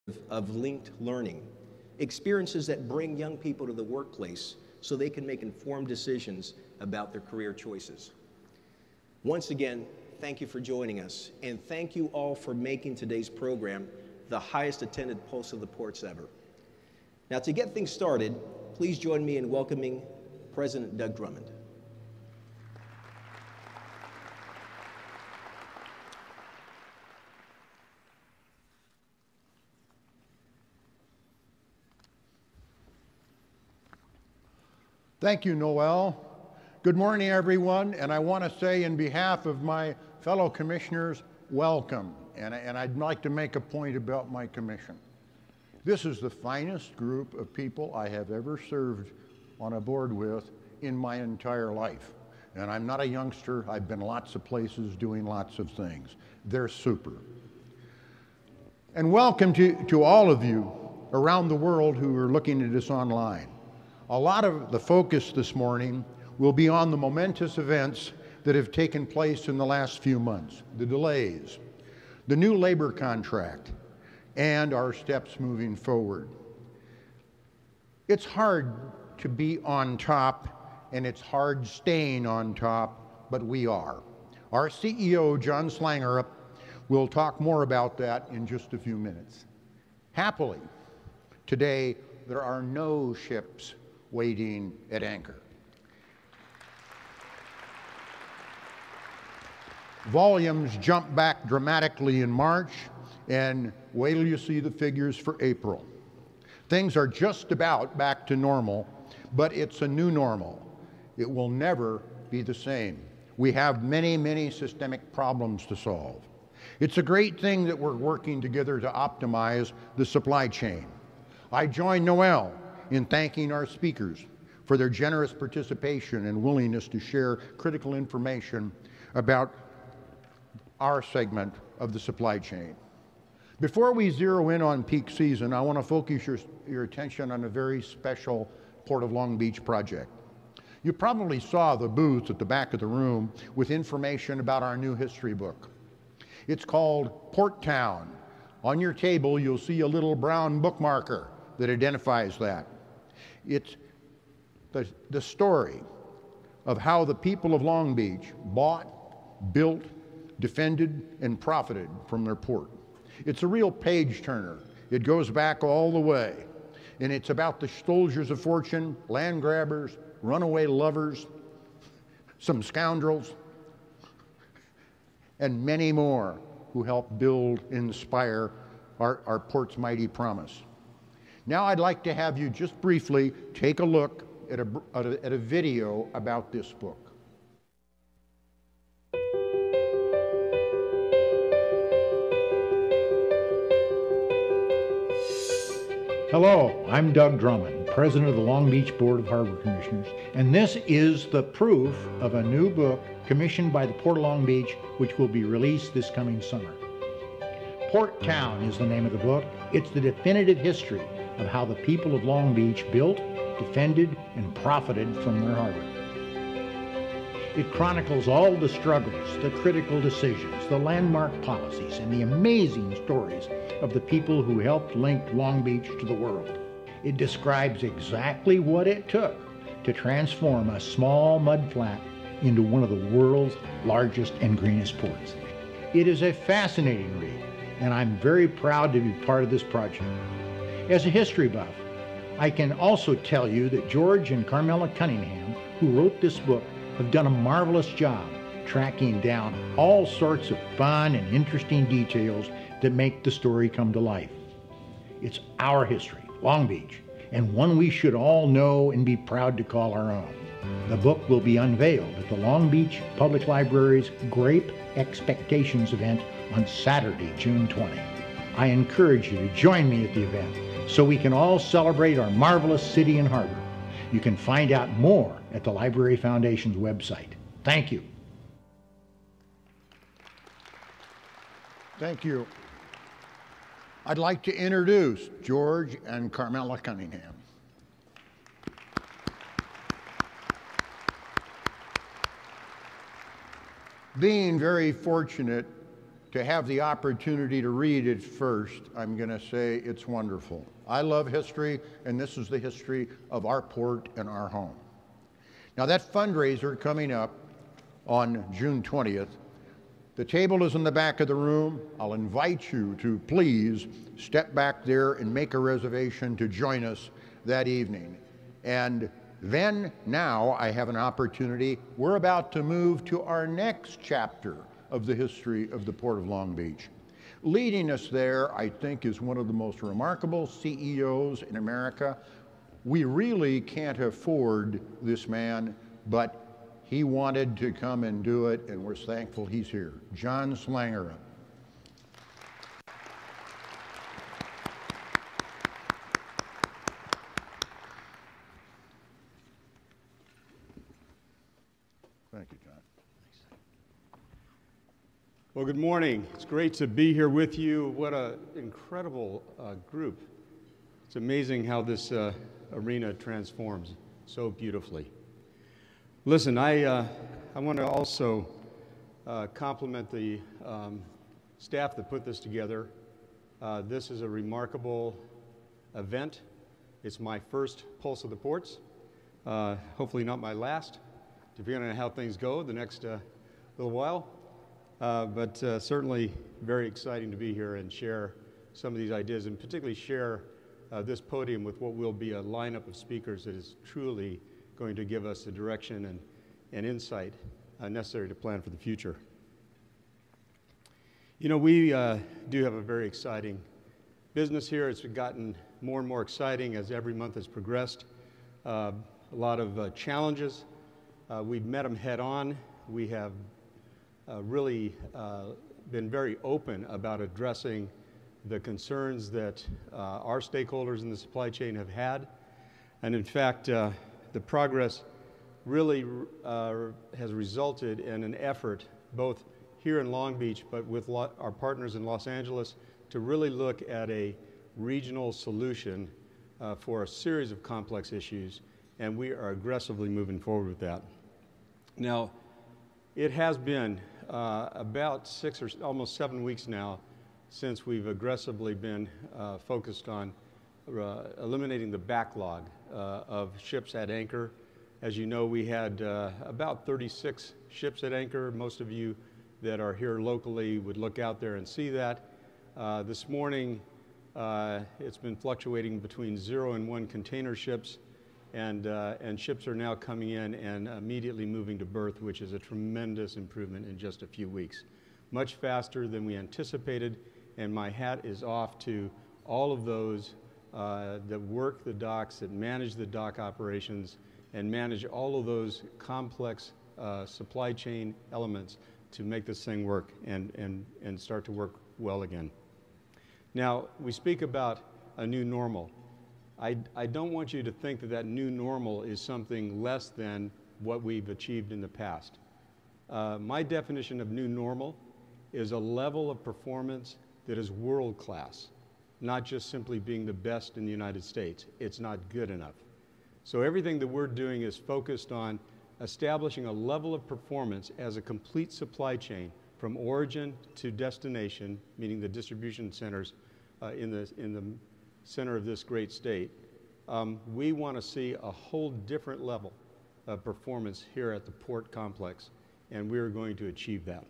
of linked learning, experiences that bring young people to the workplace so they can make informed decisions about their career choices. Once again, thank you for joining us, and thank you all for making today's program the highest attended Pulse of the Ports ever. Now, to get things started, please join me in welcoming President Doug Drummond. Thank you, Noel. Good morning, everyone, and I want to say in behalf of my fellow commissioners, welcome. And I'd like to make a point about my commission. This is the finest group of people I have ever served on a board with in my entire life. And I'm not a youngster. I've been lots of places doing lots of things. They're super. And welcome to all of you around the world who are looking at us online. A lot of the focus this morning will be on the momentous events that have taken place in the last few months, the delays, the new labor contract, and our steps moving forward. It's hard to be on top, and it's hard staying on top, but we are. Our CEO, Jon Slangerup, will talk more about that in just a few minutes. Happily, today there are no ships waiting at anchor. Volumes jumped back dramatically in March, and wait till you see the figures for April. Things are just about back to normal, but it's a new normal. It will never be the same. We have many, many systemic problems to solve. It's a great thing that we're working together to optimize the supply chain. I join Noel in thanking our speakers for their generous participation and willingness to share critical information about our segment of the supply chain. Before we zero in on peak season, I want to focus your attention on a very special Port of Long Beach project. You probably saw the booth at the back of the room with information about our new history book. It's called Port Town. On your table, you'll see a little brown bookmarker that identifies that. It's the story of how the people of Long Beach bought, built, defended, and profited from their port. It's a real page turner. It goes back all the way. And it's about the soldiers of fortune, land grabbers, runaway lovers, some scoundrels, and many more who helped build, inspire our port's mighty promise. Now I'd like to have you just briefly take a look at a video about this book. Hello, I'm Doug Drummond, President of the Long Beach Board of Harbor Commissioners, and this is the proof of a new book commissioned by the Port of Long Beach, which will be released this coming summer. Port Town is the name of the book. It's the definitive history of how the people of Long Beach built, defended, and profited from their harbor. It chronicles all the struggles, the critical decisions, the landmark policies, and the amazing stories of the people who helped link Long Beach to the world. It describes exactly what it took to transform a small mudflat into one of the world's largest and greenest ports. It is a fascinating read, and I'm very proud to be part of this project. As a history buff, I can also tell you that George and Carmela Cunningham, who wrote this book, have done a marvelous job tracking down all sorts of fun and interesting details that make the story come to life. It's our history, Long Beach, and one we should all know and be proud to call our own. The book will be unveiled at the Long Beach Public Library's Grape Expectations event on Saturday, June 20. I encourage you to join me at the event so we can all celebrate our marvelous city and harbor. You can find out more at the Library Foundation's website. Thank you. Thank you. I'd like to introduce George and Carmela Cunningham. Being very fortunate to have the opportunity to read it first, I'm going to say it's wonderful. I love history, and this is the history of our port and our home. Now, that fundraiser coming up on June 20th, the table is in the back of the room. I'll invite you to please step back there and make a reservation to join us that evening. And then, now, I have an opportunity. We're about to move to our next chapter of the history of the Port of Long Beach. Leading us there, I think, is one of the most remarkable CEOs in America. We really can't afford this man, but he wanted to come and do it, and we're thankful he's here. Jon Slangerup. Thank you, John. Well, good morning. It's great to be here with you. What an incredible group. It's amazing how this arena transforms so beautifully. Listen, I want to also compliment the staff that put this together. This is a remarkable event. It's my first Pulse of the Ports, hopefully not my last, depending on how things go the next little while. But certainly very exciting to be here and share some of these ideas, and particularly share this podium with what will be a lineup of speakers that is truly going to give us the direction and insight necessary to plan for the future. You know, we do have a very exciting business here. It's gotten more and more exciting as every month has progressed. A lot of challenges. We've met them head on. We have really been very open about addressing the concerns that our stakeholders in the supply chain have had. And in fact, the progress really has resulted in an effort both here in Long Beach but with our partners in Los Angeles to really look at a regional solution for a series of complex issues, and we are aggressively moving forward with that. Now, it has been about 6 or almost 7 weeks now since we've aggressively been focused on eliminating the backlog of ships at anchor. As you know, we had about 36 ships at anchor. Most of you that are here locally would look out there and see that. This morning, it's been fluctuating between 0 and 1 container ships, and ships are now coming in and immediately moving to berth, which is a tremendous improvement in just a few weeks. Much faster than we anticipated, and my hat is off to all of those that work the docks, that manage the dock operations, and manage all of those complex supply chain elements to make this thing work and start to work well again. Now, we speak about a new normal. I don't want you to think that that new normal is something less than what we've achieved in the past. My definition of new normal is a level of performance that is world-class, not just simply being the best in the United States. It's not good enough. So everything that we're doing is focused on establishing a level of performance as a complete supply chain from origin to destination, meaning the distribution centers in the center of this great state. We want to see a whole different level of performance here at the port complex, and we're going to achieve that.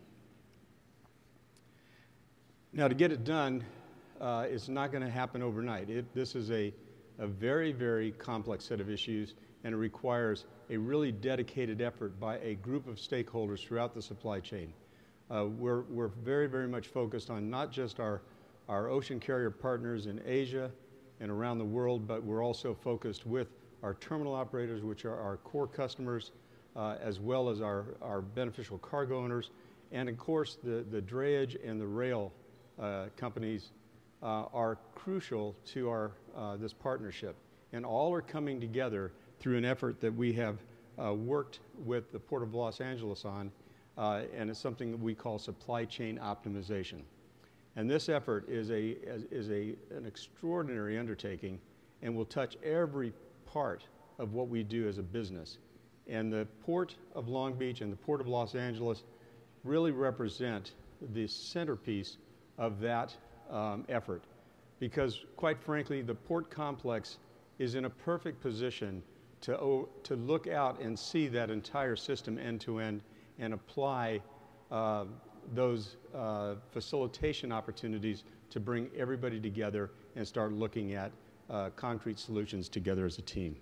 Now, to get it done, it's not going to happen overnight. This is a very, very complex set of issues, and it requires a really dedicated effort by a group of stakeholders throughout the supply chain. We're very, very much focused on not just our ocean carrier partners in Asia and around the world, but we're also focused with our terminal operators, which are our core customers, as well as our beneficial cargo owners, and of course the drayage and the rail companies are crucial to this partnership, and all are coming together through an effort that we have worked with the Port of Los Angeles on, and it's something that we call supply chain optimization. And this effort is an extraordinary undertaking and will touch every part of what we do as a business. And the Port of Long Beach and the Port of Los Angeles really represent the centerpiece of that effort, because quite frankly, the port complex is in a perfect position to look out and see that entire system end to end and apply those facilitation opportunities to bring everybody together and start looking at concrete solutions together as a team.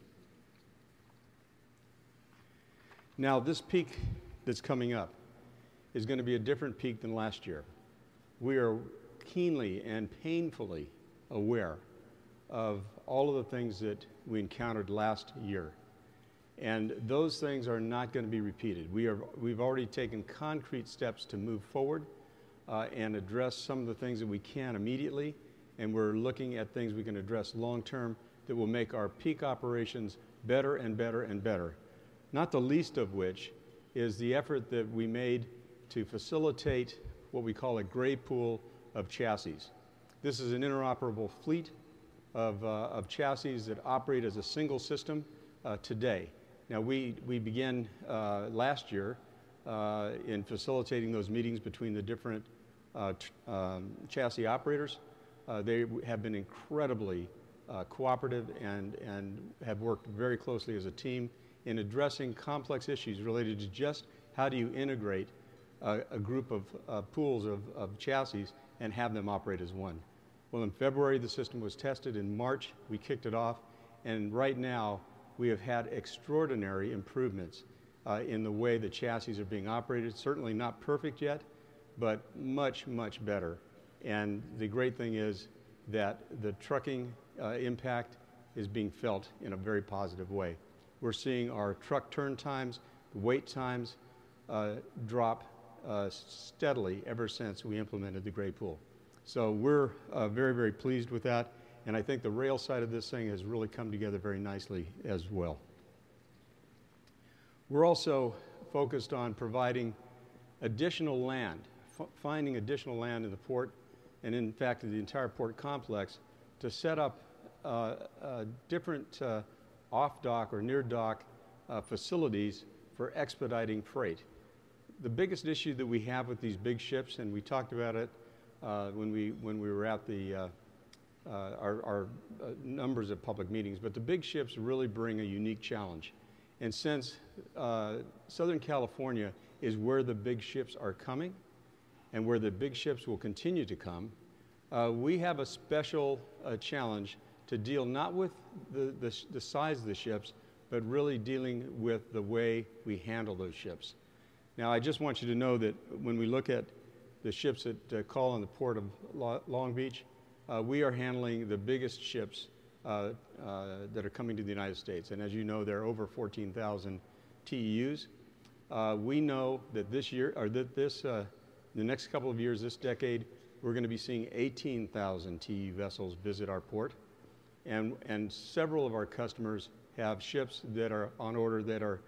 Now, this peak that's coming up is going to be a different peak than last year. We are keenly and painfully aware of all of the things that we encountered last year. And those things are not going to be repeated. We've already taken concrete steps to move forward and address some of the things that we can immediately, and we're looking at things we can address long-term that will make our peak operations better and better and better. Not the least of which is the effort that we made to facilitate what we call a gray pool of chassis. This is an interoperable fleet of chassis that operate as a single system today. Now, we began last year in facilitating those meetings between the different chassis operators. They have been incredibly cooperative and have worked very closely as a team in addressing complex issues related to just how do you integrate a group of pools of chassis and have them operate as one. Well, in February, the system was tested. In March, we kicked it off. And right now, we have had extraordinary improvements in the way the chassis are being operated. Certainly not perfect yet, but much, much better. And the great thing is that the trucking impact is being felt in a very positive way. We're seeing our truck turn times, wait times drop steadily ever since we implemented the gray pool. So we're very, very pleased with that. And I think the rail side of this thing has really come together very nicely as well. We're also focused on providing additional land, finding additional land in the port, and in fact in the entire port complex, to set up different off-dock or near-dock facilities for expediting freight. The biggest issue that we have with these big ships, and we talked about it when we were at our numbers of public meetings, but the big ships really bring a unique challenge. And since Southern California is where the big ships are coming and where the big ships will continue to come, we have a special challenge to deal not with the size of the ships, but really dealing with the way we handle those ships. Now, I just want you to know that when we look at the ships that call on the port of Long Beach, we are handling the biggest ships that are coming to the United States. And as you know, there are over 14,000 TEUs. We know that this year, or that the next couple of years, this decade, we're going to be seeing 18,000 TEU vessels visit our port. And several of our customers have ships that are on order that are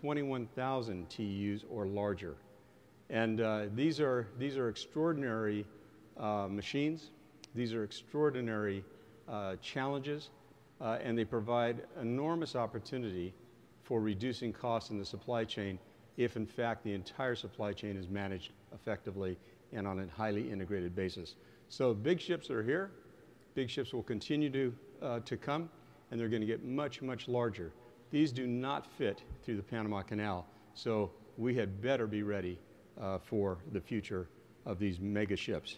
21,000 TEUs or larger. And these are extraordinary machines. These are extraordinary challenges, and they provide enormous opportunity for reducing costs in the supply chain if, in fact, the entire supply chain is managed effectively and on a highly integrated basis. So big ships are here. Big ships will continue to come, and they're going to get much, much larger. These do not fit through the Panama Canal, so we had better be ready for the future of these mega ships.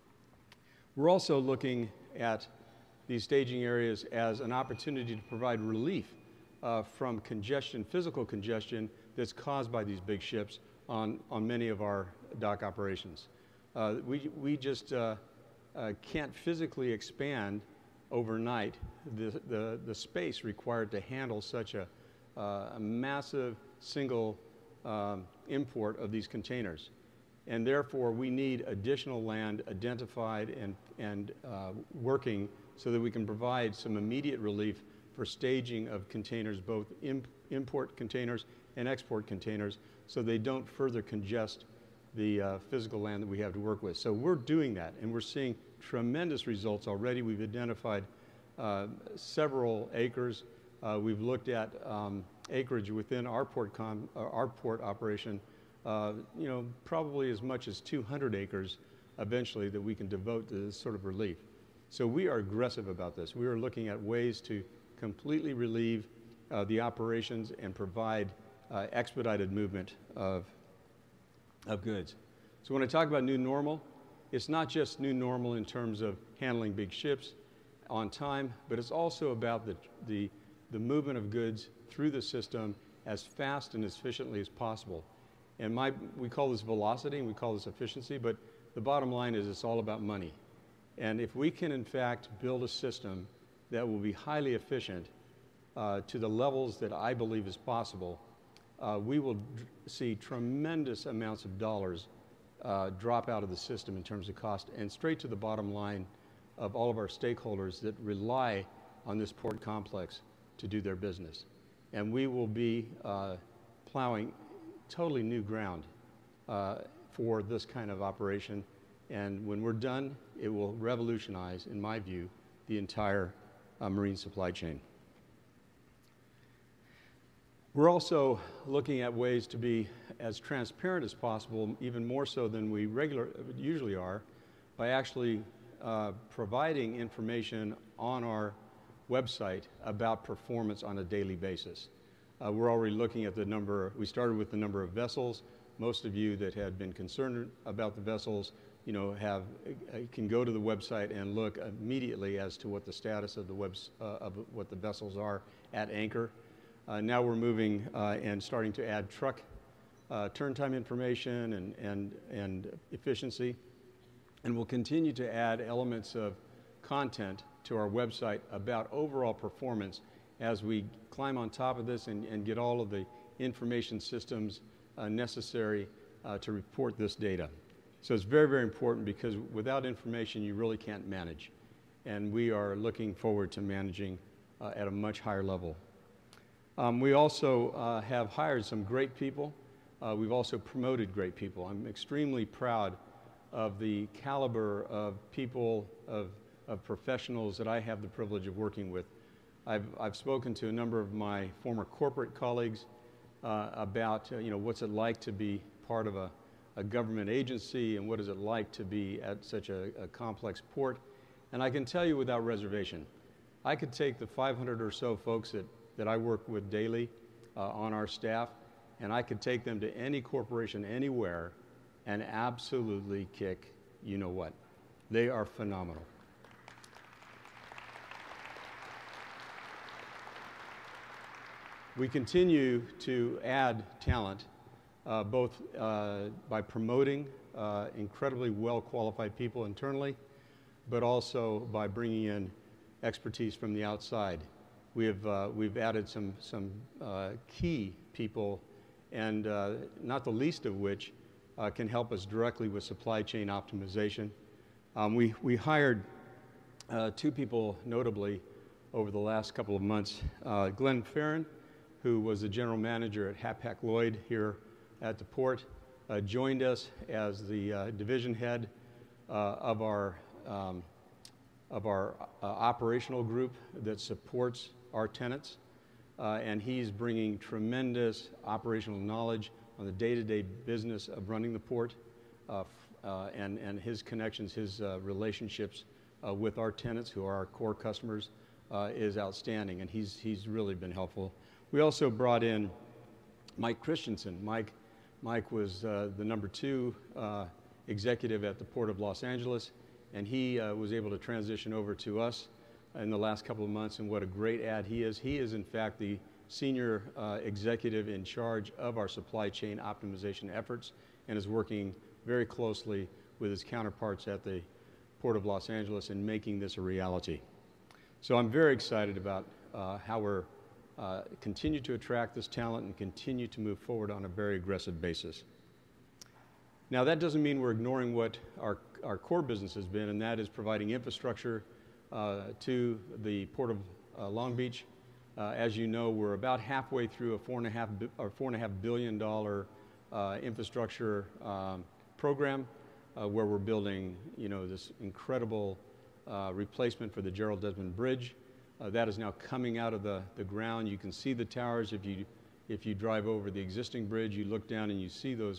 We're also looking at these staging areas as an opportunity to provide relief from congestion, physical congestion that's caused by these big ships on many of our dock operations. We just can't physically expand overnight the space required to handle such a massive single import of these containers. And therefore, we need additional land identified and working so that we can provide some immediate relief for staging of containers, both import containers and export containers, so they don't further congest the physical land that we have to work with. So we're doing that, and we're seeing tremendous results already. We've identified several acres. We've looked at acreage within our port operation you know, probably as much as 200 acres eventually that we can devote to this sort of relief. So we are aggressive about this. We are looking at ways to completely relieve the operations and provide expedited movement of goods. So when I talk about new normal, it's not just new normal in terms of handling big ships on time, but it's also about the movement of goods through the system as fast and as efficiently as possible. And we call this velocity and we call this efficiency, but the bottom line is it's all about money. And if we can in fact build a system that will be highly efficient to the levels that I believe is possible, we will see tremendous amounts of dollars drop out of the system in terms of cost and straight to the bottom line of all of our stakeholders that rely on this port complex to do their business. And we will be plowing totally new ground for this kind of operation. And when we're done, it will revolutionize, in my view, the entire marine supply chain. We're also looking at ways to be as transparent as possible, even more so than we usually are, by actually providing information on our website about performance on a daily basis. We're already looking at the number. We started with the number of vessels. Most of you that had been concerned about the vessels, you know, can go to the website and look immediately as to what the status of what the vessels are at anchor. Now we're moving and starting to add truck turn time information and efficiency. And we'll continue to add elements of content to our website about overall performance as we climb on top of this and get all of the information systems necessary to report this data. So it's very, very important because without information, you really can't manage. And we are looking forward to managing at a much higher level. We also have hired some great people. We've also promoted great people. I'm extremely proud of the caliber of people, of professionals that I have the privilege of working with. I've spoken to a number of my former corporate colleagues about you know, what's it like to be part of a government agency and what is it like to be at such a complex port. And I can tell you without reservation, I could take the 500 or so folks that I work with daily on our staff, and I could take them to any corporation anywhere and absolutely kick you know what. They are phenomenal. We continue to add talent, both by promoting incredibly well-qualified people internally, but also by bringing in expertise from the outside. We've added some key people, and not the least of which can help us directly with supply chain optimization. We hired two people notably over the last couple of months. Fran, who was the general manager at Hapag-Lloyd here at the port, joined us as the division head of our operational group that supports our tenants. And he's bringing tremendous operational knowledge on the day-to-day business of running the port, and his connections, his relationships with our tenants, who are our core customers, is outstanding, and he's really been helpful. We also brought in Mike Christensen. Mike was the #2 executive at the Port of Los Angeles, and he was able to transition over to us in the last couple of months, and what a great add he is. He is, in fact, the senior executive in charge of our supply chain optimization efforts and is working very closely with his counterparts at the Port of Los Angeles in making this a reality. So I'm very excited about how we're continue to attract this talent and continue to move forward on a very aggressive basis. Now, that doesn't mean we're ignoring what our core business has been, and that is providing infrastructure to the Port of Long Beach. As you know, we're about halfway through a $4.5 billion infrastructure program where we're building, you know, this incredible replacement for the Gerald Desmond Bridge. That is now coming out of the ground. You can see the towers if you drive over the existing bridge. You look down and you see those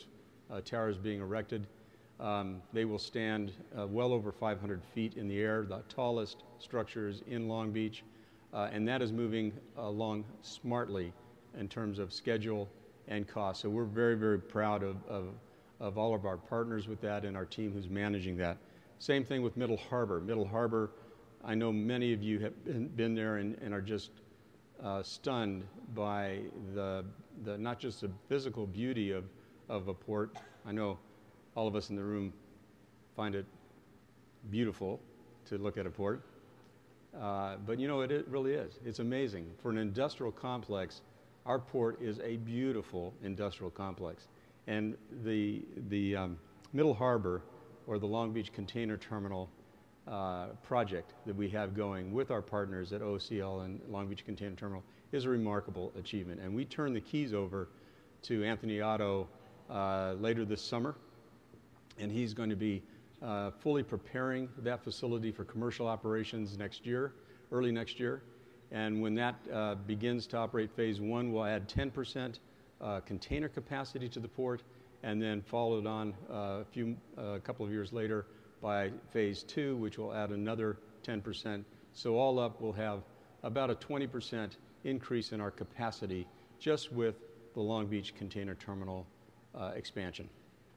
towers being erected. They will stand well over 500 feet in the air, the tallest structures in Long Beach, and that is moving along smartly in terms of schedule and cost. So we're very, very proud of all of our partners with that and our team who's managing that. Same thing with Middle Harbor. Middle Harbor, I know many of you have been there and are just stunned by the not just the physical beauty of a port. I know all of us in the room find it beautiful to look at a port. But you know, it really is. It's amazing. For an industrial complex, our port is a beautiful industrial complex. And the Middle Harbor, or the Long Beach Container Terminal project that we have going with our partners at OCL and Long Beach Container Terminal, is a remarkable achievement. And we turn the keys over to Anthony Otto later this summer, and he's going to be fully preparing that facility for commercial operations next year, early next year. And when that begins to operate phase one, we'll add 10% container capacity to the port, and then followed on a couple of years later by phase two, which will add another 10%. So all up, we'll have about a 20% increase in our capacity just with the Long Beach Container Terminal expansion.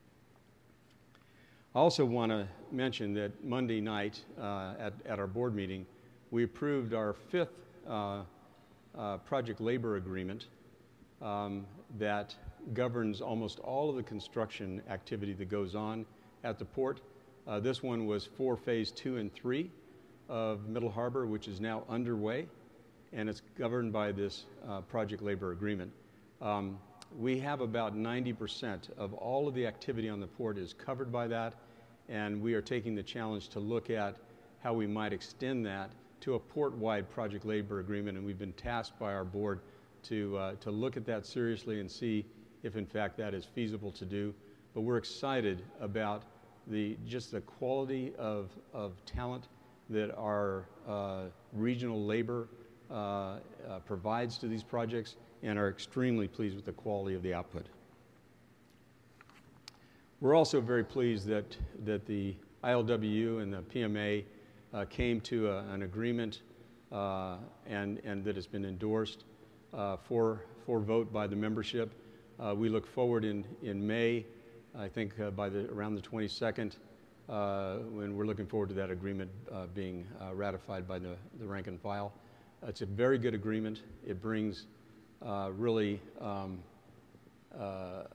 I also want to mention that Monday night at our board meeting, we approved our 5th project labor agreement that governs almost all of the construction activity that goes on at the port. This one was for phase 2 and 3 of Middle Harbor, which is now underway, and it's governed by this project labor agreement. We have about 90% of all of the activity on the port is covered by that, and we are taking the challenge to look at how we might extend that to a port-wide project labor agreement, and we've been tasked by our board to look at that seriously and see if in fact that is feasible to do. But we're excited about just the quality of talent that our regional labor provides to these projects, and are extremely pleased with the quality of the output. We're also very pleased that the ILWU and the PMA came to an agreement and that has been endorsed for vote by the membership. We look forward in May, I think by around the 22nd, when we're looking forward to that agreement being ratified by the rank and file. It's a very good agreement. It brings really a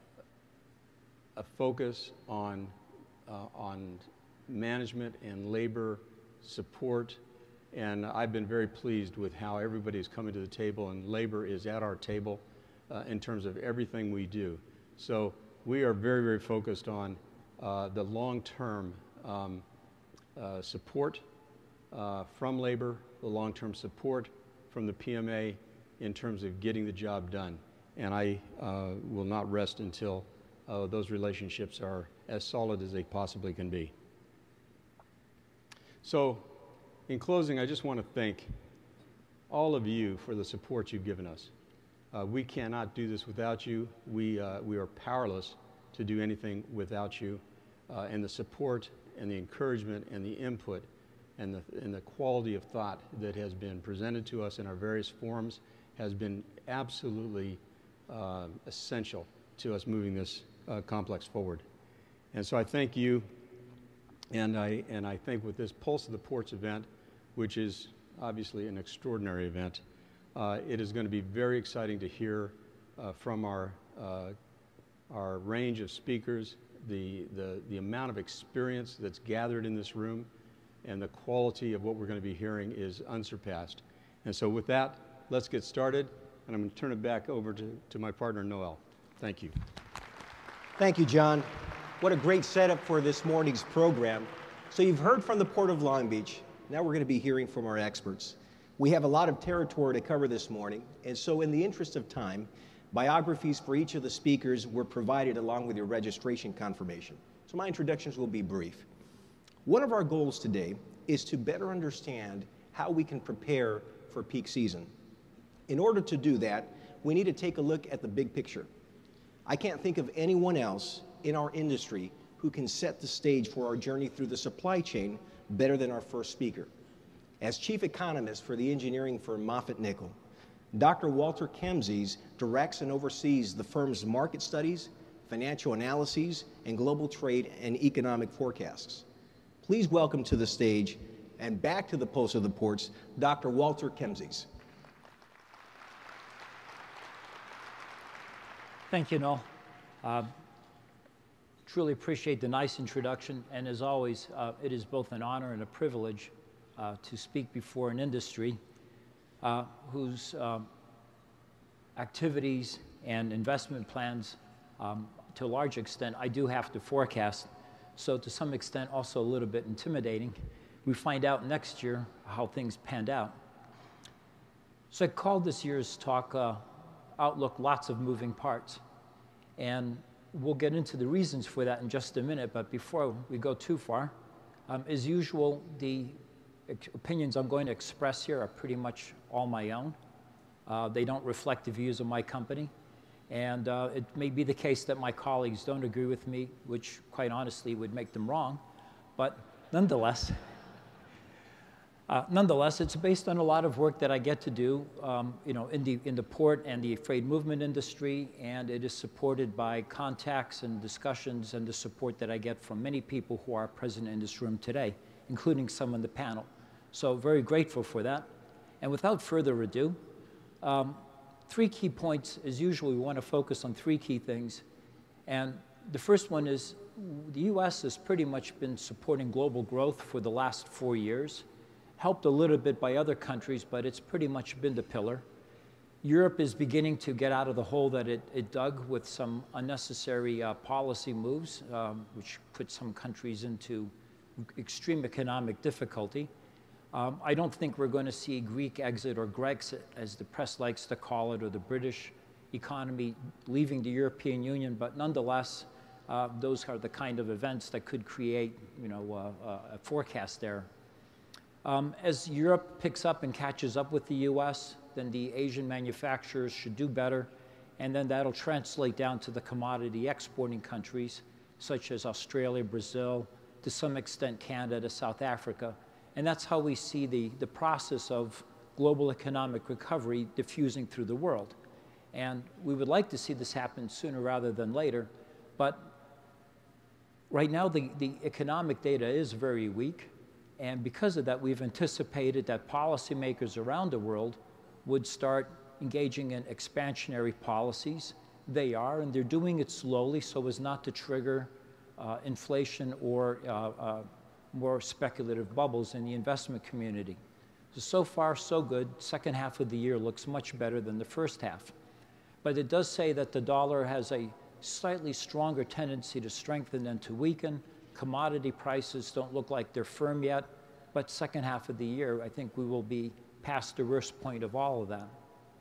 focus on management and labor support, and I've been very pleased with how everybody is coming to the table, and labor is at our table in terms of everything we do. So we are very, very focused on the long-term support from labor, the long-term support from the PMA in terms of getting the job done. And I will not rest until those relationships are as solid as they possibly can be. So in closing, I just want to thank all of you for the support you've given us. We cannot do this without you. We are powerless to do anything without you. And the support and the encouragement and the input and the quality of thought that has been presented to us in our various forums has been absolutely essential to us moving this complex forward. And so I thank you, and I think with this Pulse of the Ports event, which is obviously an extraordinary event, it is going to be very exciting to hear from our range of speakers, the amount of experience that's gathered in this room, and the quality of what we're going to be hearing is unsurpassed. And so with that, let's get started, and I'm going to turn it back over to my partner, Noel. Thank you. Thank you, John. What a great setup for this morning's program. So you've heard from the Port of Long Beach. Now we're going to be hearing from our experts. We have a lot of territory to cover this morning, and so in the interest of time, biographies for each of the speakers were provided along with your registration confirmation. So my introductions will be brief. One of our goals today is to better understand how we can prepare for peak season. In order to do that, we need to take a look at the big picture. I can't think of anyone else in our industry who can set the stage for our journey through the supply chain better than our first speaker. As chief economist for the engineering firm Moffatt Nichol, Dr. Walter Kemmsies directs and oversees the firm's market studies, financial analyses, and global trade and economic forecasts. Please welcome to the stage and back to the Pulse of the Ports, Dr. Walter Kemmsies. Thank you, Noel. Truly appreciate the nice introduction, and as always, it is both an honor and a privilege to speak before an industry whose activities and investment plans, to a large extent, I do have to forecast, so to some extent also a little bit intimidating. We find out next year how things panned out. So I called this year's talk Outlook, Lots of Moving Parts, and we'll get into the reasons for that in just a minute, but before we go too far, as usual, the opinions I'm going to express here are pretty much all my own. They don't reflect the views of my company, and it may be the case that my colleagues don't agree with me, which quite honestly would make them wrong, but nonetheless, it's based on a lot of work that I get to do, in the port and the freight movement industry, and it is supported by contacts and discussions and the support that I get from many people who are present in this room today, including some on the panel. So very grateful for that. And without further ado, 3 key points. As usual, we want to focus on 3 key things. And the first one is the U.S. has pretty much been supporting global growth for the last 4 years. Helped a little bit by other countries, but it's pretty much been the pillar. Europe is beginning to get out of the hole that it dug with some unnecessary policy moves, which put some countries into extreme economic difficulty. I don't think we're going to see Greek exit or Grexit, as the press likes to call it, or the British economy leaving the European Union, but nonetheless, those are the kind of events that could create, a forecast there. As Europe picks up and catches up with the U.S., then the Asian manufacturers should do better, and then that'll translate down to the commodity exporting countries, such as Australia, Brazil, to some extent Canada, South Africa, and that's how we see the process of global economic recovery diffusing through the world. And we would like to see this happen sooner rather than later, but right now the economic data is very weak. And because of that, we've anticipated that policymakers around the world would start engaging in expansionary policies. They are, and they're doing it slowly so as not to trigger inflation or more speculative bubbles in the investment community. So far, so good. Second half of the year looks much better than the first half. But it does say that the dollar has a slightly stronger tendency to strengthen than to weaken. Commodity prices don't look like they're firm yet, but second half of the year, I think we will be past the worst point of all of that.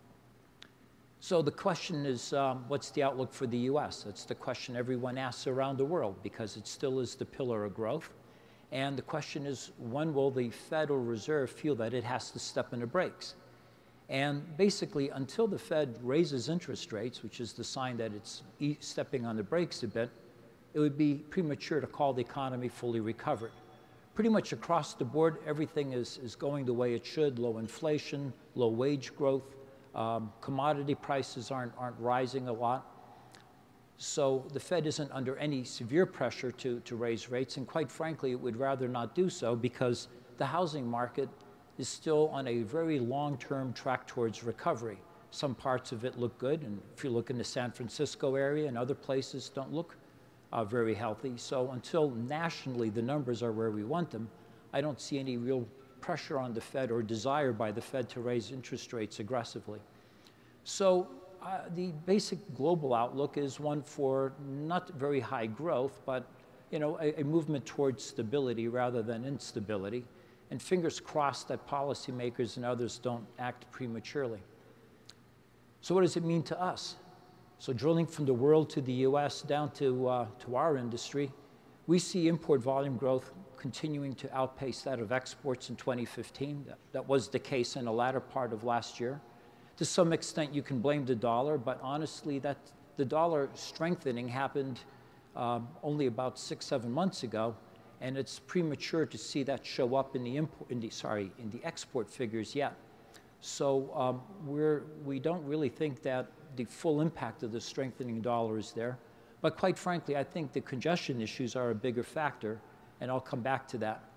So the question is, what's the outlook for the U.S.? That's the question everyone asks around the world, because it still is the pillar of growth. And the question is, when will the Federal Reserve feel that it has to step on the brakes? And basically, until the Fed raises interest rates, which is the sign that it's stepping on the brakes a bit, it would be premature to call the economy fully recovered. Pretty much across the board, everything is going the way it should. Low inflation, low wage growth, commodity prices aren't rising a lot. So the Fed isn't under any severe pressure to raise rates, and quite frankly, it would rather not do so because the housing market is still on a very long-term track towards recovery. Some parts of it look good, and if you look in the San Francisco area and other places don't look very healthy. So until nationally the numbers are where we want them, I don't see any real pressure on the Fed or desire by the Fed to raise interest rates aggressively. So the basic global outlook is one for not very high growth, but a movement towards stability rather than instability. And fingers crossed that policymakers and others don't act prematurely. So what does it mean to us? So drilling from the world to the U.S. down to our industry, we see import volume growth continuing to outpace that of exports in 2015. That was the case in the latter part of last year. To some extent, you can blame the dollar, but honestly, the dollar strengthening happened only about 6-7 months ago, and it's premature to see that show up in the export figures yet. So we don't really think that the full impact of the strengthening dollar is there. But quite frankly, I think the congestion issues are a bigger factor, and I'll come back to that.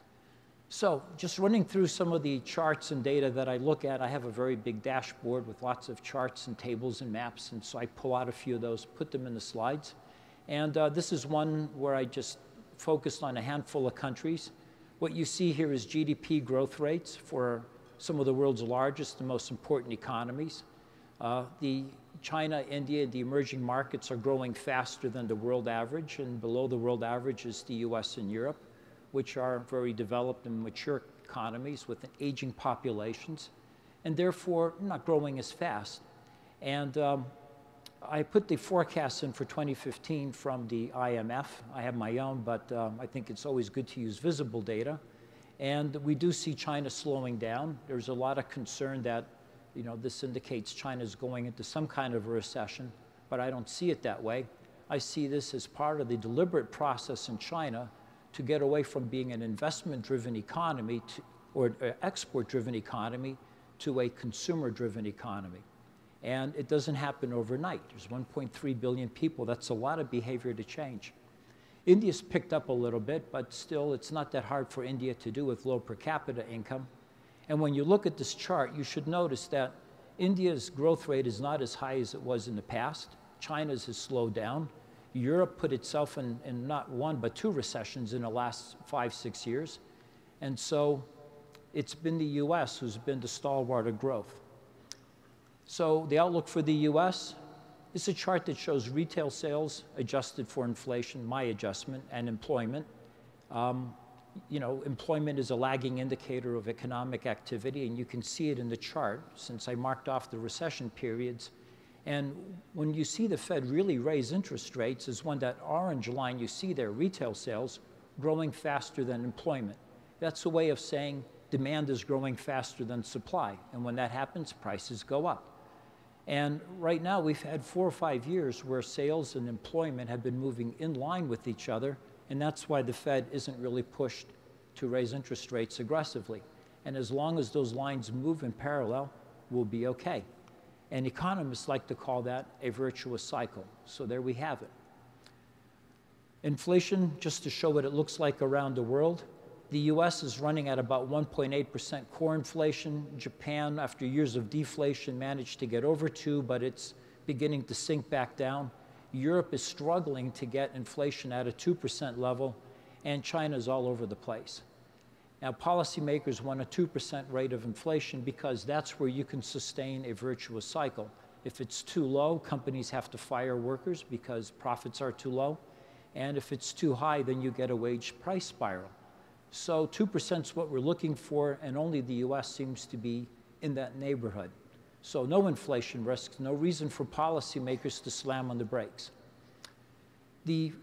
So just running through some of the charts and data that I look at, I have a very big dashboard with lots of charts and tables and maps, and so I pull out a few of those, put them in the slides. And this is one where I just focused on a handful of countries. What you see here is GDP growth rates for some of the world's largest and most important economies. The China, India, the emerging markets are growing faster than the world average, and below the world average is the US and Europe, which are very developed and mature economies with aging populations, and therefore not growing as fast. And I put the forecasts in for 2015 from the IMF. I have my own, but I think it's always good to use visible data. And we do see China slowing down. There's a lot of concern that, you know, this indicates China's going into some kind of a recession, but I don't see it that way. I see this as part of the deliberate process in China to get away from being an investment-driven economy or export-driven economy to a consumer-driven economy. And it doesn't happen overnight. There's 1.3 billion people. That's a lot of behavior to change. India's picked up a little bit, but still it's not that hard for India to do with low per capita income. And when you look at this chart, you should notice that India's growth rate is not as high as it was in the past. China's has slowed down. Europe put itself in not one, but 2 recessions in the last 5-6 years. And so it's been the US who's been the stalwart of growth. So the outlook for the US is a chart that shows retail sales adjusted for inflation, my adjustment, and employment. You know, employment is a lagging indicator of economic activity, and you can see it in the chart since I marked off the recession periods. And when you see the Fed really raise interest rates, is when that orange line you see there, retail sales, growing faster than employment. That's a way of saying demand is growing faster than supply. And when that happens, prices go up. And right now, we've had 4 or 5 years where sales and employment have been moving in line with each other, and that's why the Fed isn't really pushed to raise interest rates aggressively. And as long as those lines move in parallel, we'll be okay. And economists like to call that a virtuous cycle. So there we have it. Inflation, just to show what it looks like around the world, the US is running at about 1.8% core inflation. Japan, after years of deflation, managed to get over 2, but it's beginning to sink back down. Europe is struggling to get inflation at a 2% level, and China's all over the place. Now, policymakers want a 2% rate of inflation because that's where you can sustain a virtuous cycle. If it's too low, companies have to fire workers because profits are too low. And if it's too high, then you get a wage price spiral. So 2% is what we're looking for, and only the US seems to be in that neighborhood. So no inflation risks, no reason for policymakers to slam on the brakes. The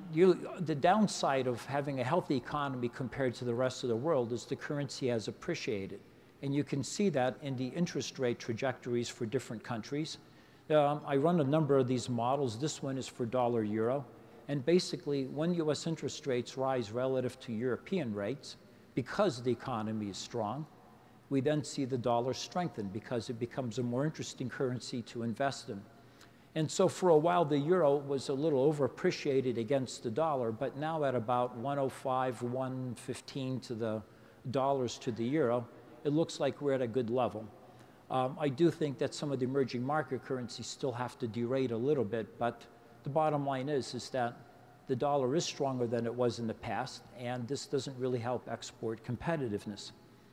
downside of having a healthy economy compared to the rest of the world is the currency has appreciated. And you can see that in the interest rate trajectories for different countries. I run a number of these models. This one is for dollar-euro. And basically, when US interest rates rise relative to European rates, because the economy is strong, we then see the dollar strengthen because it becomes a more interesting currency to invest in. And so for a while, the euro was a little overappreciated against the dollar, but now at about 105, 115 to the dollars to the euro, it looks like we're at a good level. I do think that some of the emerging market currencies still have to derate a little bit, but the bottom line is that the dollar is stronger than it was in the past, and this doesn't really help export competitiveness.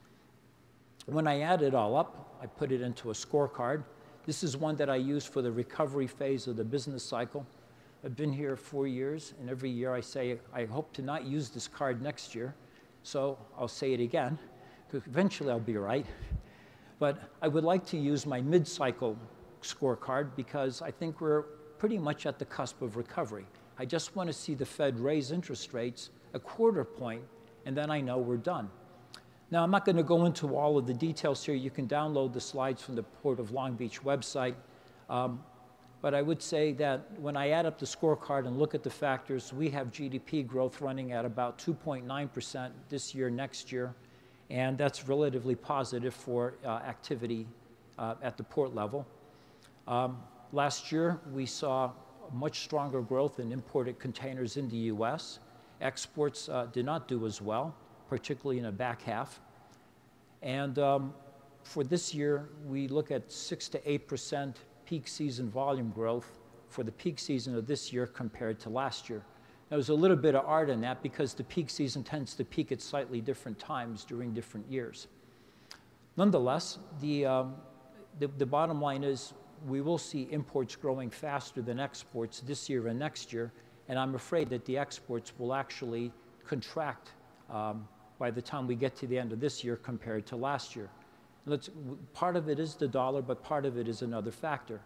When I add it all up, I put it into a scorecard. This is one that I use for the recovery phase of the business cycle. I've been here 4 years, and every year I say, I hope to not use this card next year. So I'll say it again, because eventually I'll be right. But I would like to use my mid-cycle scorecard because I think we're pretty much at the cusp of recovery. I just want to see the Fed raise interest rates a 1/4 point, and then I know we're done. Now, I'm not going to go into all of the details here. You can download the slides from the Port of Long Beach website. But I would say that when I add up the scorecard and look at the factors, we have GDP growth running at about 2.9% this year, next year, and that's relatively positive for activity at the port level. Last year, we saw much stronger growth in imported containers in the US. Exports did not do as well, particularly in the back half. And for this year, we look at 6 to 8% peak season volume growth for the peak season of this year compared to last year. Now, there's a little bit of art in that because the peak season tends to peak at slightly different times during different years. Nonetheless, the bottom line is we will see imports growing faster than exports this year and next year, and I'm afraid that the exports will actually contract by the time we get to the end of this year compared to last year. Part of it is the dollar, but part of it is another factor.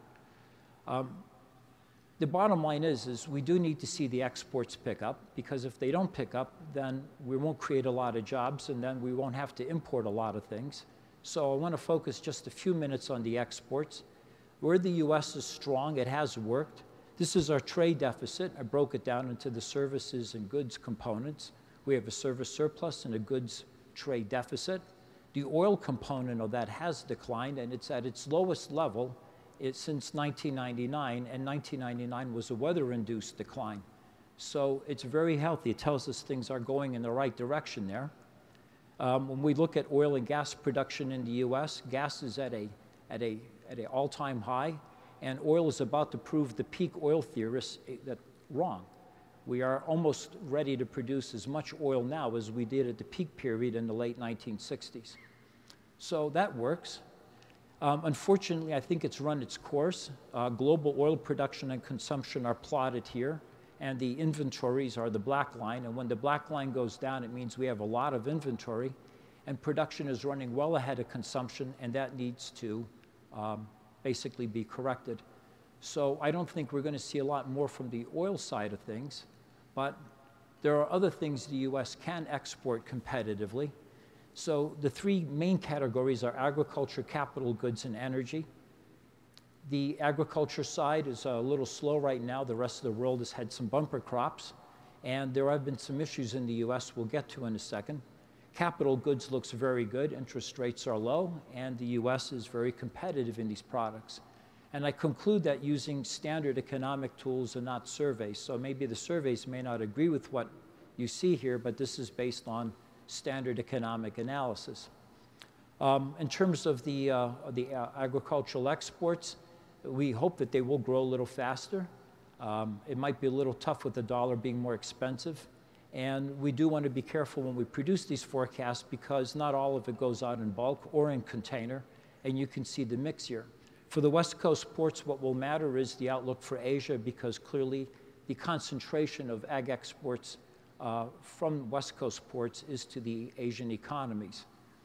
The bottom line is we do need to see the exports pick up, because if they don't pick up, then we won't create a lot of jobs, and then we won't have to import a lot of things. So I want to focus just a few minutes on the exports. Where the US is strong, it has worked. This is our trade deficit. I broke it down into the services and goods components. We have a service surplus and a goods trade deficit. The oil component of that has declined, and it's at its lowest level since 1999, and 1999 was a weather-induced decline. So it's very healthy. It tells us things are going in the right direction there. When we look at oil and gas production in the US, gas is at an all-time high, and oil is about to prove the peak oil theorists that wrong. We are almost ready to produce as much oil now as we did at the peak period in the late 1960s. So that works. Unfortunately, I think it's run its course. Global oil production and consumption are plotted here, and the inventories are the black line. And when the black line goes down, it means we have a lot of inventory, and production is running well ahead of consumption, and that needs to basically be corrected. So I don't think we're going to see a lot more from the oil side of things, but there are other things the US can export competitively. So the three main categories are agriculture, capital goods, and energy. The agriculture side is a little slow right now. The rest of the world has had some bumper crops, and there have been some issues in the US we'll get to in a second. Capital goods looks very good. Interest rates are low, and the US is very competitive in these products. And I conclude that using standard economic tools and not surveys. So maybe the surveys may not agree with what you see here, but this is based on standard economic analysis. In terms of the agricultural exports, we hope that they will grow a little faster. It might be a little tough with the dollar being more expensive. And we do want to be careful when we produce these forecasts, because not all of it goes out in bulk or in container, and you can see the mix here. For the West Coast ports, what will matter is the outlook for Asia, because clearly the concentration of ag exports from West Coast ports is to the Asian economies.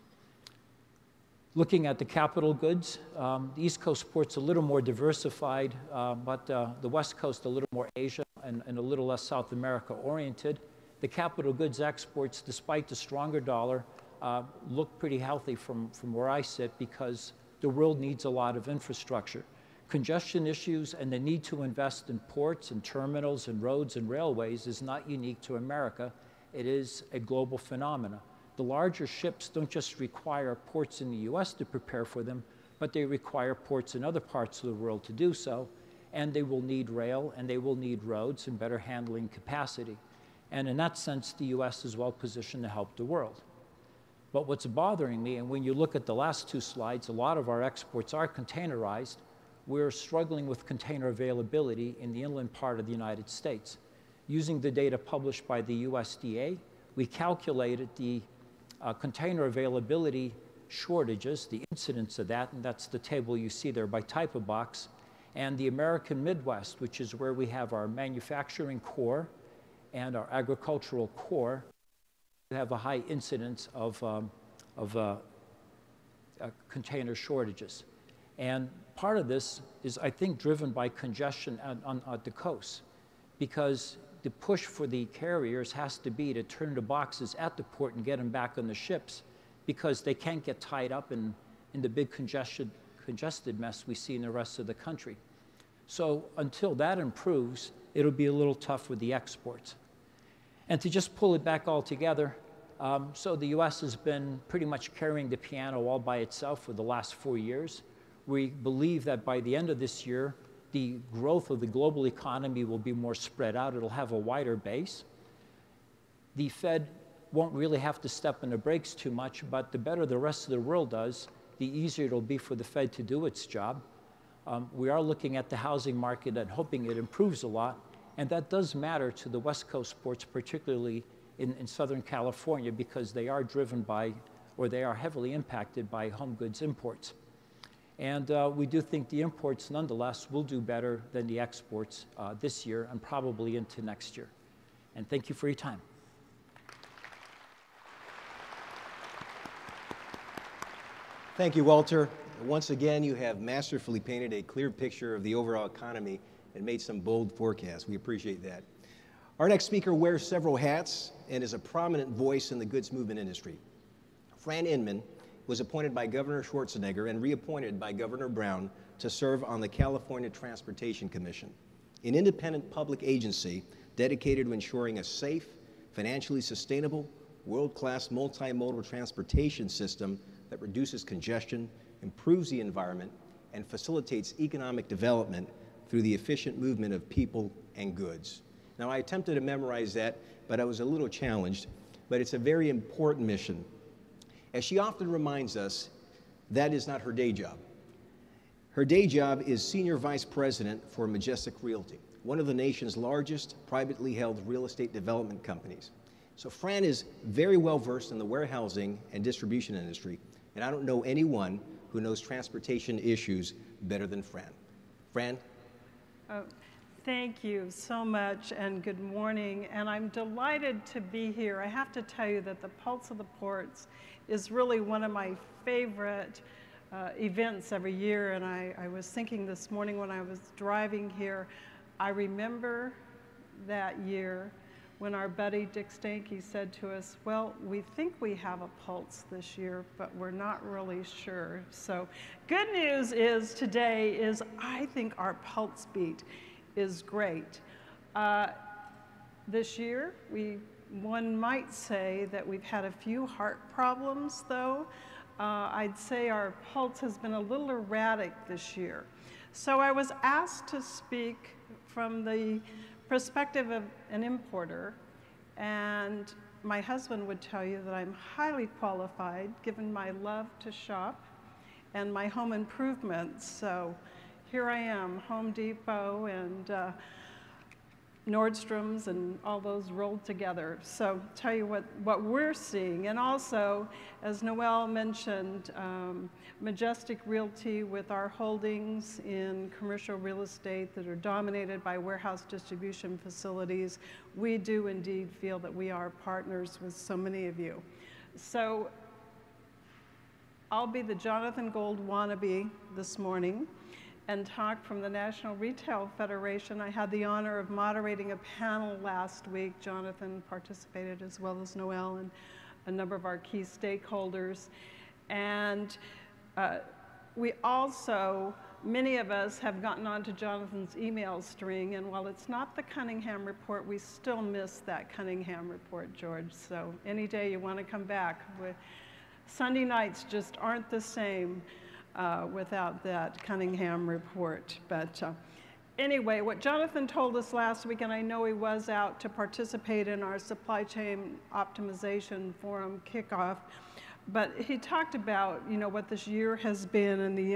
Looking at the capital goods, the East Coast ports a little more diversified, but the West Coast a little more Asia and a little less South America oriented. The capital goods exports, despite the stronger dollar, look pretty healthy from where I sit, because the world needs a lot of infrastructure. Congestion issues and the need to invest in ports and terminals and roads and railways is not unique to America. It is a global phenomenon. The larger ships don't just require ports in the US to prepare for them, but they require ports in other parts of the world to do so, and they will need rail, and they will need roads and better handling capacity. And in that sense, the US is well positioned to help the world. But what's bothering me, and when you look at the last two slides, a lot of our exports are containerized. We're struggling with container availability in the inland part of the United States. Using the data published by the USDA, we calculated the container availability shortages, the incidence of that, and that's the table you see there by type of box, and the American Midwest, which is where we have our manufacturing core and our agricultural core, have a high incidence of container shortages. And part of this is, I think, driven by congestion on the coast, because the push for the carriers has to be to turn the boxes at the port and get them back on the ships, because they can't get tied up in the big congested mess we see in the rest of the country. So until that improves, it'll be a little tough with the exports. And to just pull it back all together, so the US has been pretty much carrying the piano all by itself for the last 4 years. We believe that by the end of this year, the growth of the global economy will be more spread out. It'll have a wider base. The Fed won't really have to step on the brakes too much, but the better the rest of the world does, the easier it'll be for the Fed to do its job. We are looking at the housing market and hoping it improves a lot, and that does matter to the West Coast ports, particularly in Southern California, because they are driven by, or they are heavily impacted by home goods imports. And we do think the imports, nonetheless, will do better than the exports this year and probably into next year. And thank you for your time. Thank you, Walter. Once again, you have masterfully painted a clear picture of the overall economy and made some bold forecasts. We appreciate that. Our next speaker wears several hats and is a prominent voice in the goods movement industry. Fran Inman was appointed by Governor Schwarzenegger and reappointed by Governor Brown to serve on the California Transportation Commission, an independent public agency dedicated to ensuring a safe, financially sustainable, world-class multimodal transportation system that reduces congestion, improves the environment, and facilitates economic development through the efficient movement of people and goods. Now, I attempted to memorize that, but I was a little challenged, but it's a very important mission. As she often reminds us, that is not her day job. Her day job is Senior Vice President for Majestic Realty, one of the nation's largest privately held real estate development companies. So Fran is very well versed in the warehousing and distribution industry, and I don't know anyone who knows transportation issues better than Fran. Fran? Thank you so much, and good morning. And I'm delighted to be here. I have to tell you that the Pulse of the Ports is really one of my favorite events every year. And I was thinking this morning when I was driving here, I remember that year when our buddy Dick Stanky said to us, well, we think we have a pulse this year, but we're not really sure. So good news is today is I think our pulse beat is great. This year, one might say that we've had a few heart problems, though. I'd say our pulse has been a little erratic this year. So I was asked to speak from the perspective of an importer, and my husband would tell you that I'm highly qualified given my love to shop and my home improvements. So here I am, Home Depot and Nordstrom's and all those rolled together. So tell you what we're seeing. And also, as Noel mentioned, Majestic Realty with our holdings in commercial real estate that are dominated by warehouse distribution facilities, we do indeed feel that we are partners with so many of you. So I'll be the Jonathan Gold wannabe this morning and talk from the National Retail Federation. I had the honor of moderating a panel last week. Jonathan participated as well as Noel and a number of our key stakeholders. And we also, many of us have gotten onto Jonathan's email string, and while it's not the Cunningham report, we still miss that Cunningham report, George. So any day you want to come back. Sunday nights just aren't the same without that Cunningham report. But anyway, what Jonathan told us last week, and I know he was out to participate in our supply chain optimization forum kickoff, but he talked about, you know, what this year has been and the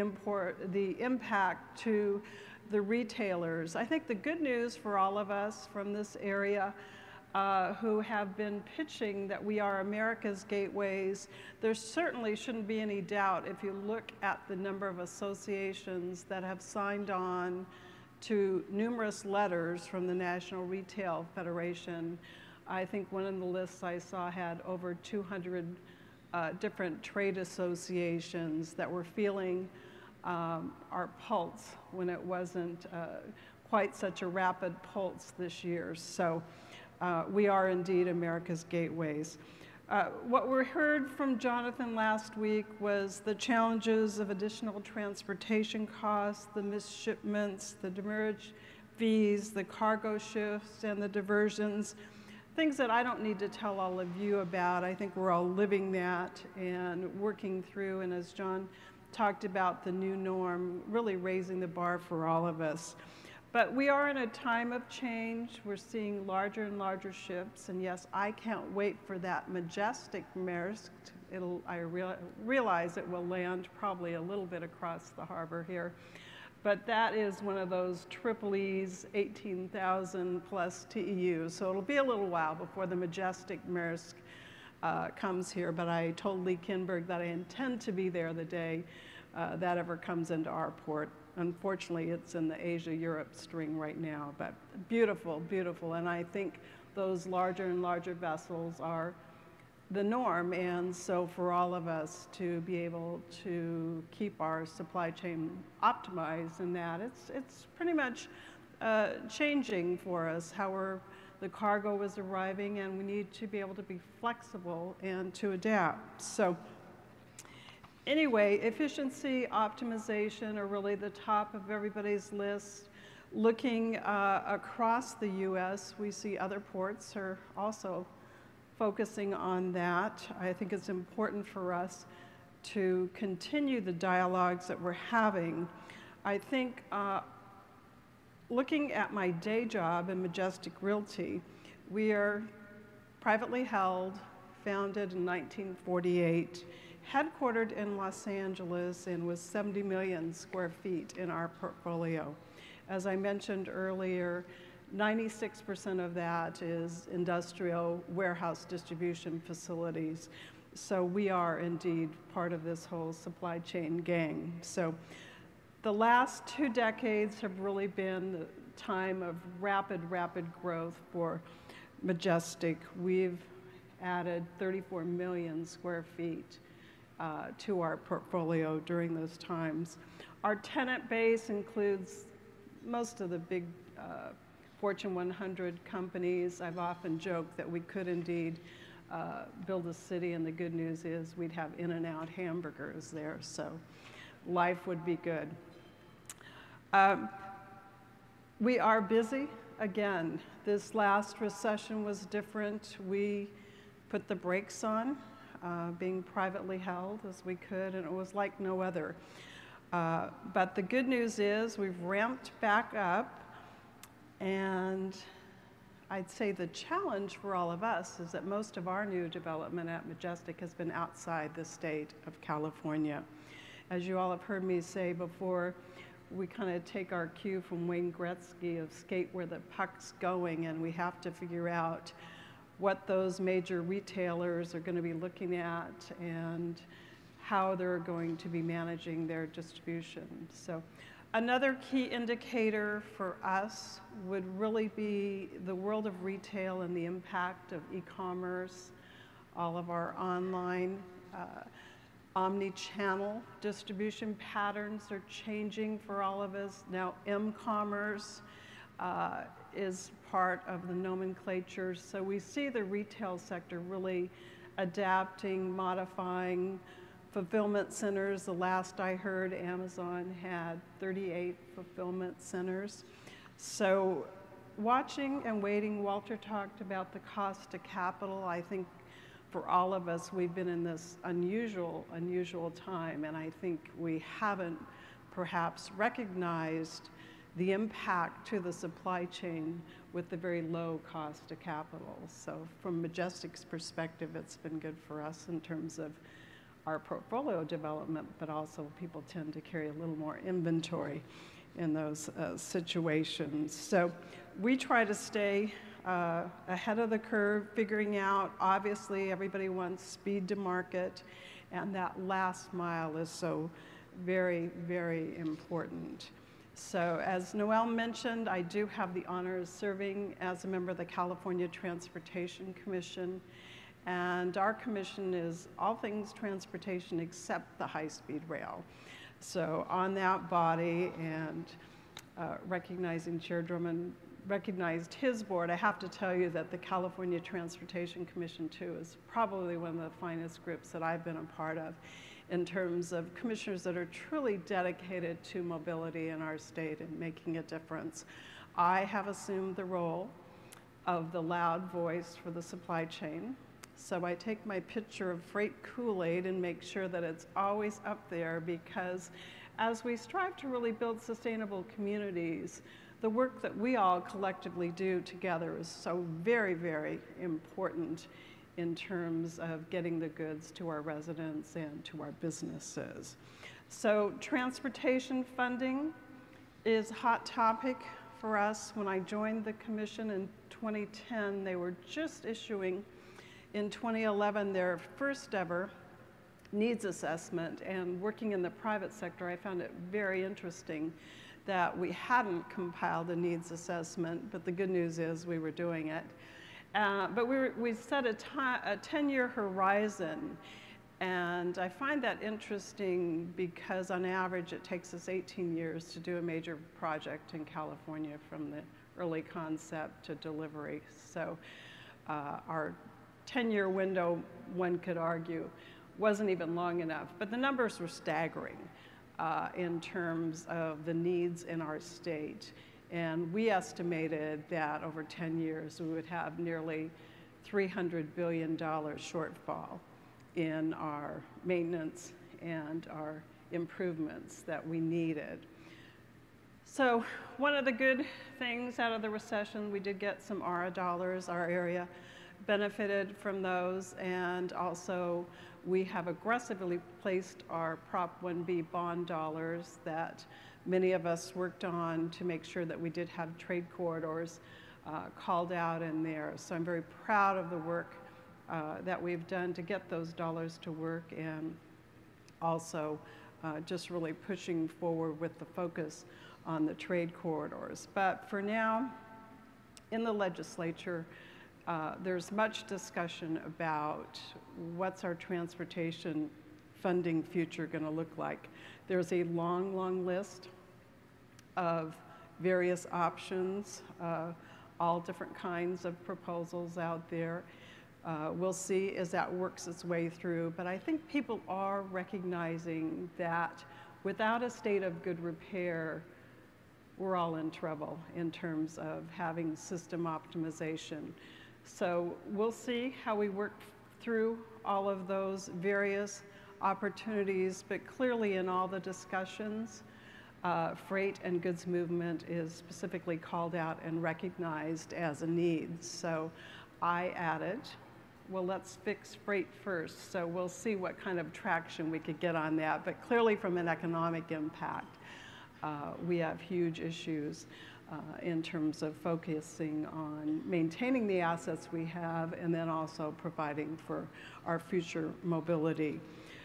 impact to the retailers. I think the good news for all of us from this area who have been pitching that we are America's gateways, there certainly shouldn't be any doubt if you look at the number of associations that have signed on to numerous letters from the National Retail Federation. I think one of the lists I saw had over 200 different trade associations that were feeling our pulse when it wasn't quite such a rapid pulse this year. So we are indeed America's gateways. What we heard from Jonathan last week was the challenges of additional transportation costs, the missed shipments, the demurrage fees, the cargo shifts, and the diversions. Things that I don't need to tell all of you about. I think we're all living that and working through, and as Jon talked about, the new norm, really raising the bar for all of us. But we are in a time of change. We're seeing larger and larger ships, and yes, I can't wait for that majestic Maersk. I realize it will land probably a little bit across the harbor here, but that is one of those triple E's, 18,000 plus TEU. So it'll be a little while before the majestic Maersk comes here, but I told Lee Kinberg that I intend to be there the day that ever comes into our port. Unfortunately, it's in the Asia-Europe string right now, but beautiful, beautiful. And I think those larger and larger vessels are the norm. And so for all of us to be able to keep our supply chain optimized in that, it's pretty much changing for us how the cargo is arriving, and we need to be able to be flexible and to adapt. So anyway, efficiency, optimization are really the top of everybody's list. Looking across the U.S., we see other ports are also focusing on that. I think it's important for us to continue the dialogues that we're having. I think looking at my day job in Majestic Realty, we are privately held, founded in 1948, headquartered in Los Angeles, and with 70 million square feet in our portfolio. As I mentioned earlier, 96% of that is industrial warehouse distribution facilities. So we are indeed part of this whole supply chain gang. So the last 2 decades have really been the time of rapid growth for Majestic. We've added 34 million square feet to our portfolio during those times. Our tenant base includes most of the big Fortune 100 companies. I've often joked that we could indeed build a city, and the good news is we'd have In-N-Out hamburgers there, so life would be good. We are busy. Again, this last recession was different. We put the brakes on, being privately held as we could, and it was like no other. But the good news is we've ramped back up, and I'd say the challenge for all of us is that most of our new development at Majestic has been outside the state of California. As you all have heard me say before, we kind of take our cue from Wayne Gretzky of skate where the puck's going, and we have to figure out what those major retailers are going to be looking at and how they're going to be managing their distribution. So another key indicator for us would really be the world of retail and the impact of e-commerce. All of our online omni-channel distribution patterns are changing for all of us. Now m-commerce is part of the nomenclature, so we see the retail sector really adapting, modifying. Fulfillment centers, the last I heard, Amazon had 38 fulfillment centers. So watching and waiting, Walter talked about the cost of capital. I think for all of us, we've been in this unusual time, and I think we haven't perhaps recognized the impact to the supply chain with the very low cost of capital. So from Majestic's perspective, it's been good for us in terms of our portfolio development, but also people tend to carry a little more inventory in those situations. So we try to stay ahead of the curve, figuring out, obviously everybody wants speed to market, and that last mile is so very, very important. So as Noel mentioned, I do have the honor of serving as a member of the California Transportation Commission. And our commission is all things transportation except the high-speed rail. So on that body, and recognizing Chair Drummond recognized his board, I have to tell you that the California Transportation Commission, too, is probably one of the finest groups that I've been a part of in terms of commissioners that are truly dedicated to mobility in our state and making a difference. I have assumed the role of the loud voice for the supply chain. So I take my picture of freight Kool-Aid and make sure that it's always up there, because as we strive to really build sustainable communities, the work that we all collectively do together is so very, very important in terms of getting the goods to our residents and to our businesses. So transportation funding is a hot topic for us. When I joined the commission in 2010, they were just issuing in 2011 their first ever needs assessment, and working in the private sector, I found it very interesting that we hadn't compiled a needs assessment, but the good news is we were doing it. But we set a 10-year horizon, and I find that interesting because on average it takes us 18 years to do a major project in California from the early concept to delivery. So our 10-year window, one could argue, wasn't even long enough, but the numbers were staggering in terms of the needs in our state. And we estimated that over 10 years, we would have nearly $300 billion shortfall in our maintenance and our improvements that we needed. So one of the good things out of the recession, we did get some ARA dollars. Our area benefited from those, and also we have aggressively placed our Prop 1B bond dollars that many of us worked on to make sure that we did have trade corridors called out in there. So I'm very proud of the work that we've done to get those dollars to work, and also just really pushing forward with the focus on the trade corridors. But for now, in the legislature, there's much discussion about what's our transportation funding future going to look like. There's a long, long list of various options, all different kinds of proposals out there. We'll see as that works its way through, but I think people are recognizing that without a state of good repair, we're all in trouble in terms of having system optimization. So we'll see how we work through all of those various opportunities, but clearly in all the discussions, freight and goods movement is specifically called out and recognized as a need. So I added, well, let's fix freight first. So we'll see what kind of traction we could get on that. But clearly from an economic impact, we have huge issues in terms of focusing on maintaining the assets we have and then also providing for our future mobility.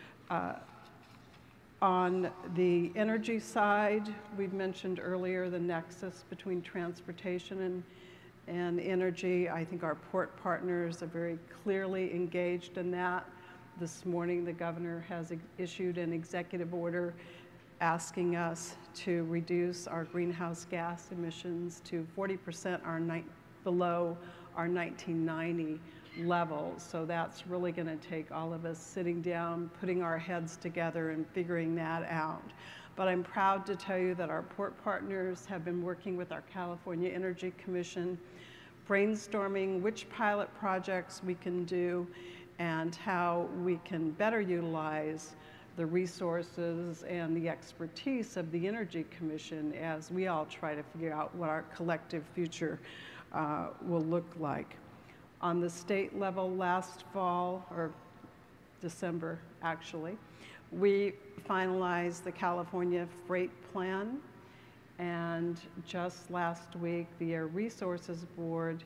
On the energy side, we've mentioned earlier the nexus between transportation and energy. I think our port partners are very clearly engaged in that. This morning, the governor has issued an executive order asking us to reduce our greenhouse gas emissions to 40% below our 1990 levels. So that's really going to take all of us sitting down, putting our heads together and figuring that out. But I'm proud to tell you that our port partners have been working with our California Energy Commission, brainstorming which pilot projects we can do and how we can better utilize the resources and the expertise of the Energy Commission as we all try to figure out what our collective future will look like. On the state level, last fall, or December actually, we finalized the California Freight Plan, and just last week the Air Resources Board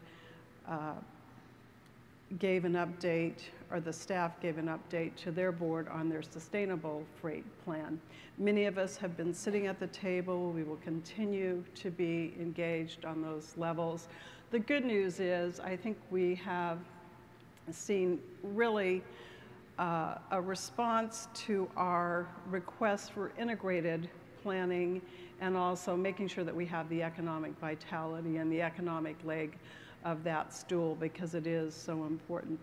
gave an update, or the staff gave an update to their board on their sustainable freight plan. Many of us have been sitting at the table. We will continue to be engaged on those levels. The good news is I think we have seen really a response to our request for integrated planning, and also making sure that we have the economic vitality and the economic leg of that stool, because it is so important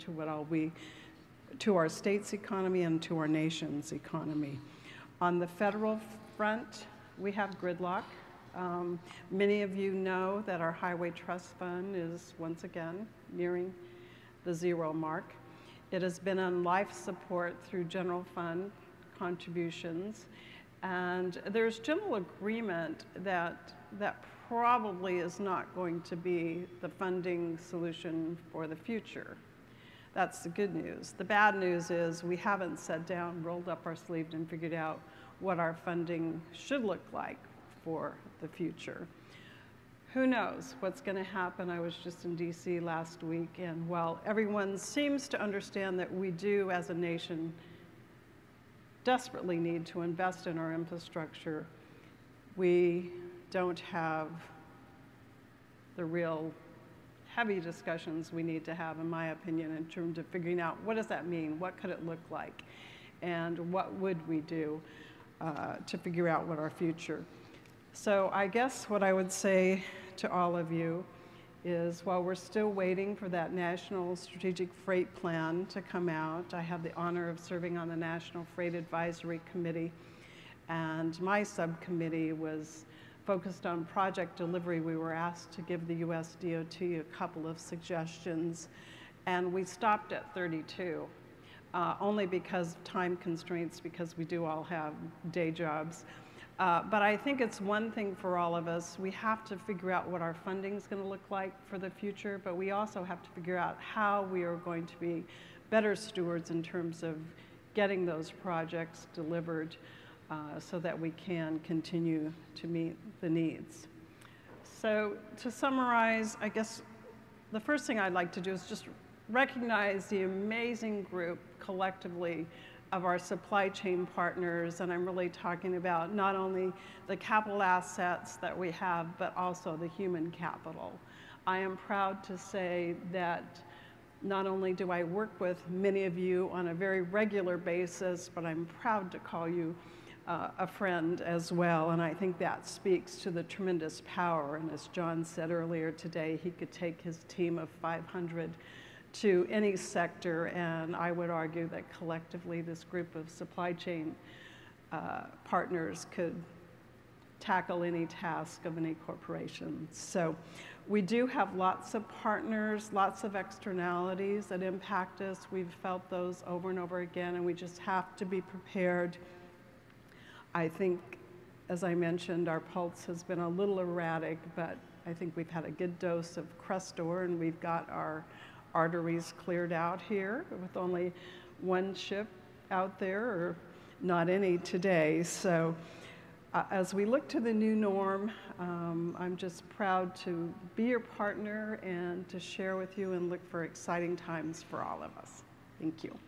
to our state's economy and to our nation's economy. On the federal front, we have gridlock. Many of you know that our Highway Trust Fund is once again nearing the zero mark. It has been on life support through general fund contributions, and there's general agreement that that probably is not going to be the funding solution for the future. That's the good news. The bad news is we haven't sat down, rolled up our sleeves, and figured out what our funding should look like for the future. Who knows what's going to happen? I was just in DC last week, and while everyone seems to understand that we do as a nation desperately need to invest in our infrastructure, we don't have the real heavy discussions we need to have, in my opinion, in terms of figuring out what does that mean, what could it look like, and what would we do to figure out what our future. So I guess what I would say to all of you is, while we're still waiting for that National Strategic Freight Plan to come out, I have the honor of serving on the National Freight Advisory Committee, and my subcommittee was focused on project delivery. We were asked to give the US DOT a couple of suggestions, and we stopped at 32, only because of time constraints, because we do all have day jobs. But I think it's one thing for all of us. We have to figure out what our funding is going to look like for the future, but we also have to figure out how we are going to be better stewards in terms of getting those projects delivered so that we can continue to meet the needs. So to summarize, I guess the first thing I'd like to do is just recognize the amazing group collectively of our supply chain partners, and I'm really talking about not only the capital assets that we have, but also the human capital. I am proud to say that not only do I work with many of you on a very regular basis, but I'm proud to call you a friend as well, and I think that speaks to the tremendous power. And as Jon said earlier today, he could take his team of 500 to any sector, and I would argue that collectively this group of supply chain partners could tackle any task of any corporation. So we do have lots of partners, lots of externalities that impact us. We've felt those over and over again, and we just have to be prepared. I think, as I mentioned, our pulse has been a little erratic, but I think we've had a good dose of Crestor, and we've got our arteries cleared out here with only one ship out there, or not any today. So as we look to the new norm, I'm just proud to be your partner and to share with you and look for exciting times for all of us. Thank you.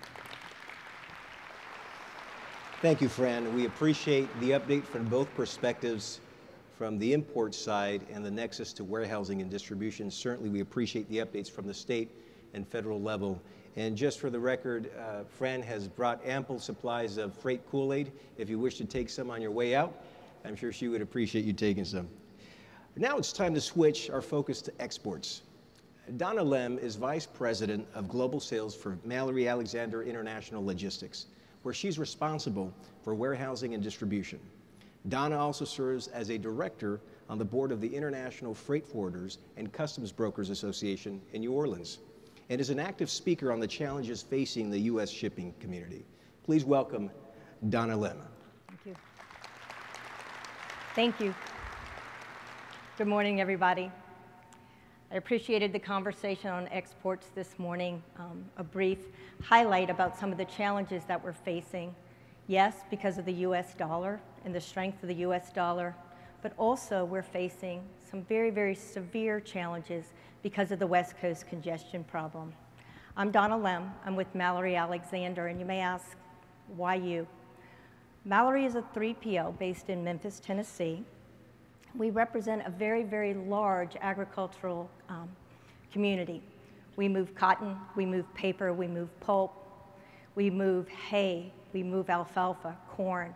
Thank you, Fran. We appreciate the update from both perspectives, from the import side and the nexus to warehousing and distribution. Certainly, we appreciate the updates from the state and federal level. And just for the record, Fran has brought ample supplies of freight Kool-Aid. If you wish to take some on your way out, I'm sure she would appreciate you taking some. Now it's time to switch our focus to exports. Donna Lemm is Vice President of Global Sales for Mallory Alexander International Logistics, where she's responsible for warehousing and distribution. Donna also serves as a director on the board of the International Freight Forwarders and Customs Brokers Association in New Orleans, and is an active speaker on the challenges facing the U.S. shipping community. Please welcome Donna Lemm. Thank you. Thank you. Good morning, everybody. I appreciated the conversation on exports this morning, a brief highlight about some of the challenges that we're facing. Yes, because of the US dollar and the strength of the US dollar, but also we're facing some very, very severe challenges because of the West Coast congestion problem. I'm Donna Lemm. I'm with Mallory Alexander, and you may ask, why you? Mallory is a 3PL based in Memphis, Tennessee. We represent a very, very large agricultural community. We move cotton, we move paper, we move pulp, we move hay, we move alfalfa, corn.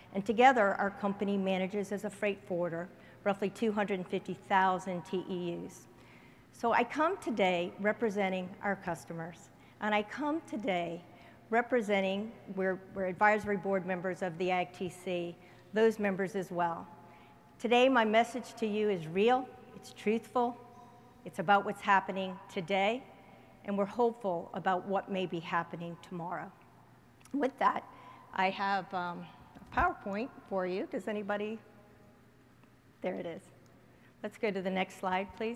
And together, our company manages as a freight forwarder roughly 250,000 TEUs. So I come today representing our customers, and I come today representing, we're advisory board members of the AgTC, those members as well. Today, my message to you is real, it's truthful, it's about what's happening today, and we're hopeful about what may be happening tomorrow. With that, I have a PowerPoint for you. Does anybody? There it is. Let's go to the next slide, please.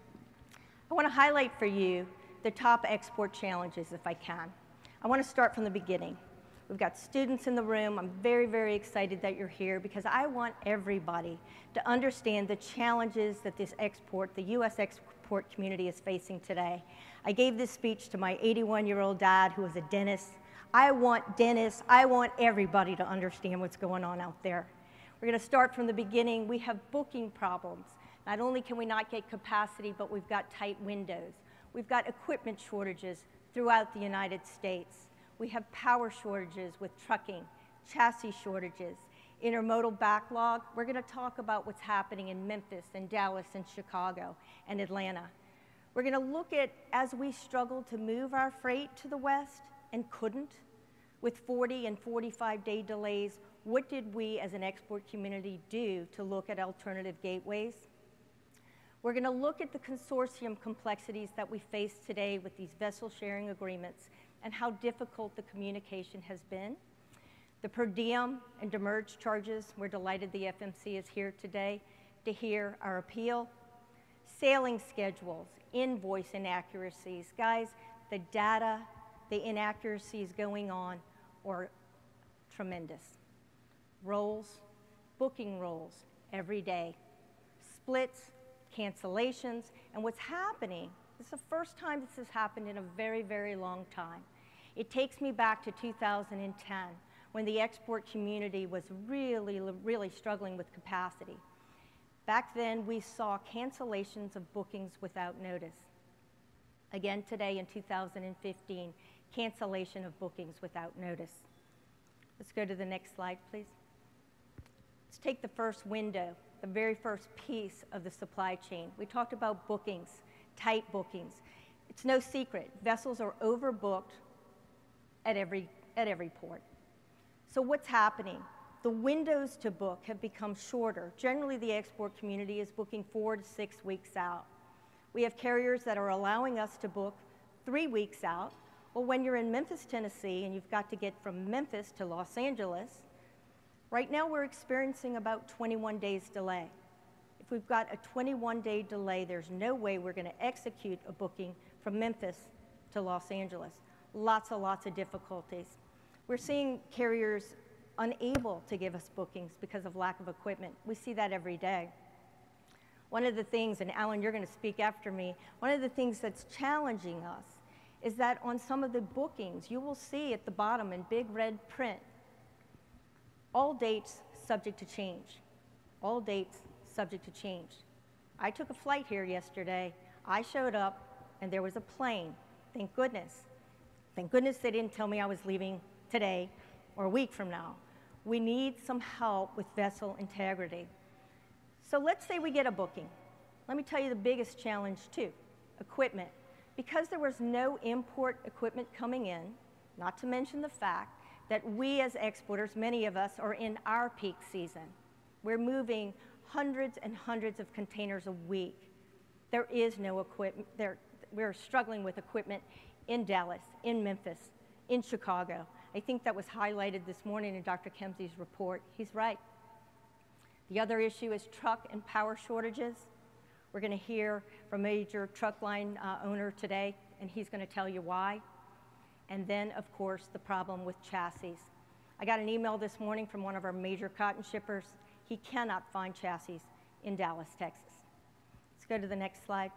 I want to highlight for you the top export challenges, if I can. I want to start from the beginning. We've got students in the room. I'm very, very excited that you're here because I want everybody to understand the challenges that this export, the U.S. export community is facing today. I gave this speech to my 81-year-old dad who is a dentist. I want dentists, I want everybody to understand what's going on out there. We're going to start from the beginning. We have booking problems. Not only can we not get capacity, but we've got tight windows. We've got equipment shortages throughout the United States. We have power shortages with trucking, chassis shortages, intermodal backlog. We're going to talk about what's happening in Memphis and Dallas and Chicago and Atlanta. We're going to look at, as we struggle to move our freight to the West and couldn't, with 40 and 45-day delays, what did we as an export community do to look at alternative gateways? We're going to look at the consortium complexities that we face today with these vessel sharing agreements and how difficult the communication has been. The per diem and demurrage charges, we're delighted the FMC is here today to hear our appeal. Sailing schedules, invoice inaccuracies. Guys, the data, the inaccuracies going on are tremendous. Rolls, booking rolls every day. Splits, cancellations, and what's happening, this is the first time this has happened in a very, very long time. It takes me back to 2010 when the export community was really, really struggling with capacity. Back then, we saw cancellations of bookings without notice. Again today in 2015, cancellation of bookings without notice. Let's go to the next slide, please. Let's take the first window, the very first piece of the supply chain. We talked about bookings, tight bookings. It's no secret, vessels are overbooked at every port. So what's happening? The windows to book have become shorter. Generally, the export community is booking 4 to 6 weeks out. We have carriers that are allowing us to book 3 weeks out. Well, when you're in Memphis, Tennessee, and you've got to get from Memphis to Los Angeles, right now we're experiencing about 21 days delay. If we've got a 21-day delay, there's no way we're going to execute a booking from Memphis to Los Angeles. Lots of difficulties. We're seeing carriers unable to give us bookings because of lack of equipment. We see that every day. One of the things, and Alan, you're going to speak after me, one of the things that's challenging us is that on some of the bookings, you will see at the bottom in big red print, all dates subject to change. All dates subject to change. I took a flight here yesterday. I showed up, and there was a plane. Thank goodness. Thank goodness they didn't tell me I was leaving today or a week from now. We need some help with vessel integrity. So let's say we get a booking. Let me tell you the biggest challenge too, equipment. Because there was no import equipment coming in, not to mention the fact that we as exporters, many of us are in our peak season. We're moving hundreds and hundreds of containers a week. There is no equipment. We're struggling with equipment in Dallas, in Memphis, in Chicago. I think that was highlighted this morning in Dr. Kemmsies' report. He's right. The other issue is truck and power shortages. We're going to hear from a major truck line owner today, and he's going to tell you why. And then, of course, the problem with chassis. I got an email this morning from one of our major cotton shippers. He cannot find chassis in Dallas, Texas. Let's go to the next slide.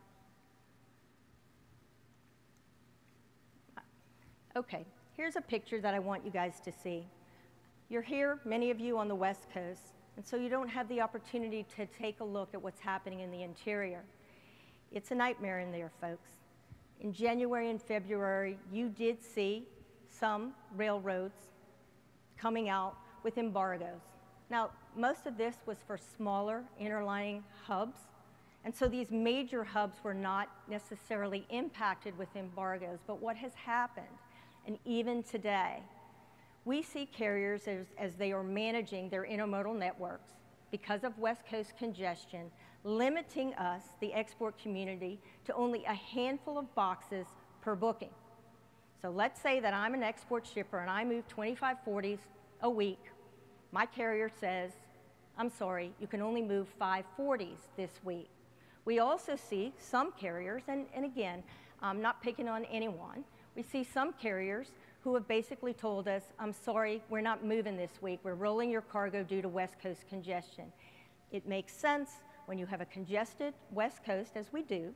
Okay, here's a picture that I want you guys to see. You're here, many of you on the West Coast, and so you don't have the opportunity to take a look at what's happening in the interior. It's a nightmare in there, folks. In January and February, you did see some railroads coming out with embargoes. Now, most of this was for smaller interlining hubs, and so these major hubs were not necessarily impacted with embargoes. But what has happened, and even today, we see carriers as they are managing their intermodal networks because of West Coast congestion, limiting us, the export community, to only a handful of boxes per booking. So let's say that I'm an export shipper and I move 25 40s a week. My carrier says, I'm sorry, you can only move 5 40s this week. We also see some carriers, and again, I'm not picking on anyone, we see some carriers who have basically told us, I'm sorry, we're not moving this week. We're rolling your cargo due to West Coast congestion. It makes sense when you have a congested West Coast, as we do.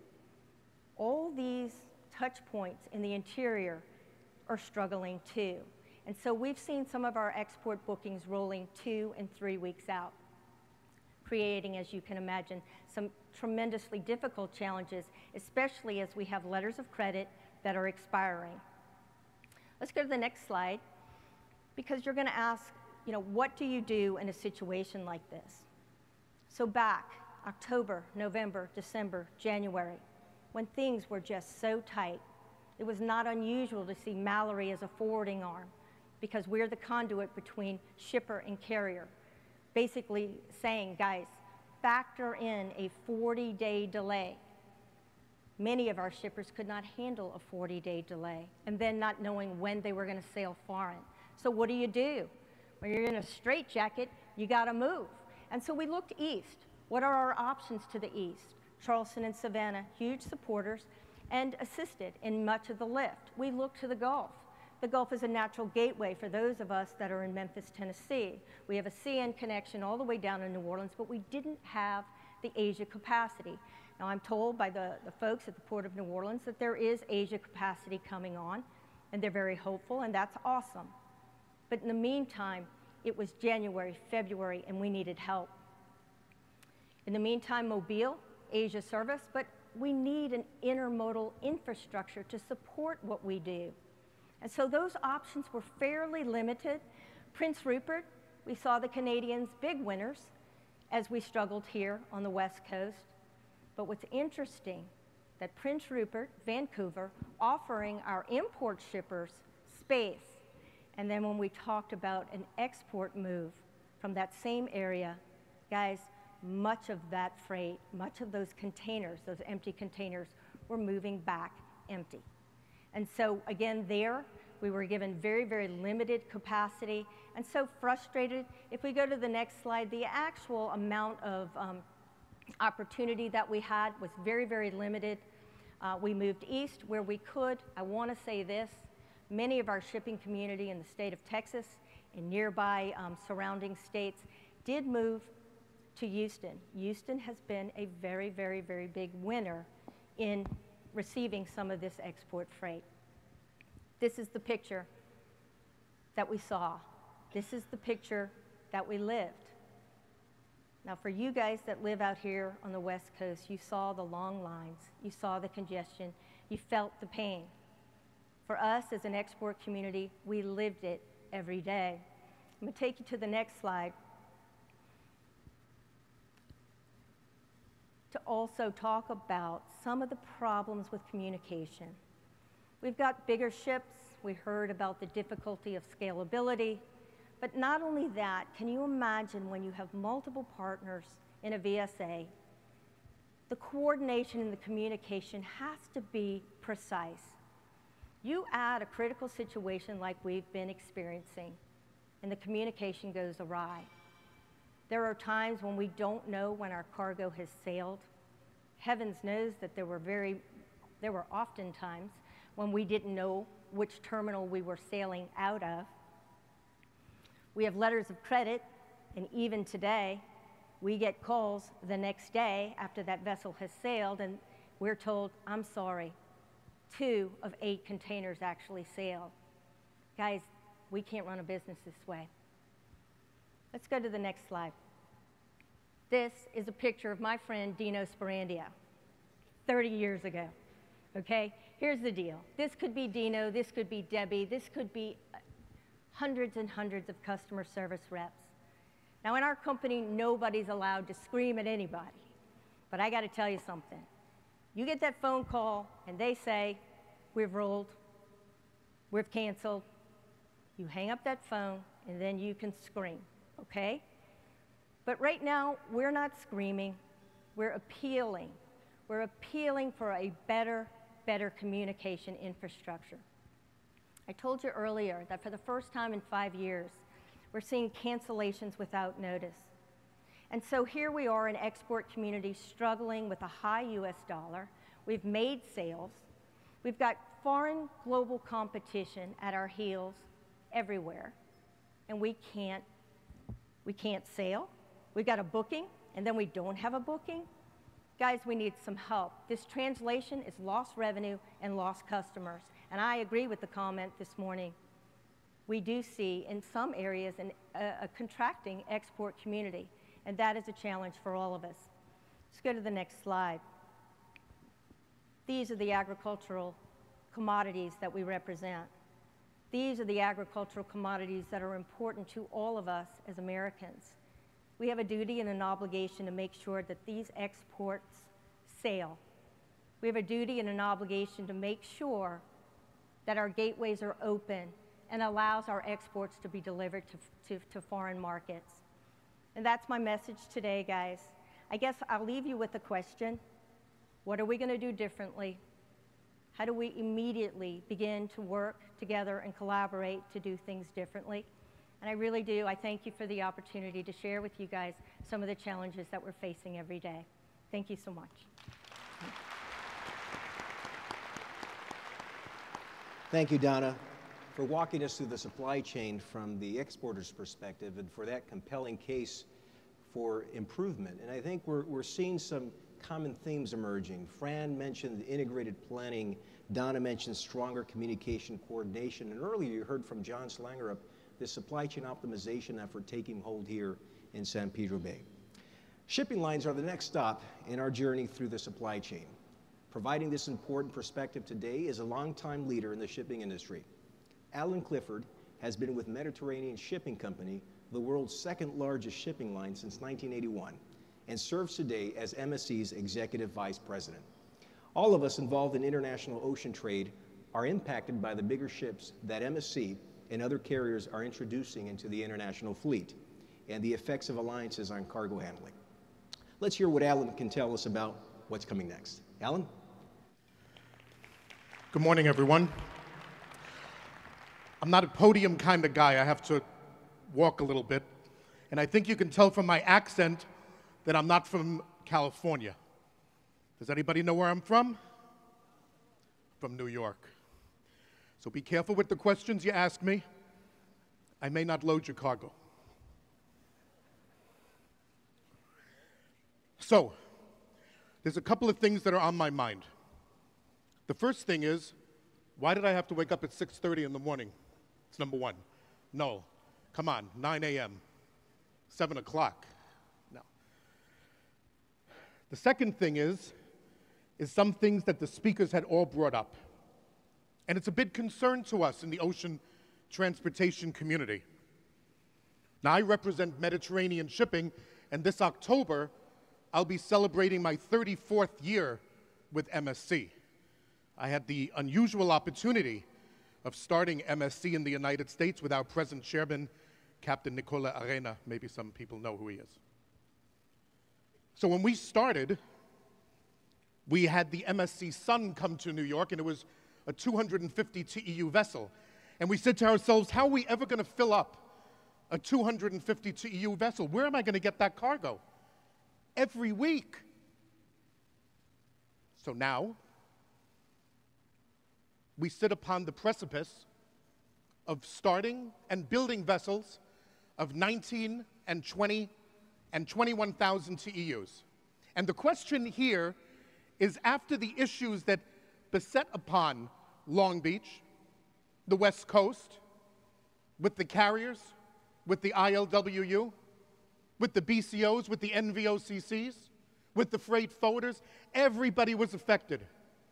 All these touch points in the interior are struggling too. And so we've seen some of our export bookings rolling 2 and 3 weeks out, creating, as you can imagine, some tremendously difficult challenges, especially as we have letters of credit that are expiring. Let's go to the next slide, because you're going to ask, what do you do in a situation like this? So back October, November, December, January, when things were just so tight, it was not unusual to see Mallory as a forwarding arm, because we're the conduit between shipper and carrier, basically saying, guys, factor in a 40-day delay. Many of our shippers could not handle a 40-day delay, and then not knowing when they were going to sail foreign. So what do? When you're in a straitjacket, you got to move. And so we looked east. What are our options to the east? Charleston and Savannah, huge supporters, and assisted in much of the lift. We looked to the Gulf. The Gulf is a natural gateway for those of us that are in Memphis, Tennessee. We have a CN connection all the way down to New Orleans, but we didn't have the Asia capacity. Now, I'm told by the folks at the Port of New Orleans that there is Asia capacity coming on, and they're very hopeful, and that's awesome. But in the meantime, it was January, February, and we needed help. In the meantime, Mobile, Asia service, but we need an intermodal infrastructure to support what we do. And so those options were fairly limited. Prince Rupert, we saw the Canadians big winners as we struggled here on the West Coast. But what's interesting, that Prince Rupert, Vancouver, offering our import shippers space. And then when we talked about an export move from that same area, guys, much of that freight, much of those containers, those empty containers, were moving back empty. And so again, there, we were given very, very limited capacity, and so frustrated. If we go to the next slide, the actual amount of opportunity that we had was very, very limited. We moved east where we could. I want to say this, many of our shipping community in the state of Texas and nearby surrounding states did move to Houston. Houston has been a very, very, very big winner in receiving some of this export freight. This is the picture that we saw. This is the picture that we lived. Now, for you guys that live out here on the West Coast, you saw the long lines, you saw the congestion, you felt the pain. For us as an export community, we lived it every day. I'm going to take you to the next slide to also talk about some of the problems with communication. We've got bigger ships. We heard about the difficulty of scalability. But not only that, can you imagine when you have multiple partners in a VSA, the coordination and the communication has to be precise. You add a critical situation like we've been experiencing, and the communication goes awry. There are times when we don't know when our cargo has sailed. Heavens knows that there were often times when we didn't know which terminal we were sailing out of. We have letters of credit, and even today, we get calls the next day after that vessel has sailed, and we're told, I'm sorry, 2 of 8 containers actually sailed. Guys, we can't run a business this way. Let's go to the next slide. This is a picture of my friend Dino Sperandia, 30 years ago, okay? Here's the deal. This could be Dino, this could be Debbie, this could be hundreds and hundreds of customer service reps. Now in our company, nobody's allowed to scream at anybody, but I gotta tell you something. You get that phone call and they say, we've rolled, we've canceled. You hang up that phone and then you can scream, okay? But right now, we're not screaming, we're appealing. We're appealing for a better communication infrastructure. I told you earlier that for the first time in 5 years, we're seeing cancellations without notice. And so here we are, an export community struggling with a high US dollar. We've made sales. We've got foreign global competition at our heels everywhere. And we can't sail. We've got a booking, and then we don't have a booking. Guys, we need some help. This translation is lost revenue and lost customers. And I agree with the comment this morning. We do see in some areas a contracting export community, and that is a challenge for all of us. Let's go to the next slide. These are the agricultural commodities that we represent. These are the agricultural commodities that are important to all of us as Americans. We have a duty and an obligation to make sure that these exports sail. We have a duty and an obligation to make sure that our gateways are open and allows our exports to be delivered to foreign markets. And that's my message today, guys. I guess I'll leave you with a question. What are we going to do differently? How do we immediately begin to work together and collaborate to do things differently? And I really do. I thank you for the opportunity to share with you guys some of the challenges that we're facing every day. Thank you so much. Thank you, Donna, for walking us through the supply chain from the exporter's perspective and for that compelling case for improvement. And I think we're seeing some common themes emerging. Fran mentioned integrated planning. Donna mentioned stronger communication coordination. And earlier you heard from Jon Slangerup, the supply chain optimization effort taking hold here in San Pedro Bay. Shipping lines are the next stop in our journey through the supply chain. Providing this important perspective today is a longtime leader in the shipping industry. Alan Clifford has been with Mediterranean Shipping Company, the world's second largest shipping line since 1981, and serves today as MSC's Executive Vice President. All of us involved in international ocean trade are impacted by the bigger ships that MSC and other carriers are introducing into the international fleet and the effects of alliances on cargo handling. Let's hear what Alan can tell us about what's coming next. Alan? Good morning, everyone. I'm not a podium kind of guy. I have to walk a little bit. And I think you can tell from my accent that I'm not from California. Does anybody know where I'm from? From New York. So be careful with the questions you ask me. I may not load your cargo. So, there's a couple of things that are on my mind. The first thing is, why did I have to wake up at 6:30 in the morning? It's number one. No, come on, 9 a.m., 7 o'clock. No. The second thing is some things that the speakers had all brought up. And it's a big concern to us in the ocean transportation community. Now, I represent Mediterranean Shipping, and this October, I'll be celebrating my 34th year with MSC. I had the unusual opportunity of starting MSC in the United States with our present chairman, Captain Nicola Arena. Maybe some people know who he is. So when we started, we had the MSC Sun come to New York, and it was a 250 TEU vessel. And we said to ourselves, how are we ever going to fill up a 250 TEU vessel? Where am I going to get that cargo? Every week. So now, we sit upon the precipice of starting and building vessels of 19 and 20 and 21,000 TEUs. And the question here is, after the issues that beset upon Long Beach, the West Coast, with the carriers, with the ILWU, with the BCOs, with the NVOCCs, with the freight forwarders, everybody was affected.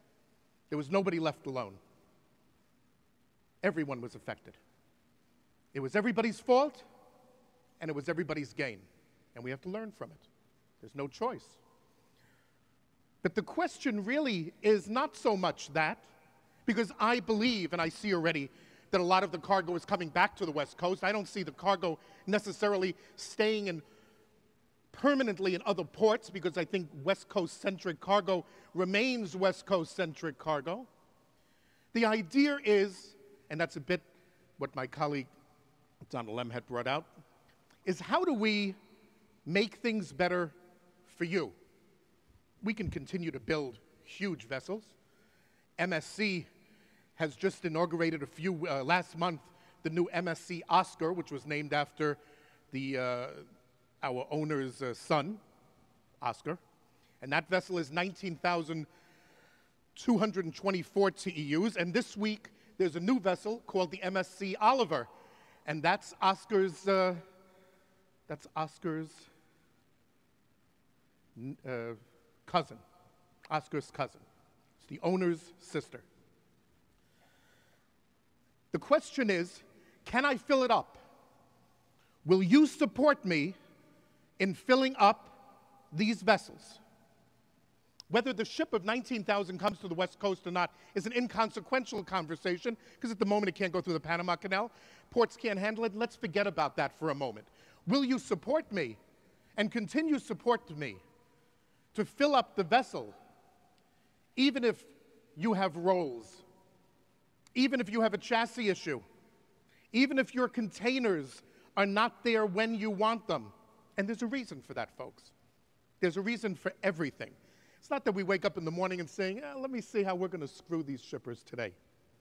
There was nobody left alone. Everyone was affected. It was everybody's fault, and it was everybody's gain. And we have to learn from it. There's no choice. But the question really is not so much that, because I believe, and I see already, that a lot of the cargo is coming back to the West Coast. I don't see the cargo necessarily staying permanently in other ports, because I think West Coast-centric cargo remains West Coast-centric cargo. The idea is, and that's a bit what my colleague Donna Lemm had brought out, is how do we make things better for you? We can continue to build huge vessels. MSC has just inaugurated last month, the new MSC Oscar, which was named after our owner's son, Oscar. And that vessel is 19,224 TEUs. And this week, there's a new vessel called the MSC Oliver. And that's Oscar's cousin, Oscar's cousin. It's the owner's sister. The question is, can I fill it up? Will you support me in filling up these vessels? Whether the ship of 19,000 comes to the West Coast or not is an inconsequential conversation, because at the moment it can't go through the Panama Canal. Ports can't handle it. Let's forget about that for a moment. Will you support me and continue to support me to fill up the vessel, even if you have rolls, even if you have a chassis issue, even if your containers are not there when you want them? And there's a reason for that, folks. There's a reason for everything. It's not that we wake up in the morning and saying, let me see how we're going to screw these shippers today.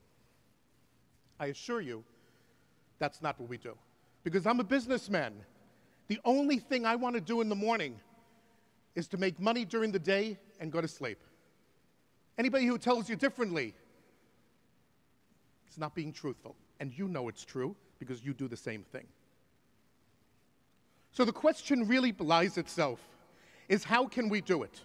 I assure you, that's not what we do. Because I'm a businessman. The only thing I want to do in the morning is to make money during the day and go to sleep. Anybody who tells you differently is not being truthful. And you know it's true because you do the same thing. So the question really belies itself is, how can we do it?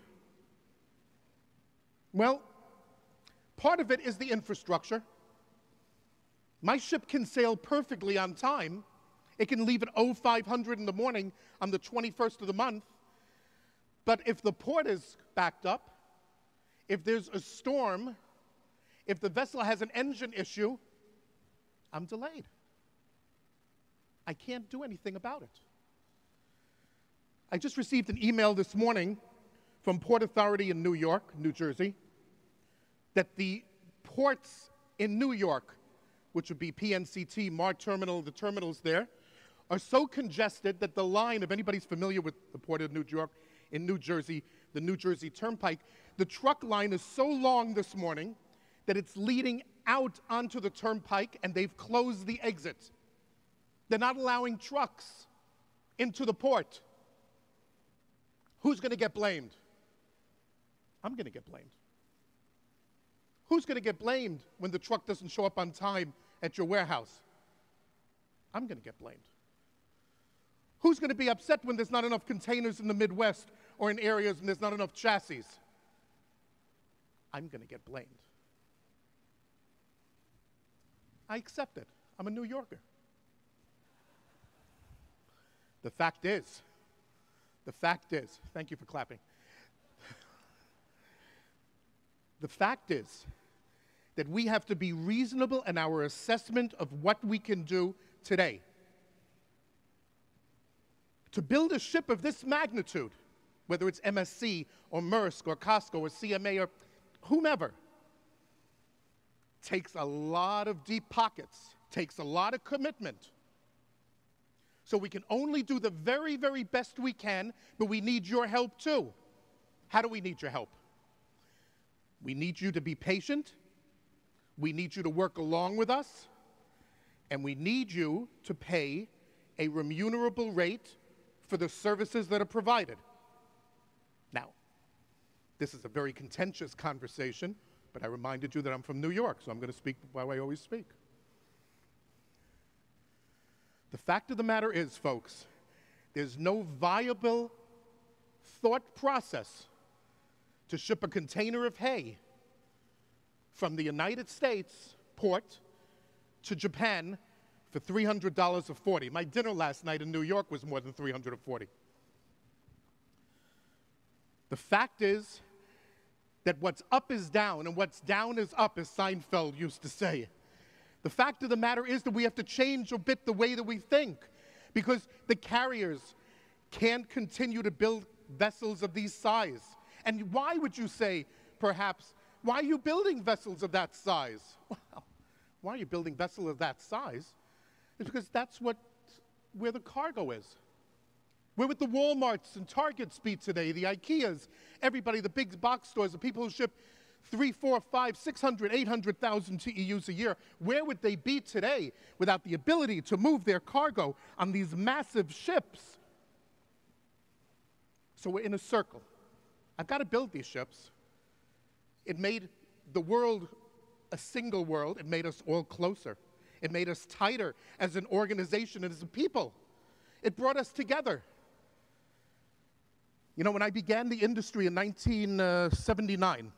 Well, part of it is the infrastructure. My ship can sail perfectly on time. It can leave at 0500 in the morning on the 21st of the month. But if the port is backed up, if there's a storm, if the vessel has an engine issue, I'm delayed. I can't do anything about it. I just received an email this morning from Port Authority in New York, New Jersey, that the ports in New York, which would be PNCT, Mart Terminal, the terminals there, are so congested that the line, if anybody's familiar with the Port of New York, in New Jersey, the New Jersey Turnpike, the truck line is so long this morning that it's leading out onto the turnpike, and they've closed the exit. They're not allowing trucks into the port. Who's going to get blamed? I'm going to get blamed. Who's going to get blamed when the truck doesn't show up on time at your warehouse? I'm going to get blamed. Who's going to be upset when there's not enough containers in the Midwest or in areas and there's not enough chassis? I'm going to get blamed. I accept it. I'm a New Yorker. The fact is, thank you for clapping. The fact is that we have to be reasonable in our assessment of what we can do today. To build a ship of this magnitude, whether it's MSC or Maersk or Costco or CMA or whomever, takes a lot of deep pockets, takes a lot of commitment. So we can only do the very, very best we can, but we need your help too. How do we need your help? We need you to be patient. We need you to work along with us. And we need you to pay a remunerable rate for the services that are provided. Now, this is a very contentious conversation, but I reminded you that I'm from New York, so I'm going to speak the way I always speak. The fact of the matter is, folks, there's no viable thought process to ship a container of hay from the United States port to Japan for for $300 or 40. My dinner last night in New York was more than 340. The fact is that what's up is down and what's down is up, as Seinfeld used to say. The fact of the matter is that we have to change a bit the way that we think, because the carriers can't continue to build vessels of these size. And why would you say, perhaps, why are you building vessels of that size? Well, why are you building vessels of that size? It's because that's where the cargo is. We're with the Walmarts and Targets be today, the IKEAs, everybody, the big box stores, the people who ship 3, 4, 5, 600, 800,000 TEUs a year. Where would they be today without the ability to move their cargo on these massive ships? So we're in a circle. I've got to build these ships. It made the world a single world. It made us all closer. It made us tighter as an organization and as a people. It brought us together. You know, when I began the industry in 1979,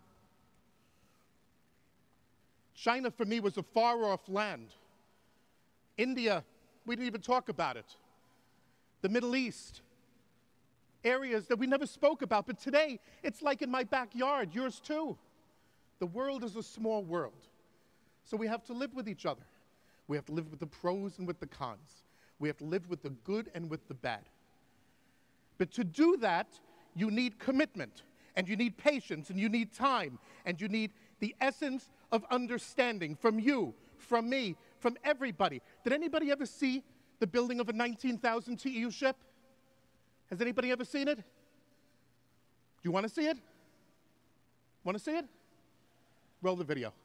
China for me was a far-off land. India, we didn't even talk about it. The Middle East, areas that we never spoke about, but today it's like in my backyard, yours too. The world is a small world, so we have to live with each other. We have to live with the pros and with the cons. We have to live with the good and with the bad. But to do that, you need commitment, and you need patience, and you need time, and you need the essence of understanding from you, from me, from everybody. Did anybody ever see the building of a 19,000 TEU ship? Has anybody ever seen it? Do you want to see it? Want to see it? Roll the video.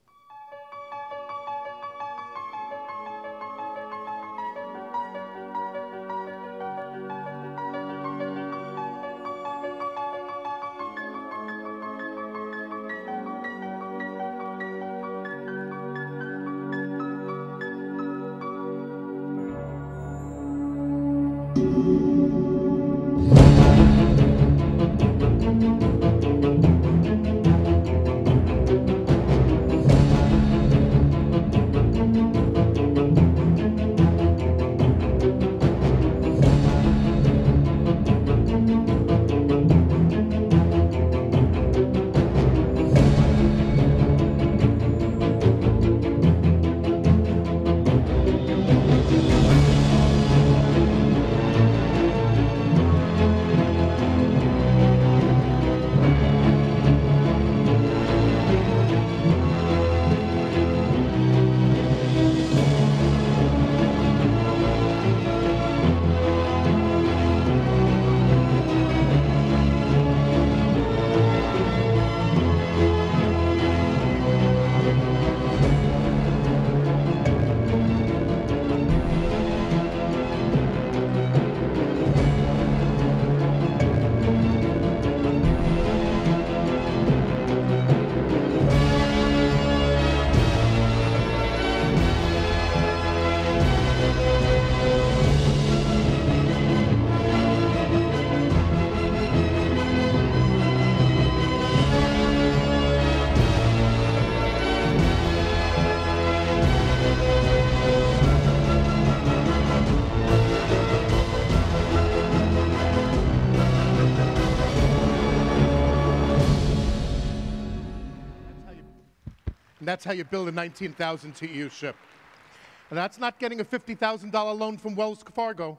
And that's how you build a 19,000 TEU ship. And that's not getting a $50,000 loan from Wells Fargo.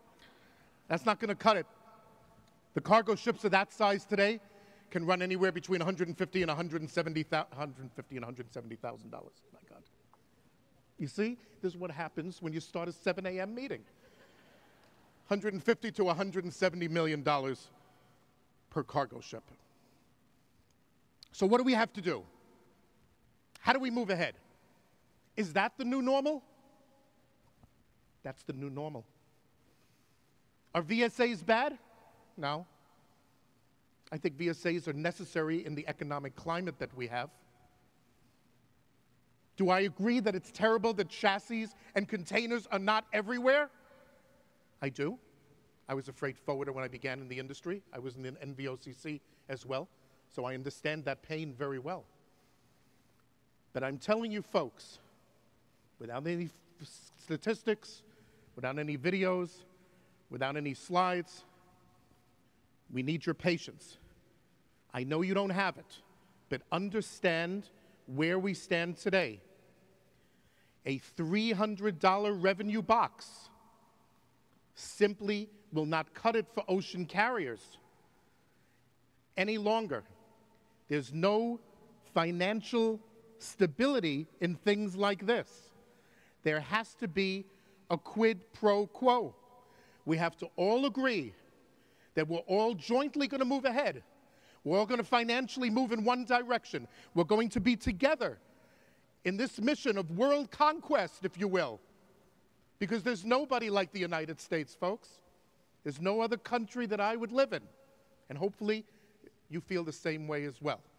That's not going to cut it. The cargo ships of that size today can run anywhere between $150,000 and $170,000. My God. You see, this is what happens when you start a 7 a.m. meeting. $150 to $170 million per cargo ship. So what do we have to do? How do we move ahead? Is that the new normal? That's the new normal. Are VSAs bad? No. I think VSAs are necessary in the economic climate that we have. Do I agree that it's terrible that chassis and containers are not everywhere? I do. I was a freight forwarder when I began in the industry. I was in the NVOCC as well, so I understand that pain very well. But I'm telling you folks, without any statistics, without any videos, without any slides. We need your patience. I know you don't have it, but understand where we stand today. A $300 revenue box simply will not cut it for ocean carriers any longer. There's no financial stability in things like this. There has to be a quid pro quo. We have to all agree that we're all jointly going to move ahead. We're all going to financially move in one direction. We're going to be together in this mission of world conquest, if you will. Because there's nobody like the United States, folks. There's no other country that I would live in. And hopefully you feel the same way as well.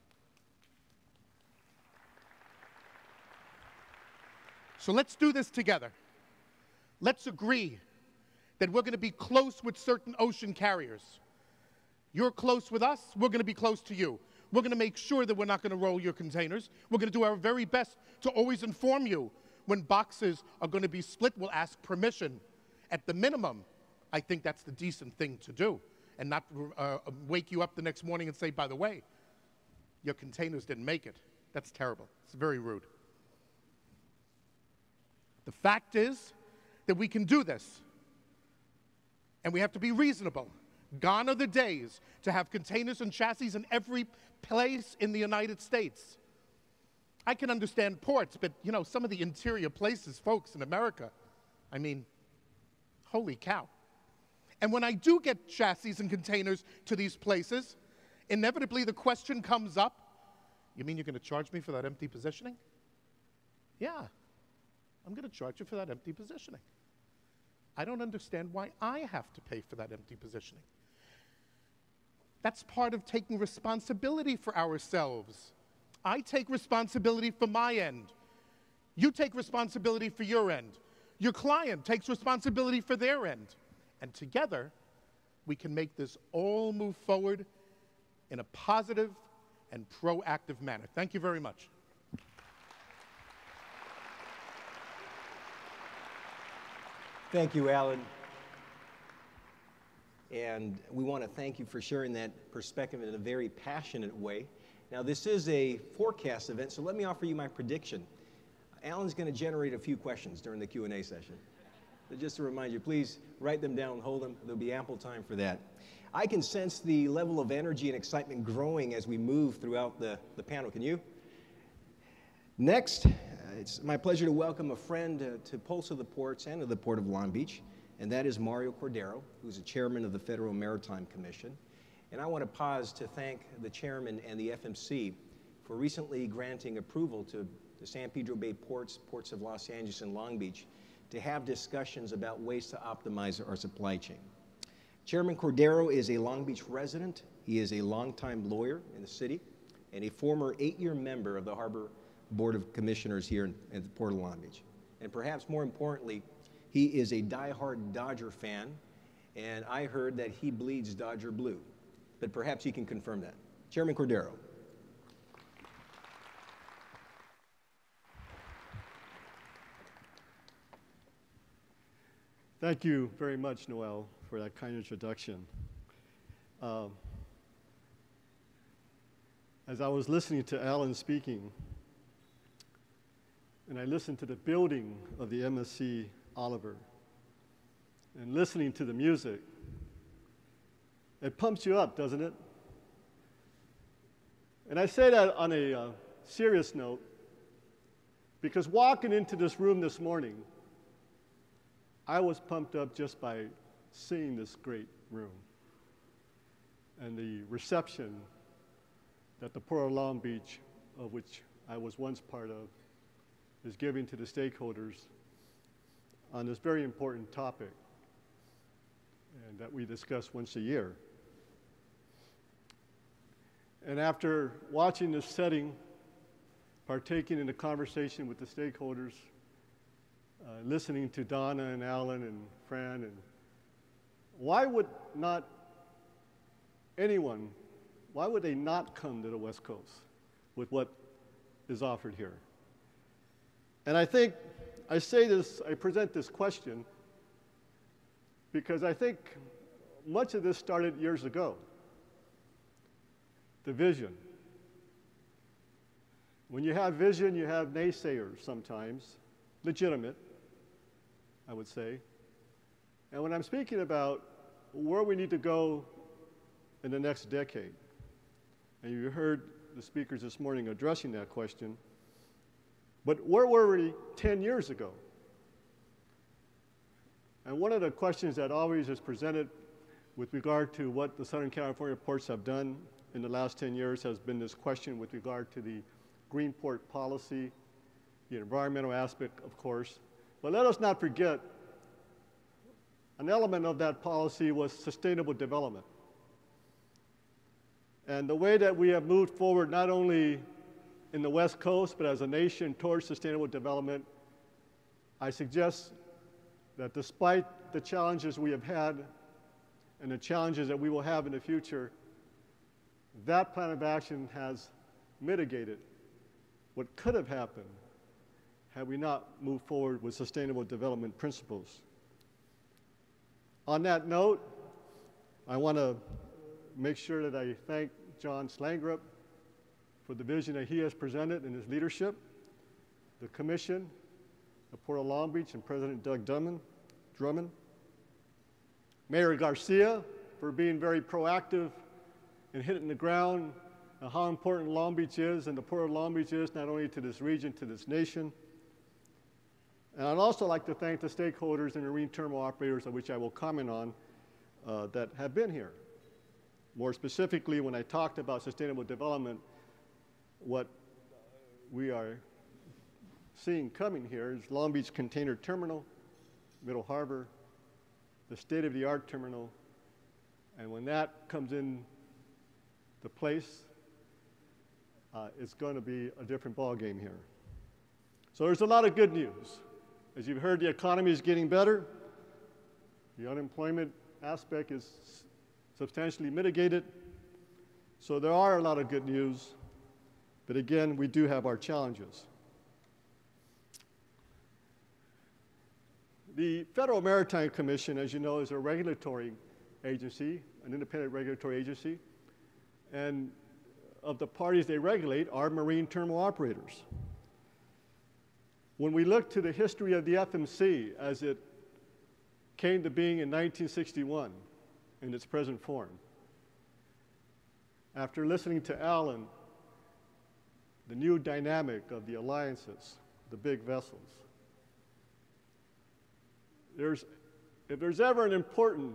So let's do this together. Let's agree that we're going to be close with certain ocean carriers. You're close with us, we're going to be close to you. We're going to make sure that we're not going to roll your containers. We're going to do our very best to always inform you when boxes are going to be split. We'll ask permission. At the minimum, I think that's the decent thing to do, and not wake you up the next morning and say, by the way, your containers didn't make it. That's terrible. It's very rude. The fact is that we can do this, and we have to be reasonable. Gone are the days to have containers and chassis in every place in the United States. I can understand ports, but you know, some of the interior places, folks, in America, I mean, holy cow. And when I do get chassis and containers to these places, inevitably the question comes up, you mean you're going to charge me for that empty positioning? Yeah, I'm going to charge you for that empty positioning. I don't understand why I have to pay for that empty positioning. That's part of taking responsibility for ourselves. I take responsibility for my end. You take responsibility for your end. Your client takes responsibility for their end. And together, we can make this all move forward in a positive and proactive manner. Thank you very much. Thank you, Alan. And we want to thank you for sharing that perspective in a very passionate way. Now, this is a forecast event, so let me offer you my prediction. Alan's going to generate a few questions during the Q&A session. But just to remind you, please write them down and hold them. There'll be ample time for that. I can sense the level of energy and excitement growing as we move throughout the panel. Can you? Next, it's my pleasure to welcome a friend to Pulse of the Ports and to the Port of Long Beach, and that is Mario Cordero, who's the chairman of the Federal Maritime Commission. And I want to pause to thank the chairman and the FMC for recently granting approval to the San Pedro Bay ports of Los Angeles and Long Beach, to have discussions about ways to optimize our supply chain. Chairman Cordero is a Long Beach resident. He is a longtime lawyer in the city and a former 8-year member of the Harbor Board of Commissioners here at the Port of Long Beach. And perhaps more importantly, he is a diehard Dodger fan, and I heard that he bleeds Dodger blue, but perhaps he can confirm that. Chairman Cordero. Thank you very much, Noel, for that kind introduction. As I was listening to Alan speaking, and I listened to the building of the MSC Oliver, and listening to the music, it pumps you up, doesn't it? And I say that on a serious note, because walking into this room this morning, I was pumped up just by seeing this great room and the reception that the Port of Long Beach, of which I was once part of, is giving to the stakeholders on this very important topic, and that we discuss once a year. And after watching this setting, partaking in the conversation with the stakeholders, listening to Donna and Alan and Fran, and why would they not come to the West Coast with what is offered here? And I think I say this, I present this question because I think much of this started years ago. The vision. When you have vision, you have naysayers sometimes, legitimate, I would say. And when I'm speaking about where we need to go in the next decade, and you heard the speakers this morning addressing that question, but where were we 10 years ago? And one of the questions that always is presented with regard to what the Southern California ports have done in the last 10 years has been this question with regard to the green port policy, the environmental aspect, of course. But let us not forget, an element of that policy was sustainable development. And the way that we have moved forward, not only in the West Coast, but as a nation towards sustainable development, I suggest that despite the challenges we have had and the challenges that we will have in the future, that plan of action has mitigated what could have happened had we not moved forward with sustainable development principles. On that note, I want to make sure that I thank Jon Slangerup for the vision that he has presented in his leadership, the Commission, the Port of Long Beach, and President Doug Drummond, Mayor Garcia for being very proactive in hitting the ground and how important Long Beach is and the Port of Long Beach is not only to this region, to this nation. And I'd also like to thank the stakeholders and marine terminal operators, of which I will comment on, that have been here. More specifically, when I talked about sustainable development, what we are seeing coming here is Long Beach Container Terminal, Middle Harbor, the state-of-the-art terminal, and when that comes in the place, it's going to be a different ballgame here. So there's a lot of good news. As you've heard, the economy is getting better. The unemployment aspect is substantially mitigated. So there are a lot of good news. But again, we do have our challenges. The Federal Maritime Commission, as you know, is a regulatory agency, an independent regulatory agency. And of the parties they regulate are marine terminal operators. When we look to the history of the FMC as it came to being in 1961 in its present form, after listening to Alan, the new dynamic of the alliances, the big vessels, if there's ever an important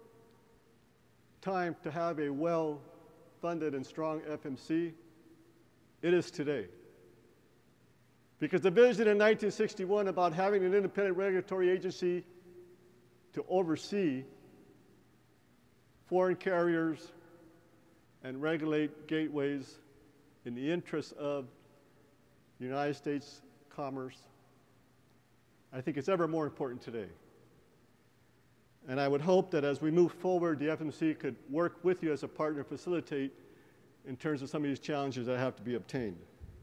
time to have a well-funded and strong FMC, it is today. Because the vision in 1961 about having an independent regulatory agency to oversee foreign carriers and regulate gateways in the interest of United States commerce, I think it's ever more important today. And I would hope that as we move forward, the FMC could work with you as a partner, facilitate in terms of some of these challenges that have to be obtained.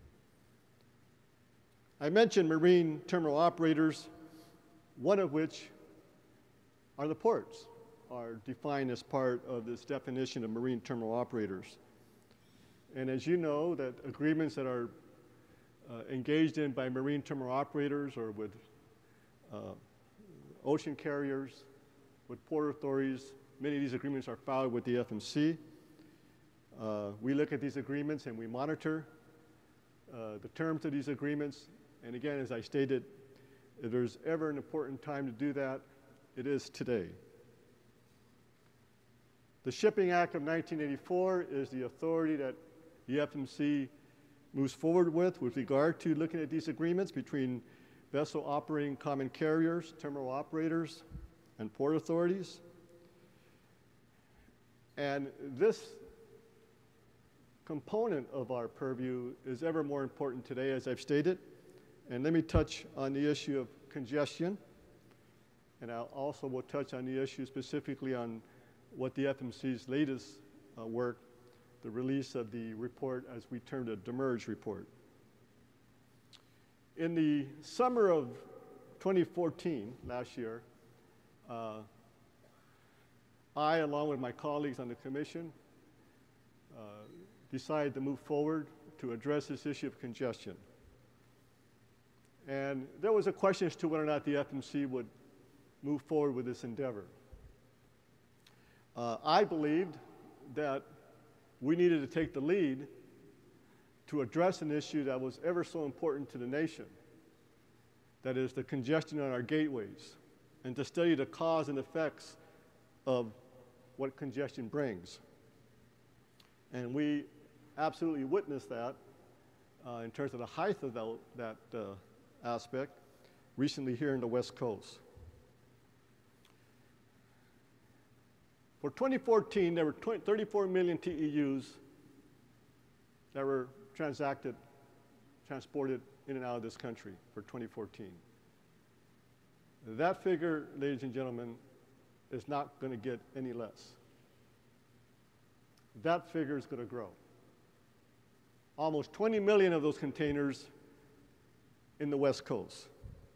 I mentioned marine terminal operators, one of which are the ports, are defined as part of this definition of marine terminal operators. And as you know, that agreements that are engaged in by marine terminal operators or with ocean carriers, with port authorities, many of these agreements are filed with the FMC. We look at these agreements and we monitor the terms of these agreements. And again, as I stated, if there's ever an important time to do that, it is today. The Shipping Act of 1984 is the authority that the FMC moves forward with regard to looking at these agreements between vessel operating common carriers, terminal operators, and port authorities. And this component of our purview is ever more important today, as I've stated. And let me touch on the issue of congestion. And I also will touch on the issue specifically on what the FMC's latest work, the release of the report as we termed a demerge report. In the summer of 2014, last year, I, along with my colleagues on the commission, decided to move forward to address this issue of congestion. And there was a question as to whether or not the FMC would move forward with this endeavor. I believed that we needed to take the lead to address an issue that was ever so important to the nation, that is the congestion on our gateways, and to study the cause and effects of what congestion brings. And we absolutely witnessed that in terms of the height of that aspect recently here in the West Coast. For 2014, there were 34 million TEUs that were transported in and out of this country for 2014. That figure, ladies and gentlemen, is not going to get any less. That figure is going to grow. Almost 20 million of those containers in the West Coast.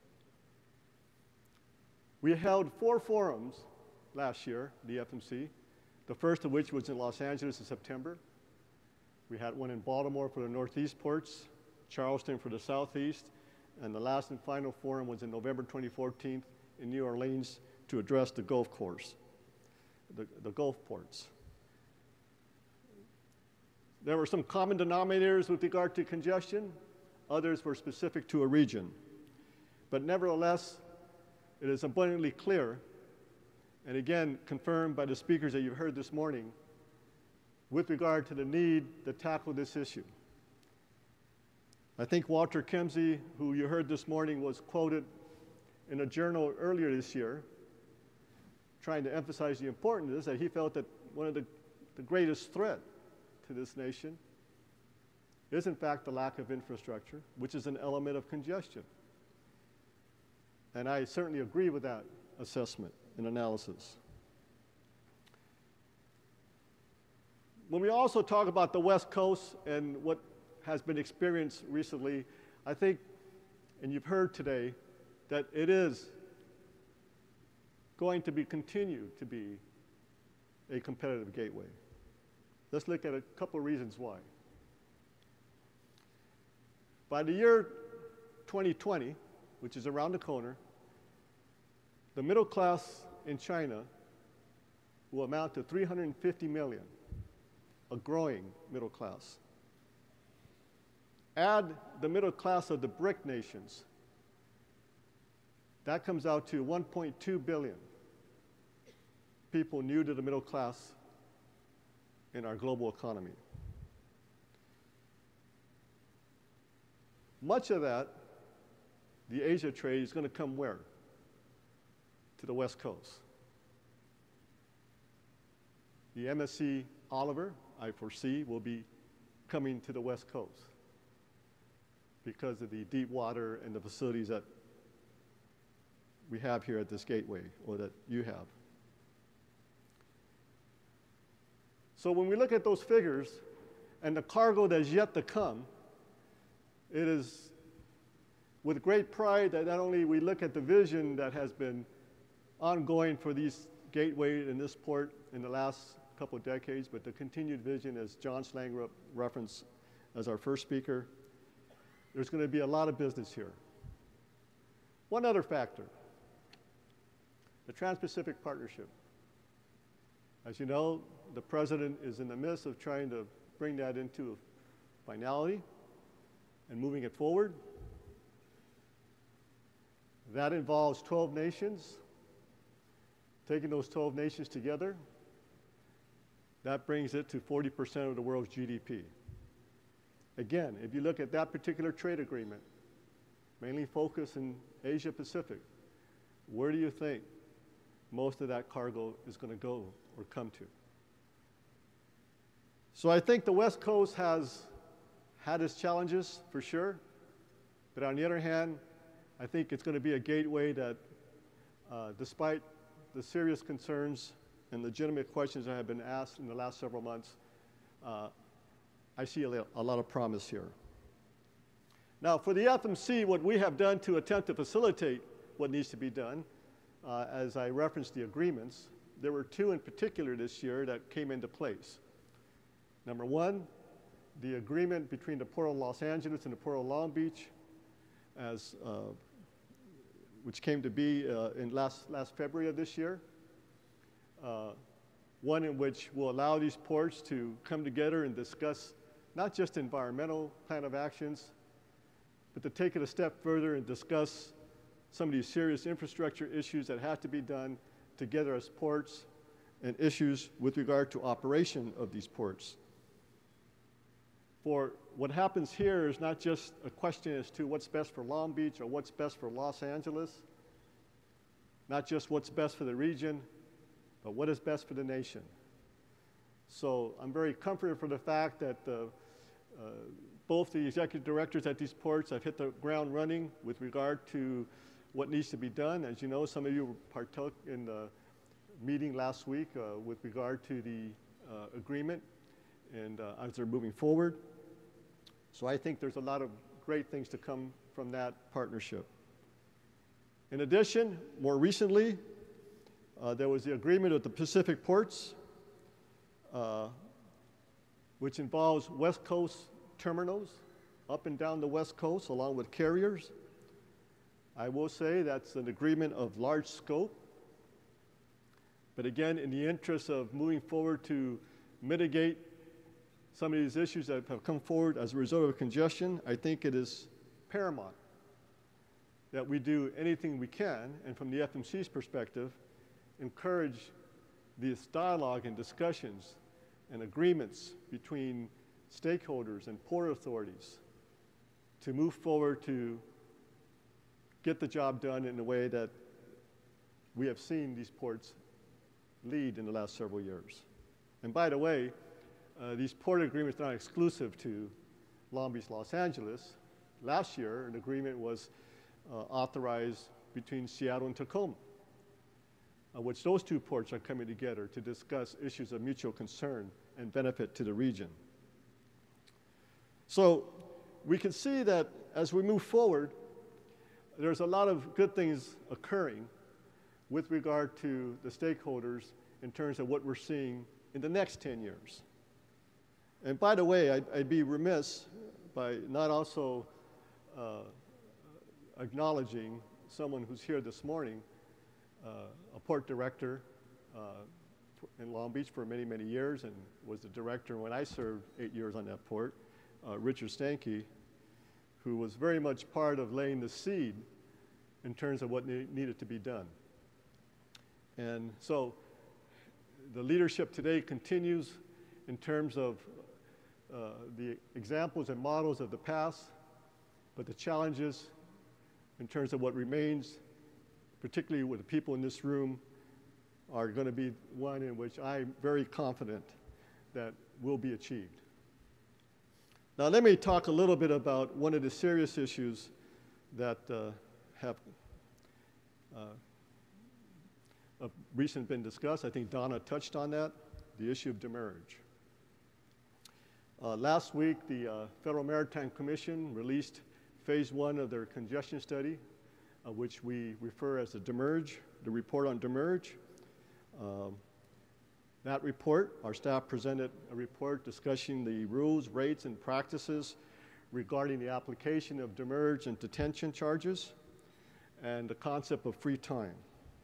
We held 4 forums last year, the FMC, the first of which was in Los Angeles in September. We had one in Baltimore for the Northeast ports, Charleston for the Southeast, and the last and final forum was in November 2014 in New Orleans to address the Gulf course, the Gulf ports. There were some common denominators with regard to congestion. Others were specific to a region. But nevertheless, it is abundantly clear, and again confirmed by the speakers that you've heard this morning, with regard to the need to tackle this issue. I think Walter Kemmsies, who you heard this morning, was quoted in a journal earlier this year, trying to emphasize the importance of this, that he felt that one of the greatest threat to this nation is in fact the lack of infrastructure, which is an element of congestion. And I certainly agree with that assessment and analysis. When we also talk about the West Coast and what has been experienced recently, I think, and you've heard today, that it is going to continue to be a competitive gateway. Let's look at a couple of reasons why. By the year 2020, which is around the corner, the middle class in China will amount to 350 million, a growing middle class. Add the middle class of the BRIC nations, that comes out to 1.2 billion people new to the middle class in our global economy. Much of that, the Asia trade, is going to come where? To the West Coast. The MSC Oliver, I foresee, will be coming to the West Coast because of the deep water and the facilities that we have here at this gateway, or that you have. So when we look at those figures and the cargo that's yet to come, it is with great pride that not only we look at the vision that has been ongoing for these gateways in this port in the last couple of decades, but the continued vision, as Jon Slangerup referenced as our first speaker, there's going to be a lot of business here. One other factor, the Trans-Pacific Partnership. As you know, the President is in the midst of trying to bring that into finality and moving it forward. That involves 12 nations. Taking those 12 nations together, that brings it to 40% of the world's GDP. Again, if you look at that particular trade agreement, mainly focused in Asia Pacific, where do you think most of that cargo is going to go or come to? So I think the West Coast has had its challenges for sure, but on the other hand, I think it's going to be a gateway that, despite the serious concerns and legitimate questions that have been asked in the last several months, I see a lot of promise here. Now, for the FMC, what we have done to attempt to facilitate what needs to be done. As I referenced the agreements, there were two in particular this year that came into place. Number one, the agreement between the Port of Los Angeles and the Port of Long Beach, which came to be in last February of this year. One in which will allow these ports to come together and discuss not just environmental plan of actions, but to take it a step further and discuss some of these serious infrastructure issues that have to be done together as ports and issues with regard to operation of these ports. For what happens here is not just a question as to what's best for Long Beach or what's best for Los Angeles, not just what's best for the region, but what is best for the nation. So I'm very comforted for the fact that both the executive directors at these ports have hit the ground running with regard to what needs to be done. As you know, some of you partook in the meeting last week with regard to the agreement and as they're moving forward. So I think there's a lot of great things to come from that partnership. In addition, more recently, there was the agreement with the Pacific Ports, which involves West Coast terminals up and down the West Coast, along with carriers. I will say that's an agreement of large scope. But again, in the interest of moving forward to mitigate some of these issues that have come forward as a result of congestion, I think it is paramount that we do anything we can, and from the FMC's perspective, encourage this dialogue and discussions and agreements between stakeholders and port authorities to move forward to get the job done in a way that we have seen these ports lead in the last several years. And by the way, these port agreements are not exclusive to Long Beach, Los Angeles. Last year, an agreement was authorized between Seattle and Tacoma, which those two ports are coming together to discuss issues of mutual concern and benefit to the region. So we can see that as we move forward, there's a lot of good things occurring with regard to the stakeholders in terms of what we're seeing in the next 10 years. And by the way, I'd be remiss by not also acknowledging someone who's here this morning, a port director in Long Beach for many, many years and was the director when I served 8 years on that port, Richard Stanke, who was very much part of laying the seed in terms of what needed to be done. And so the leadership today continues in terms of the examples and models of the past, but the challenges in terms of what remains, particularly with the people in this room, are going to be one in which I'm very confident that will be achieved. Now let me talk a little bit about one of the serious issues that have recently been discussed. I think Donna touched on that, the issue of demurrage. Last week, the Federal Maritime Commission released phase 1 of their congestion study, which we refer as the demurrage, the report on demurrage. That report, our staff presented a report discussing the rules, rates, and practices regarding the application of demurrage and detention charges and the concept of free time.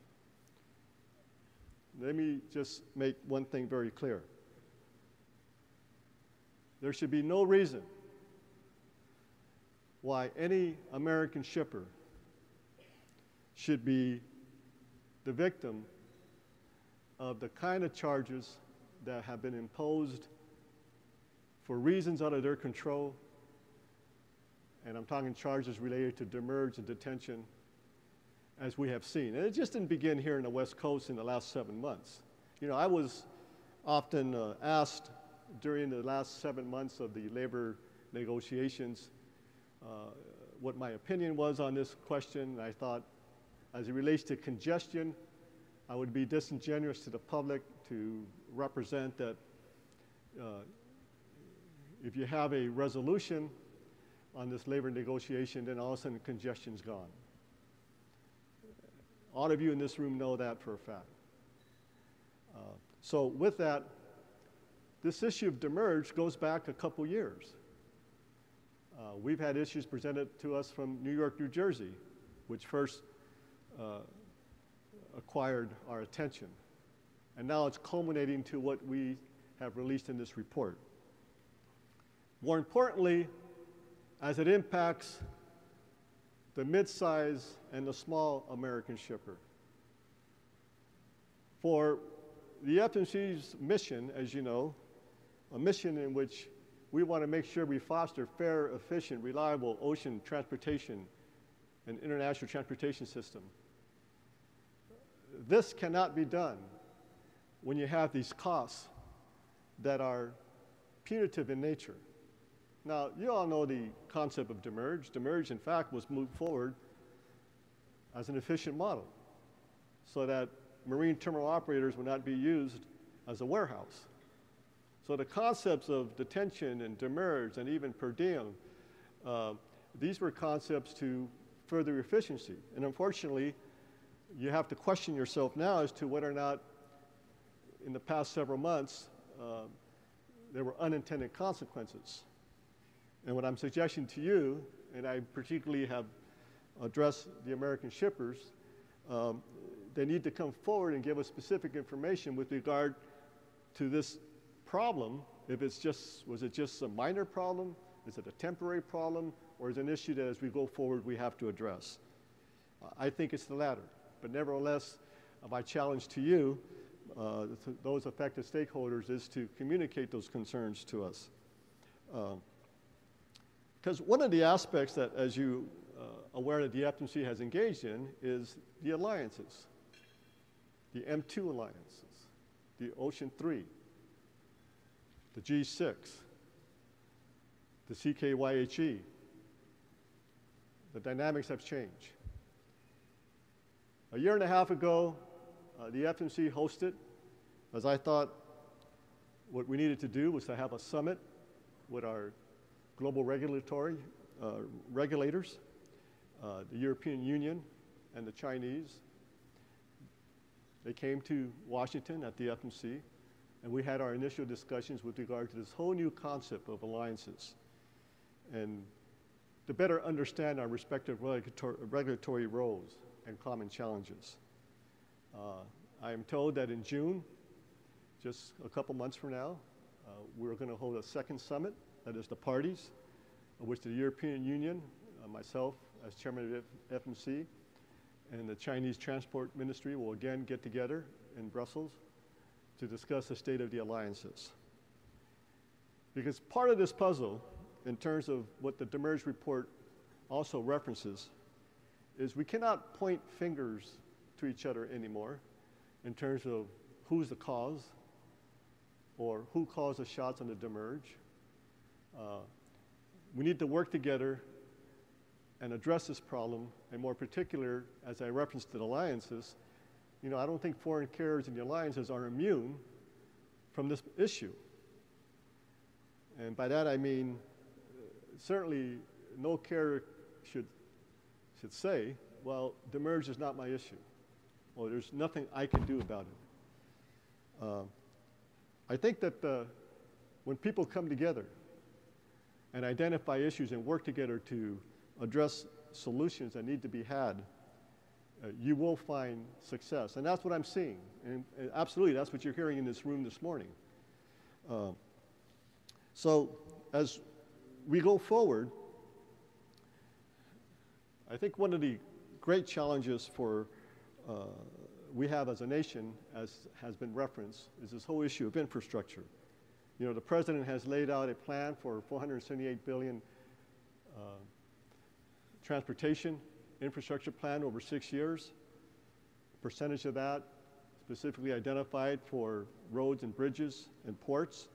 Let me just make one thing very clear. There should be no reason why any American shipper should be the victim of the kind of charges that have been imposed for reasons out of their control, and I'm talking charges related to demurrage and detention, as we have seen. And it just didn't begin here in the West Coast in the last 7 months. You know, I was often asked during the last 7 months of the labor negotiations what my opinion was on this question. I thought, as it relates to congestion, I would be disingenuous to the public to represent that if you have a resolution on this labor negotiation, then all of a sudden congestion's gone. All of you in this room know that for a fact. So with that, this issue of demurrage goes back a couple years. We've had issues presented to us from New York, New Jersey, which first acquired our attention. And now it's culminating to what we have released in this report. More importantly, as it impacts the mid-size and the small American shipper. For the FMC's mission, as you know, a mission in which we want to make sure we foster fair, efficient, reliable ocean transportation and international transportation system. This cannot be done when you have these costs that are punitive in nature. Now, you all know the concept of demurrage. Demurrage, in fact, was moved forward as an efficient model so that marine terminal operators would not be used as a warehouse. So the concepts of detention and demurrage and even per diem, these were concepts to further efficiency. And unfortunately, you have to question yourself now as to whether or not in the past several months there were unintended consequences. And what I'm suggesting to you, and I particularly have addressed the American shippers, they need to come forward and give us specific information with regard to this problem. If it's just, was it just a minor problem? Is it a temporary problem? Or is it an issue that as we go forward we have to address? I think it's the latter. But nevertheless, my challenge to you, to those affected stakeholders, is to communicate those concerns to us. Because one of the aspects that, as you aware that the FMC has engaged in, is the alliances, the M2 alliances, the Ocean 3, the G6, the CKYHE. The dynamics have changed. A year and a half ago, the FMC hosted, as I thought what we needed to do was to have a summit with our global regulators, the European Union and the Chinese. They came to Washington at the FMC, and we had our initial discussions with regard to this whole new concept of alliances, and to better understand our respective regulatory roles and common challenges. I am told that in June, just a couple months from now, we're going to hold a second summit, that is the parties, of which the European Union, myself as chairman of FMC, and the Chinese Transport Ministry will again get together in Brussels to discuss the state of the alliances. Because part of this puzzle, in terms of what the demurrage report also references, is we cannot point fingers to each other anymore in terms of who's the cause or who calls the shots on the demurrage. We need to work together and address this problem, and more particular, as I referenced the alliances, you know, I don't think foreign carriers in the alliances are immune from this issue. And by that I mean, certainly no carrier should say, well, demurrage is not my issue, or there's nothing I can do about it. I think that when people come together and identify issues and work together to address solutions that need to be had, you will find success. And that's what I'm seeing. And absolutely, that's what you're hearing in this room this morning. So as we go forward, I think one of the great challenges we have as a nation, as has been referenced, is this whole issue of infrastructure. You know, the president has laid out a plan for $478 billion transportation infrastructure plan over 6 years. A percentage of that specifically identified for roads and bridges and ports.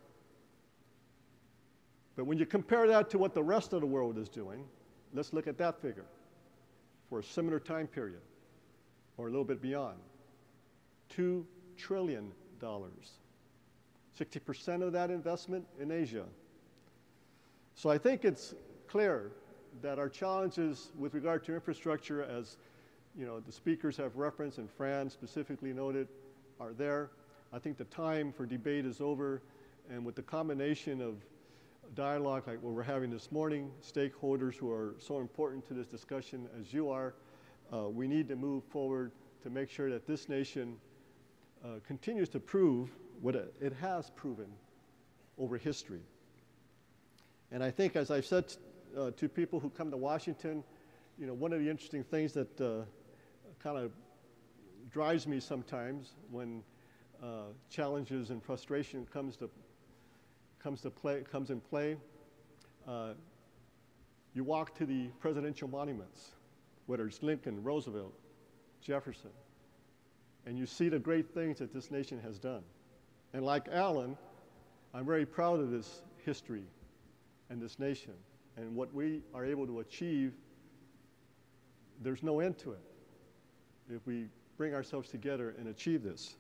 But when you compare that to what the rest of the world is doing, let's look at that figure for a similar time period, or a little bit beyond. $2 trillion. 60% of that investment in Asia. So I think it's clear that our challenges with regard to infrastructure, as you know, the speakers have referenced and Fran specifically noted are there. I think the time for debate is over, and with the combination of dialogue like what we're having this morning, stakeholders who are so important to this discussion as you are, we need to move forward to make sure that this nation continues to prove what it has proven over history. And I think, as I've said to people who come to Washington, you know, one of the interesting things that kind of drives me sometimes when challenges and frustration comes in play, you walk to the presidential monuments, whether it's Lincoln, Roosevelt, Jefferson, and you see the great things that this nation has done. And like Alan, I'm very proud of this history and this nation and what we are able to achieve. There's no end to it if we bring ourselves together and achieve this.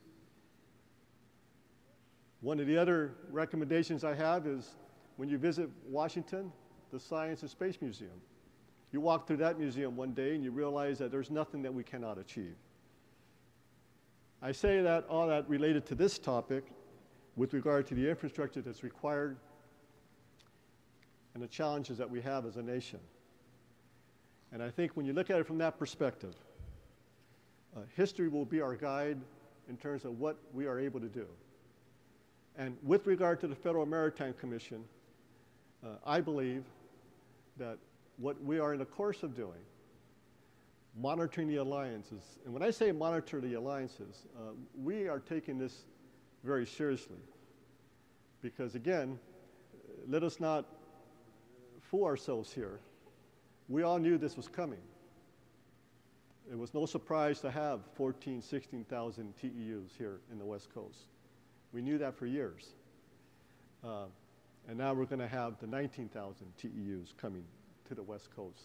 One of the other recommendations I have is when you visit Washington, the Science and Space Museum. You walk through that museum one day and you realize that there's nothing that we cannot achieve. I say that all that related to this topic with regard to the infrastructure that's required and the challenges that we have as a nation. And I think when you look at it from that perspective, history will be our guide in terms of what we are able to do. And with regard to the Federal Maritime Commission, I believe that what we are in the course of doing, monitoring the alliances, and when I say monitor the alliances, we are taking this very seriously. Because again, let us not fool ourselves here. We all knew this was coming. It was no surprise to have 14,000, 16,000 TEUs here in the West Coast. We knew that for years. And now we're going to have the 19,000 TEUs coming to the West Coast.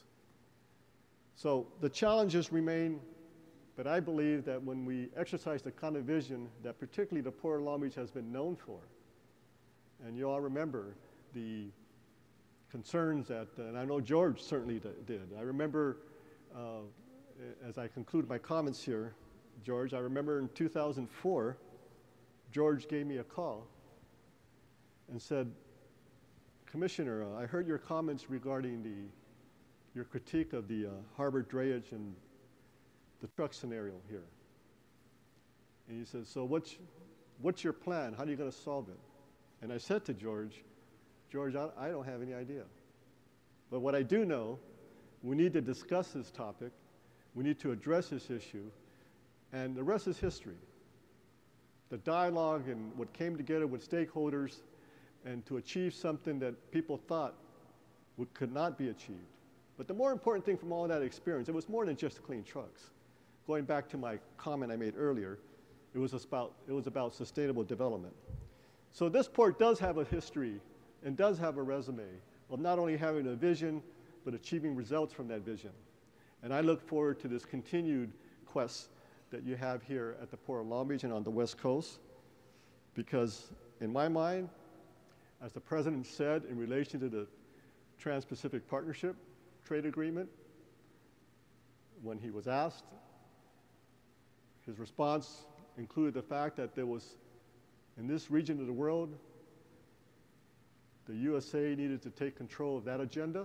So the challenges remain, but I believe that when we exercise the kind of vision that particularly the Port of Long Beach has been known for, and you all remember the concerns that, and I know George certainly did. I remember, as I conclude my comments here, George, I remember in 2004, George gave me a call and said, Commissioner, I heard your comments regarding your critique of the harbor drayage and the truck scenario here. And he said, so what's your plan? How are you going to solve it? And I said to George, I don't have any idea. But what I do know, we need to discuss this topic, we need to address this issue, and the rest is history. The dialogue and what came together with stakeholders and to achieve something that people thought could not be achieved. But the more important thing from all that experience, it was more than just clean trucks. Going back to my comment I made earlier, it was about sustainable development. So this port does have a history and does have a resume of not only having a vision, but achieving results from that vision. And I look forward to this continued quest that you have here at the Port of Long Beach and on the West Coast, because in my mind, as the President said in relation to the Trans-Pacific Partnership Trade Agreement, when he was asked, his response included the fact that there was, in this region of the world, the USA needed to take control of that agenda.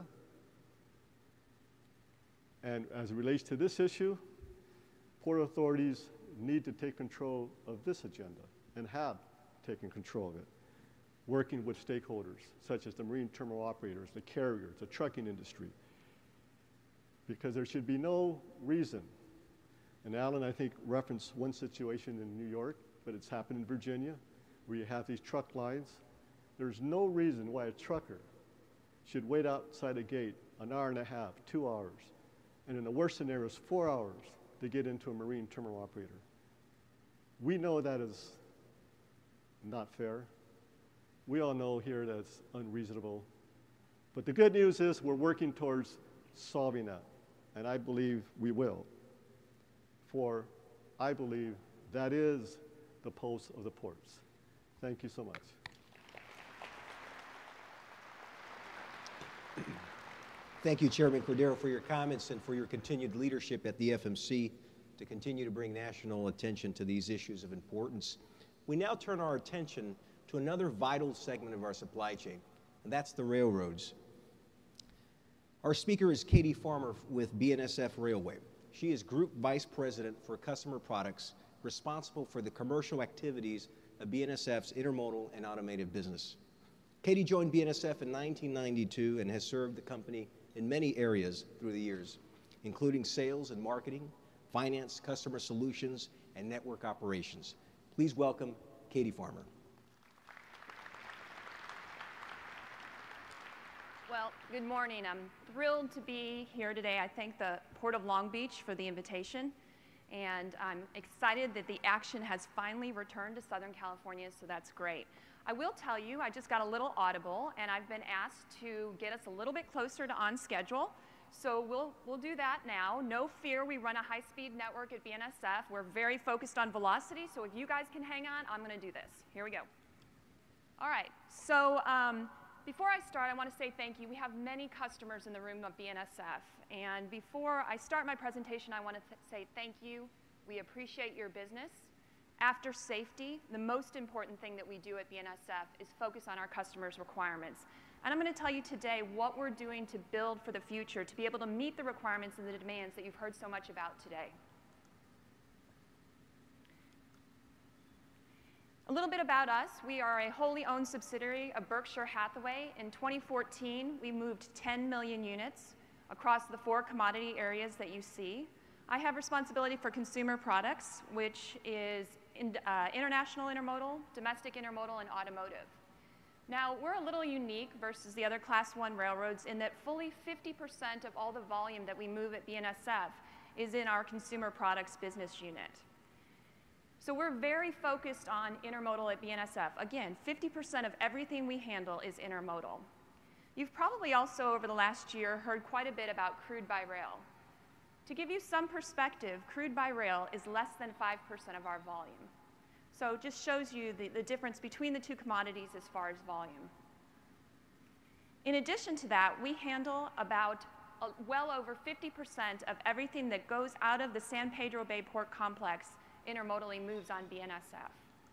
And as it relates to this issue, port authorities need to take control of this agenda and have taken control of it, working with stakeholders such as the marine terminal operators, the carriers, the trucking industry, because there should be no reason, and Alan, I think, referenced one situation in New York, but it's happened in Virginia, where you have these truck lines. There's no reason why a trucker should wait outside a gate an hour and a half, 2 hours, and in the worst scenarios, 4 hours to get into a marine terminal operator. We know that is not fair. We all know here that's unreasonable. But the good news is we're working towards solving that, and I believe we will. For I believe that is the pulse of the ports. Thank you so much. Thank you, Chairman Cordero, for your comments and for your continued leadership at the FMC to continue to bring national attention to these issues of importance. We now turn our attention to another vital segment of our supply chain, and that's the railroads. Our speaker is Katie Farmer with BNSF Railway. She is Group Vice President for Customer Products, responsible for the commercial activities of BNSF's intermodal and automated business. Katie joined BNSF in 1992 and has served the company in many areas through the years, including sales and marketing, finance, customer solutions, and network operations. Please welcome Katie Farmer. Well, good morning. I'm thrilled to be here today. I thank the Port of Long Beach for the invitation, and I'm excited that the action has finally returned to Southern California, so that's great. I will tell you, I just got a little audible, and I've been asked to get us a little bit closer to on schedule. So we'll do that now. No fear, we run a high-speed network at BNSF. We're very focused on velocity, so if you guys can hang on, I'm going to do this. Here we go. All right, so before I start, I want to say thank you. We have many customers in the room of BNSF, and before I start my presentation, I want to say thank you. We appreciate your business. After safety, the most important thing that we do at BNSF is focus on our customers' requirements. And I'm going to tell you today what we're doing to build for the future, to be able to meet the requirements and the demands that you've heard so much about today. A little bit about us. We are a wholly owned subsidiary of Berkshire Hathaway. In 2014, we moved 10 million units across the 4 commodity areas that you see. I have responsibility for consumer products, which is international intermodal, domestic intermodal, and automotive. Now, we're a little unique versus the other Class 1 railroads in that fully 50% of all the volume that we move at BNSF is in our consumer products business unit. So we're very focused on intermodal at BNSF. Again, 50% of everything we handle is intermodal. You've probably also, over the last year, heard quite a bit about crude by rail. To give you some perspective, crude by rail is less than 5% of our volume. So it just shows you the difference between the 2 commodities as far as volume. In addition to that, we handle about well over 50% of everything that goes out of the San Pedro Bay Port Complex intermodally moves on BNSF.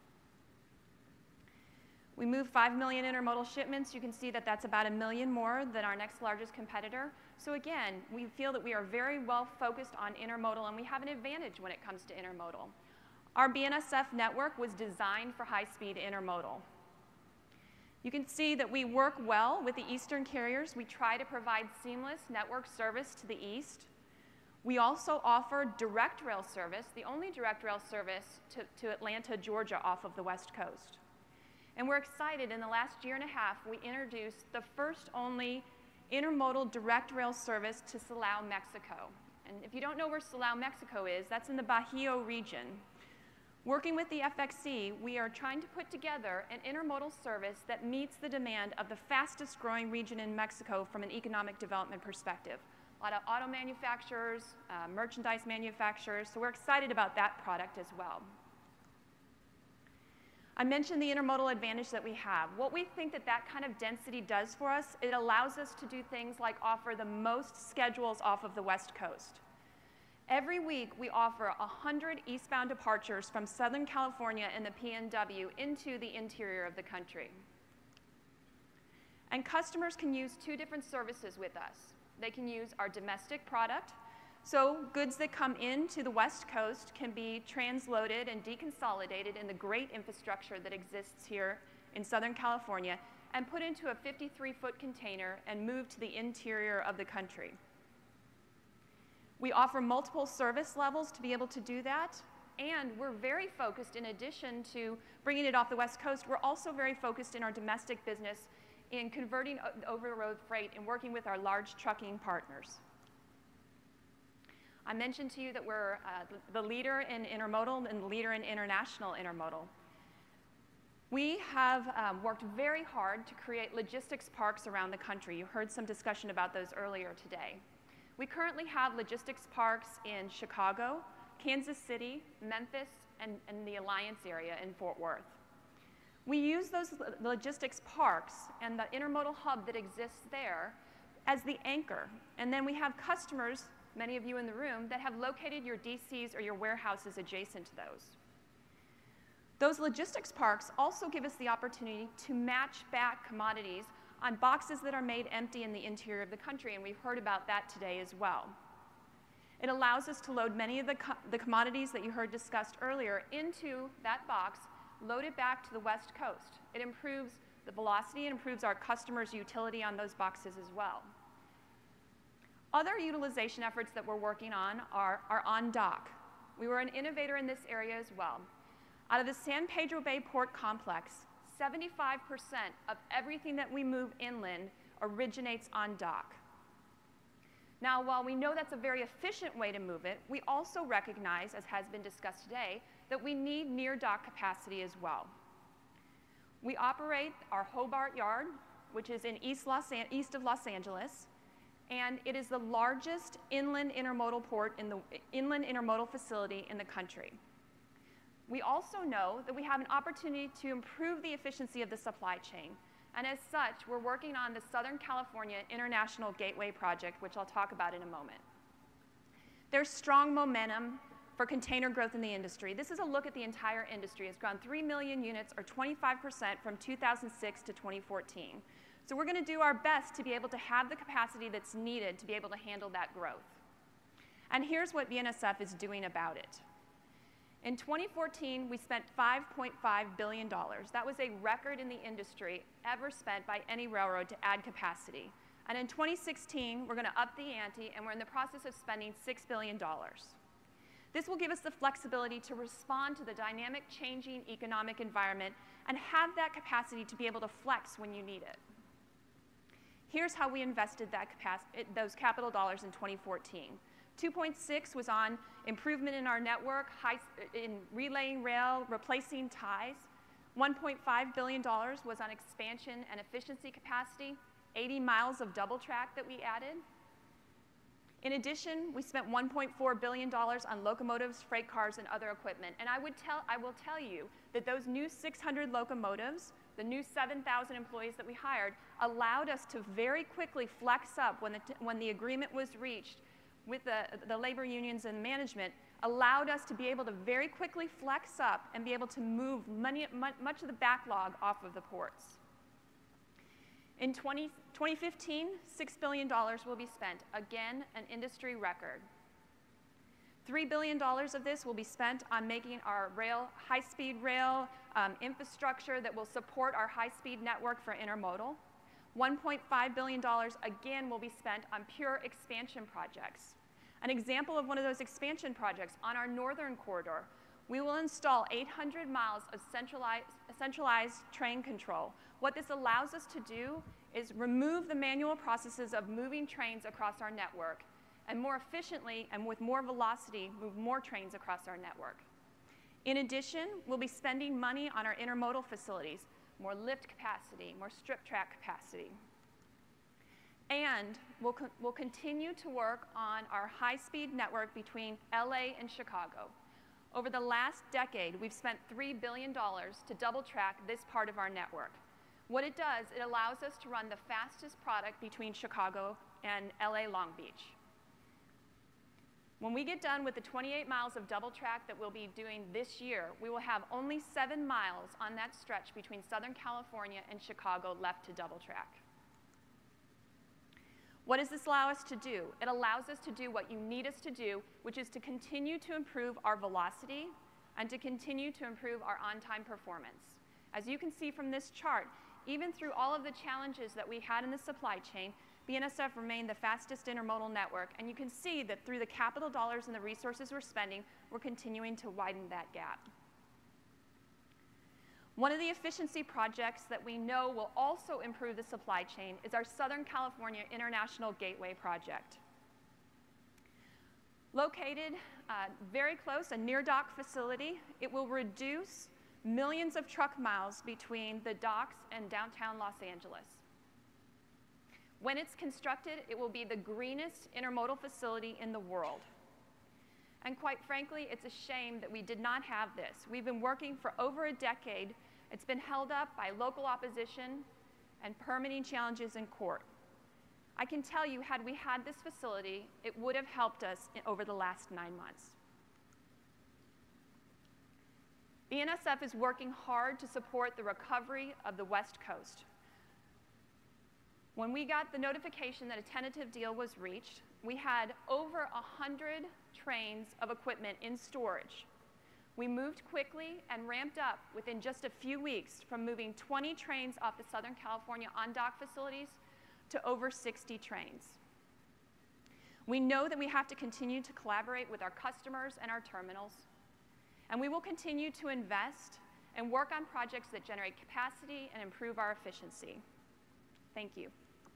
We move 5 million intermodal shipments. You can see that that's about 1 million more than our next largest competitor. So again, we feel that we are very well focused on intermodal, and we have an advantage when it comes to intermodal. Our BNSF network was designed for high-speed intermodal. You can see that we work well with the eastern carriers. We try to provide seamless network service to the east. We also offer direct rail service, the only direct rail service to Atlanta, Georgia, off of the West Coast. And we're excited, in the last year and a half, we introduced the first only intermodal direct rail service to Silao, Mexico. And if you don't know where Silao, Mexico is, that's in the Bajío region. Working with the FXC, we are trying to put together an intermodal service that meets the demand of the fastest growing region in Mexico from an economic development perspective. A lot of auto manufacturers, merchandise manufacturers, so we're excited about that product as well. I mentioned the intermodal advantage that we have. What we think that that kind of density does for us, it allows us to do things like offer the most schedules off of the West Coast. Every week, we offer 100 eastbound departures from Southern California and the PNW into the interior of the country. And customers can use 2 different services with us. They can use our domestic product, so goods that come into the West Coast can be transloaded and deconsolidated in the great infrastructure that exists here in Southern California and put into a 53-foot container and moved to the interior of the country. We offer multiple service levels to be able to do that, and we're very focused, in addition to bringing it off the West Coast, we're also very focused in our domestic business in converting over-the-road freight and working with our large trucking partners. I mentioned to you that we're the leader in intermodal and the leader in international intermodal. We have worked very hard to create logistics parks around the country. You heard some discussion about those earlier today. We currently have logistics parks in Chicago, Kansas City, Memphis, and the Alliance area in Fort Worth. We use those logistics parks and the intermodal hub that exists there as the anchor. And then we have customers, many of you in the room, that have located your DCs or your warehouses adjacent to those. Those logistics parks also give us the opportunity to match back commodities on boxes that are made empty in the interior of the country, and we've heard about that today as well. It allows us to load many of the commodities that you heard discussed earlier into that box, load it back to the West Coast. It improves the velocity and improves our customers' utility on those boxes as well. Other utilization efforts that we're working on are on dock. We were an innovator in this area as well. Out of the San Pedro Bay Port Complex, 75% of everything that we move inland originates on dock. Now, while we know that's a very efficient way to move it, we also recognize, as has been discussed today, that we need near dock capacity as well. We operate our Hobart Yard, which is in east of Los Angeles, and it is the largest inland intermodal facility in the country. We also know that we have an opportunity to improve the efficiency of the supply chain. And as such, we're working on the Southern California International Gateway Project, which I'll talk about in a moment. There's strong momentum for container growth in the industry. This is a look at the entire industry. It's grown 3 million units, or 25% from 2006 to 2014. So we're going to do our best to be able to have the capacity that's needed to be able to handle that growth. And here's what BNSF is doing about it. In 2014, we spent $5.5 billion. That was a record in the industry ever spent by any railroad to add capacity. And in 2016, we're going to up the ante, and we're in the process of spending $6 billion. This will give us the flexibility to respond to the dynamic, changing economic environment and have that capacity to be able to flex when you need it. Here's how we invested those capital dollars in 2014. 2.6 was on improvement in our network, in relaying rail, replacing ties. $1.5 billion was on expansion and efficiency capacity, 80 miles of double track that we added. In addition, we spent $1.4 billion on locomotives, freight cars, and other equipment. And I will tell you that those new 600 locomotives, the new 7,000 employees that we hired, allowed us to very quickly flex up when the agreement was reached with the labor unions and management, allowed us to be able to very quickly flex up and be able to move much of the backlog off of the ports. In 2015, $6 billion will be spent, again, an industry record. $3 billion of this will be spent on making our high-speed rail infrastructure that will support our high-speed network for intermodal. $1.5 billion, again, will be spent on pure expansion projects. An example of one of those expansion projects, on our northern corridor, we will install 800 miles of centralized train control. What this allows us to do is remove the manual processes of moving trains across our network and more efficiently and with more velocity move more trains across our network. In addition, we'll be spending money on our intermodal facilities, more lift capacity, more strip track capacity. And we'll continue to work on our high-speed network between LA and Chicago. Over the last decade, we've spent $3 billion to double track this part of our network. What it does, it allows us to run the fastest product between Chicago and LA Long Beach. When we get done with the 28 miles of double track that we'll be doing this year, we will have only 7 miles on that stretch between Southern California and Chicago left to double track. What does this allow us to do? It allows us to do what you need us to do, which is to continue to improve our velocity and to continue to improve our on-time performance. As you can see from this chart, even through all of the challenges that we had in the supply chain, BNSF remained the fastest intermodal network, and you can see that through the capital dollars and the resources we're spending, we're continuing to widen that gap. One of the efficiency projects that we know will also improve the supply chain is our Southern California International Gateway Project. Located very close, a near-dock facility, it will reduce millions of truck miles between the docks and downtown Los Angeles. When it's constructed, it will be the greenest intermodal facility in the world. And quite frankly, it's a shame that we did not have this. We've been working for over a decade. It's been held up by local opposition and permitting challenges in court. I can tell you, had we had this facility, it would have helped us over the last 9 months. BNSF is working hard to support the recovery of the West Coast. When we got the notification that a tentative deal was reached, we had over 100 trains of equipment in storage. We moved quickly and ramped up within just a few weeks from moving 20 trains off the Southern California on-dock facilities to over 60 trains. We know that we have to continue to collaborate with our customers and our terminals, and we will continue to invest and work on projects that generate capacity and improve our efficiency. Thank you.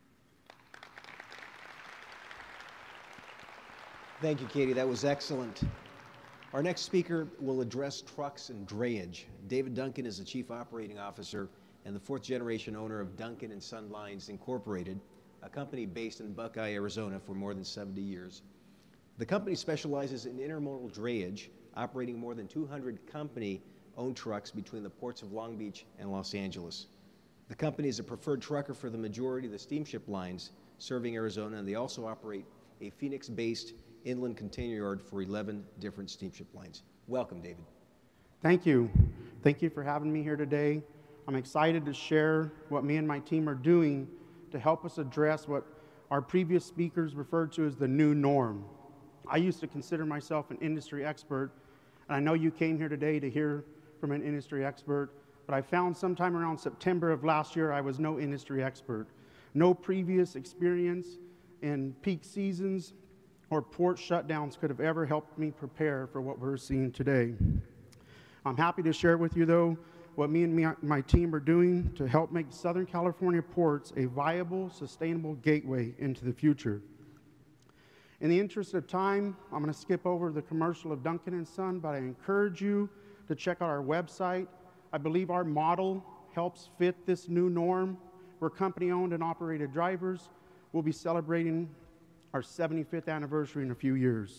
Thank you, Katie. That was excellent. Our next speaker will address trucks and drayage. David Duncan is the Chief Operating Officer and the fourth-generation owner of Duncan and Son Lines, Incorporated, a company based in Buckeye, Arizona for more than 70 years. The company specializes in intermodal drayage, operating more than 200 company-owned trucks between the ports of Long Beach and Los Angeles. The company is a preferred trucker for the majority of the steamship lines serving Arizona, and they also operate a Phoenix-based inland container yard for 11 different steamship lines. Welcome, David. Thank you. Thank you for having me here today. I'm excited to share what me and my team are doing to help us address what our previous speakers referred to as the new norm. I used to consider myself an industry expert, and I know you came here today to hear from an industry expert, but I found sometime around September of last year I was no industry expert. No previous experience in peak seasons or port shutdowns could have ever helped me prepare for what we're seeing today. I'm happy to share with you, though, what me and my team are doing to help make Southern California ports a viable, sustainable gateway into the future. In the interest of time, I'm going to skip over the commercial of Duncan and Son, but I encourage you to check out our website. I believe our model helps fit this new norm. We're company-owned and operated drivers. We'll be celebrating our 75th anniversary in a few years.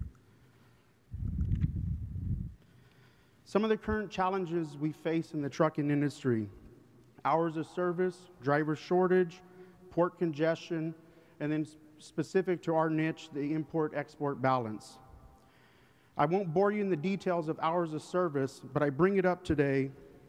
Some of the current challenges we face in the trucking industry: hours of service, driver shortage, port congestion, and then specific to our niche, the import-export balance. I won't bore you in the details of hours of service, but I bring it up today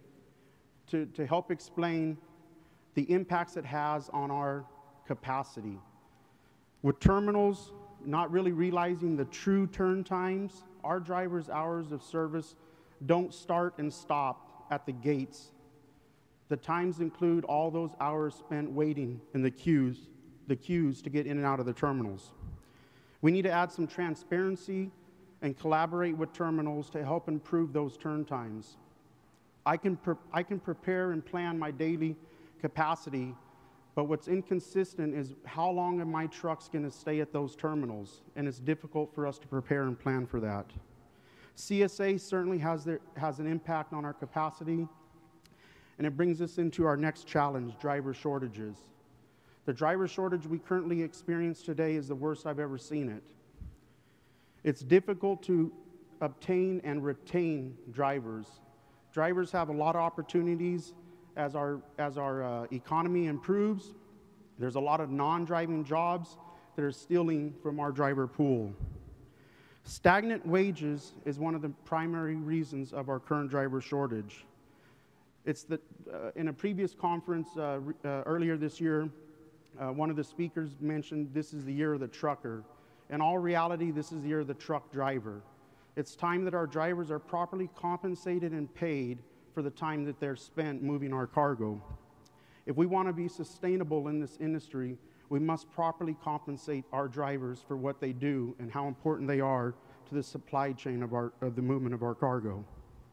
to help explain the impacts it has on our capacity. With terminals not really realizing the true turn times, our drivers' hours of service don't start and stop at the gates. The times include all those hours spent waiting in the queues to get in and out of the terminals. We need to add some transparency and collaborate with terminals to help improve those turn times. I can prepare and plan my daily capacity, but what's inconsistent is how long are my trucks going to stay at those terminals, and it's difficult for us to prepare and plan for that. CSA certainly has an impact on our capacity, and it brings us into our next challenge, driver shortages. The driver shortage we currently experience today is the worst I've ever seen it. It's difficult to obtain and retain drivers. Drivers have a lot of opportunities as our economy improves. There's a lot of non-driving jobs that are stealing from our driver pool. Stagnant wages is one of the primary reasons of our current driver shortage. It's in a previous conference earlier this year, one of the speakers mentioned this is the year of the trucker. In all reality, this is the year of the truck driver. It's time that our drivers are properly compensated and paid for the time that they're spent moving our cargo. If we want to be sustainable in this industry, we must properly compensate our drivers for what they do and how important they are to the supply chain of the movement of our cargo.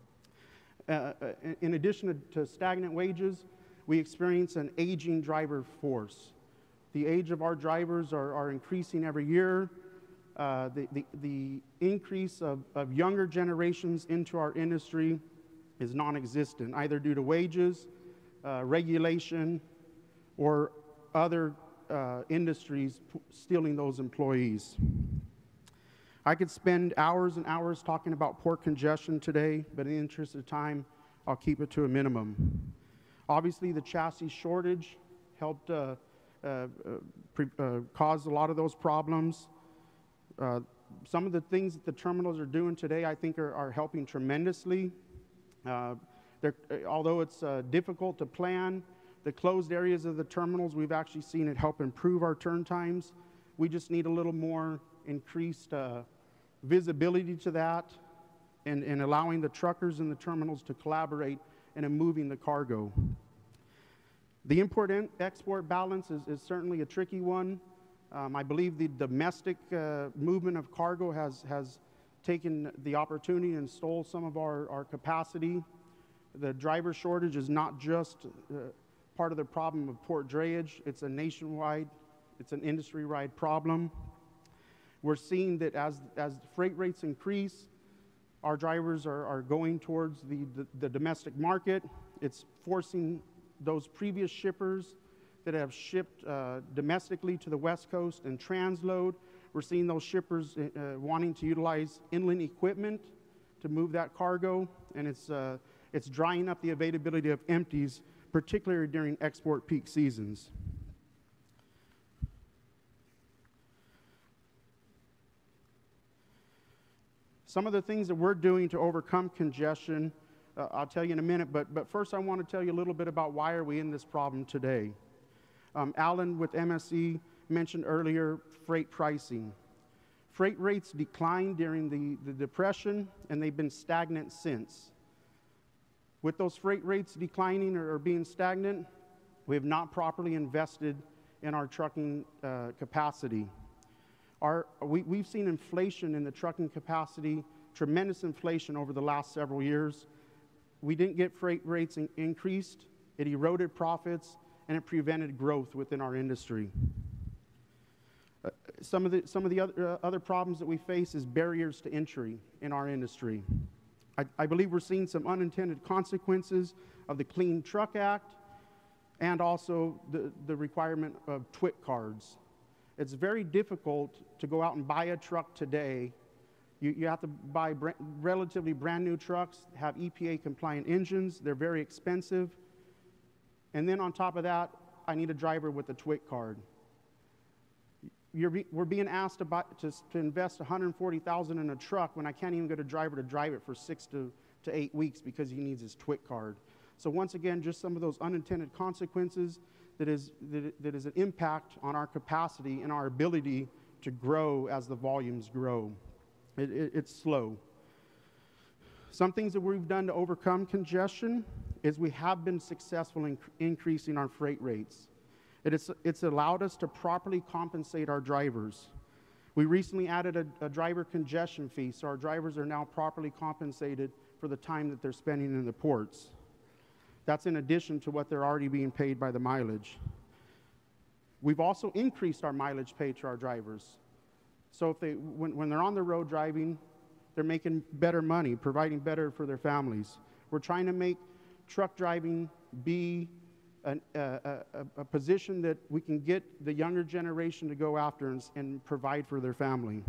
In addition to stagnant wages, we experience an aging driver force. The age of our drivers are increasing every year. The increase of younger generations into our industry is non-existent, either due to wages, regulation, or other industries stealing those employees. I could spend hours and hours talking about port congestion today, but in the interest of time, I'll keep it to a minimum. Obviously, the chassis shortage helped caused a lot of those problems. Some of the things that the terminals are doing today, I think, are helping tremendously. Although it's difficult to plan, the closed areas of the terminals, we've actually seen it help improve our turn times. We just need a little more increased visibility to that and allowing the truckers in the terminals to collaborate and in moving the cargo. The import-export balance is certainly a tricky one. I believe the domestic movement of cargo has taken the opportunity and stole some of our capacity. The driver shortage is not just part of the problem of port drayage. It's a nationwide, it's an industry-wide problem. We're seeing that as freight rates increase, our drivers are going towards the domestic market. It's forcing those previous shippers that have shipped domestically to the West Coast and transload. We're seeing those shippers wanting to utilize inland equipment to move that cargo, and it's drying up the availability of empties, particularly during export peak seasons. Some of the things that we're doing to overcome congestion, I'll tell you in a minute, but first I want to tell you a little bit about why are we in this problem today. Alan with MSC mentioned earlier freight pricing. Freight rates declined during the Depression, and they've been stagnant since. With those freight rates declining or being stagnant, we have not properly invested in our trucking capacity. We've seen inflation in the trucking capacity, tremendous inflation over the last several years. We didn't get freight rates increased, it eroded profits, and it prevented growth within our industry. Some of the other problems that we face is barriers to entry in our industry. I believe we're seeing some unintended consequences of the Clean Truck Act and also the requirement of TWIC cards. It's very difficult to go out and buy a truck today. You have to buy relatively brand new trucks, have EPA compliant engines. They're very expensive. And then on top of that, I need a driver with a TWIC card. We're being asked to invest $140,000 in a truck when I can't even get a driver to drive it for 6 to 8 weeks because he needs his TWIC card. So once again, just some of those unintended consequences that is an impact on our capacity and our ability to grow as the volumes grow. It's slow. Some things that we've done to overcome congestion is we have been successful in increasing our freight rates. It's allowed us to properly compensate our drivers. We recently added a driver congestion fee, so our drivers are now properly compensated for the time that they're spending in the ports. That's in addition to what they're already being paid by the mileage. We've also increased our mileage paid to our drivers. So if when they're on the road driving, they're making better money, providing better for their families. We're trying to make truck driving be a position that we can get the younger generation to go after and provide for their family.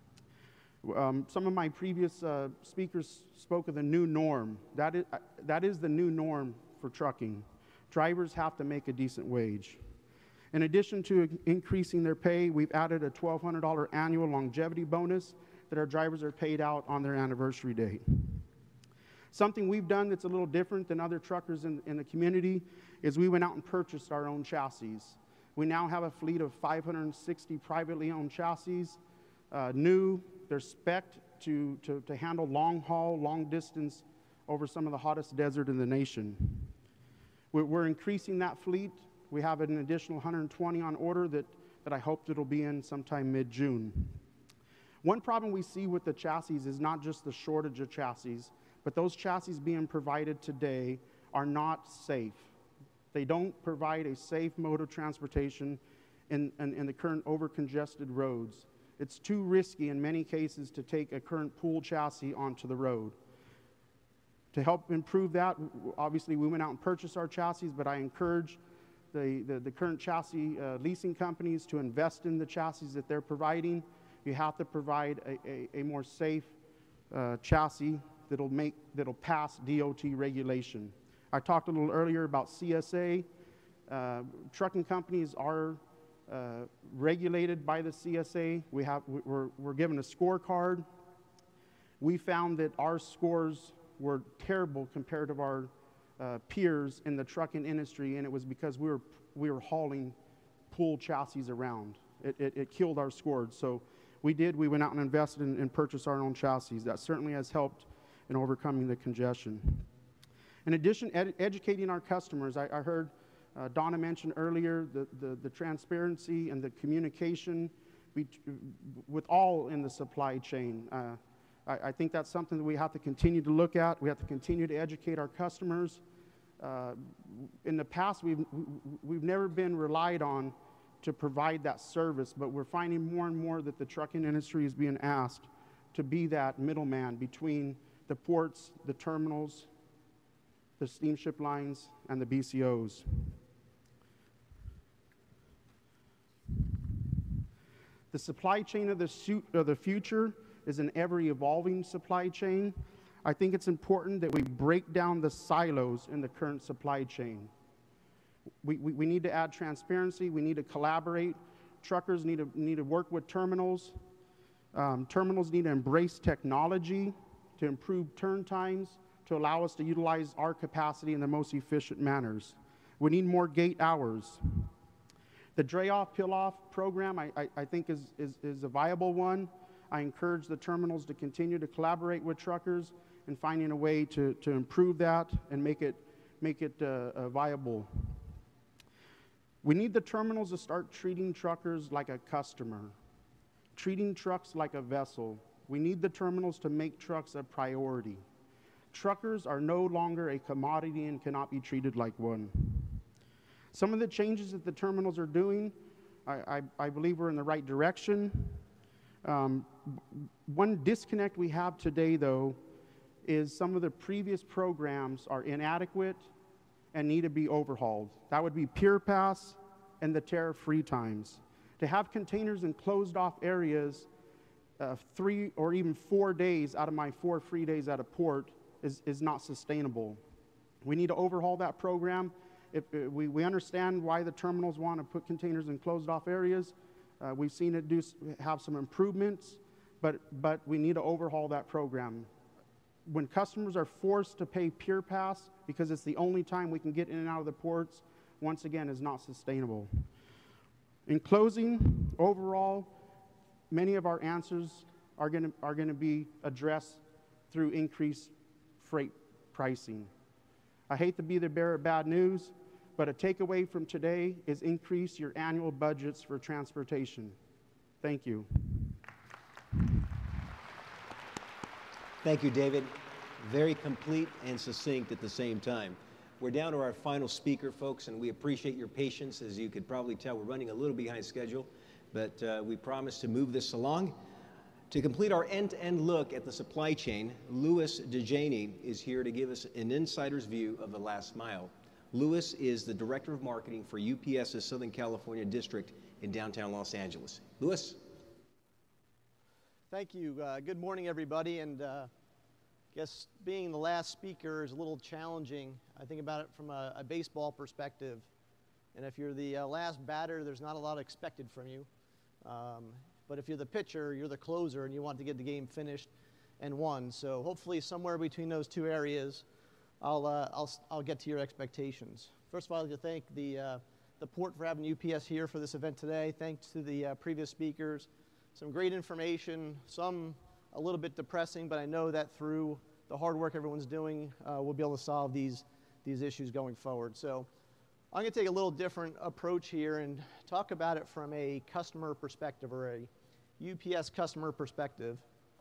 Some of my previous speakers spoke of the new norm. That is the new norm for trucking. Drivers have to make a decent wage. In addition to increasing their pay, we've added a $1,200 annual longevity bonus that our drivers are paid out on their anniversary date. Something we've done that's a little different than other truckers in the community is we went out and purchased our own chassis. We now have a fleet of 560 privately owned chassis, new. They're spec'd to handle long haul, long distance over some of the hottest desert in the nation. We're increasing that fleet. We have an additional 120 on order that I hope it'll be in sometime mid-June. One problem we see with the chassis is not just the shortage of chassis, but those chassis being provided today are not safe. They don't provide a safe mode of transportation in the current over-congested roads. It's too risky in many cases to take a current pool chassis onto the road. To help improve that, obviously we went out and purchased our chassis, but I encourage the current chassis leasing companies to invest in the chassis that they're providing. You have to provide a more safe chassis that'll pass DOT regulation. I talked a little earlier about CSA. Trucking companies are regulated by the CSA. We're given a scorecard. We found that our scores were terrible compared to our peers in the trucking industry, and it was because we were hauling pool chassis around. It killed our scores. So we went out and invested and purchased our own chassis. That certainly has helped in overcoming the congestion. In addition, educating our customers. I heard Donna mention earlier the transparency and the communication with all in the supply chain. I think that's something that we have to continue to look at. We have to continue to educate our customers. In the past, we've never been relied on to provide that service, but we're finding more and more that the trucking industry is being asked to be that middleman between the ports, the terminals, the steamship lines, and the BCOs. The supply chain of the future is an ever-evolving supply chain. I think it's important that we break down the silos in the current supply chain. We need to add transparency. We need to collaborate. Truckers need to work with terminals. Terminals need to embrace technology to improve turn times, to allow us to utilize our capacity in the most efficient manners. We need more gate hours. The dray-off, pill-off program, I think is a viable one. I encourage the terminals to continue to collaborate with truckers and finding a way to improve that and make it viable. We need the terminals to start treating truckers like a customer, treating trucks like a vessel. We need the terminals to make trucks a priority. Truckers are no longer a commodity and cannot be treated like one. Some of the changes that the terminals are doing, I believe we're in the right direction. One disconnect we have today, though, is some of the previous programs are inadequate and need to be overhauled. That would be Pier Pass and the tariff-free times. To have containers in closed-off areas 3 or even 4 days out of my 4 free days at a port is not sustainable. We need to overhaul that program. We understand why the terminals want to put containers in closed-off areas. We've seen it have some improvements, but we need to overhaul that program. When customers are forced to pay Pier Pass because it's the only time we can get in and out of the ports, once again, is not sustainable. In closing, overall, many of our answers are going to be addressed through increased freight pricing. I hate to be the bearer of bad news, but a takeaway from today is increase your annual budgets for transportation. Thank you. Thank you, David. Very complete and succinct at the same time. We're down to our final speaker, folks, and we appreciate your patience. As you could probably tell, we're running a little behind schedule, but we promise to move this along. To complete our end-to-end look at the supply chain, Louis DeJianne is here to give us an insider's view of the last mile. Louis is the Director of Marketing for UPS's Southern California District in downtown Los Angeles. Louis? Thank you. Good morning, everybody. And I guess being the last speaker is a little challenging. I think about it from a baseball perspective. And if you're the last batter, there's not a lot expected from you. But if you're the pitcher, you're the closer, and you want to get the game finished and won. So hopefully somewhere between those two areas, I'll get to your expectations. First of all, I'd like to thank the port for having UPS here for this event today. Thanks to the previous speakers. Some great information, some a little bit depressing, but I know that through the hard work everyone's doing, we'll be able to solve these issues going forward. So I'm going to take a little different approach here and talk about it from a customer perspective, or a UPS customer perspective.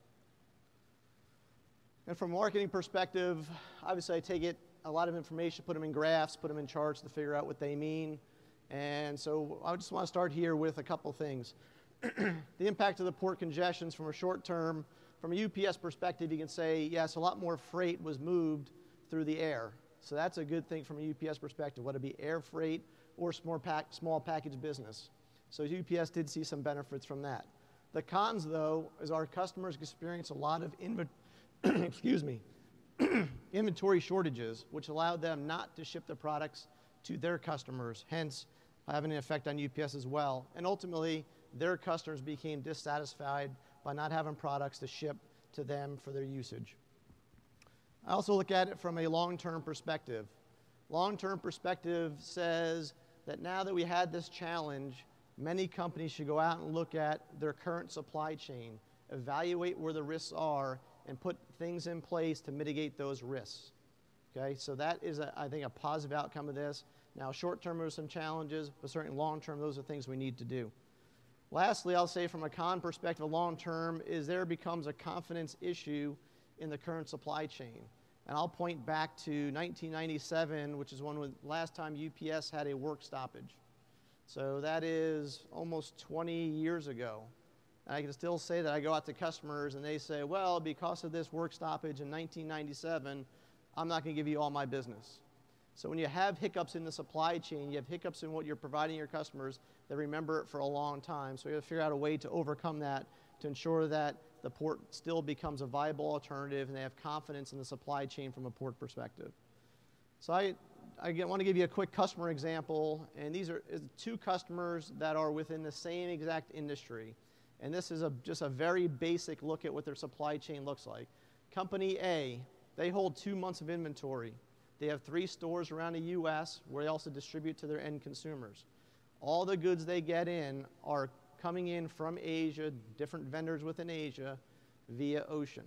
And from a marketing perspective, obviously I take a lot of information, put them in graphs, put them in charts to figure out what they mean. And so I just want to start here with a couple things. The impact of the port congestions from a short term, from a UPS perspective, you can say, yes, a lot more freight was moved through the air. So that's a good thing from a UPS perspective, whether it be air freight or small package business. So UPS did see some benefits from that. The cons, though, is our customers experience a lot of inventory shortages, which allowed them not to ship the products to their customers, hence having an effect on UPS as well. And ultimately, their customers became dissatisfied by not having products to ship to them for their usage. I also look at it from a long-term perspective. Long-term perspective says that now that we had this challenge, many companies should go out and look at their current supply chain, evaluate where the risks are, and put things in place to mitigate those risks. Okay, so that is, I think, a positive outcome of this. Now, short-term, there's some challenges, but certainly long-term, those are things we need to do. Lastly, I'll say from a con perspective, long-term, is there becomes a confidence issue in the current supply chain. And I'll point back to 1997, which is when last time UPS had a work stoppage. So that is almost 20 years ago. And I can still say that I go out to customers and they say, well, because of this work stoppage in 1997, I'm not going to give you all my business. So when you have hiccups in the supply chain, you have hiccups in what you're providing your customers, they remember it for a long time. So you have to figure out a way to overcome that to ensure that the port still becomes a viable alternative and they have confidence in the supply chain from a port perspective. So I want to give you a quick customer example, and these are two customers that are within the same exact industry. And this is just a very basic look at what their supply chain looks like. Company A, they hold 2 months of inventory. They have 3 stores around the US where they also distribute to their end consumers. All the goods they get in are coming in from Asia, different vendors within Asia, via ocean.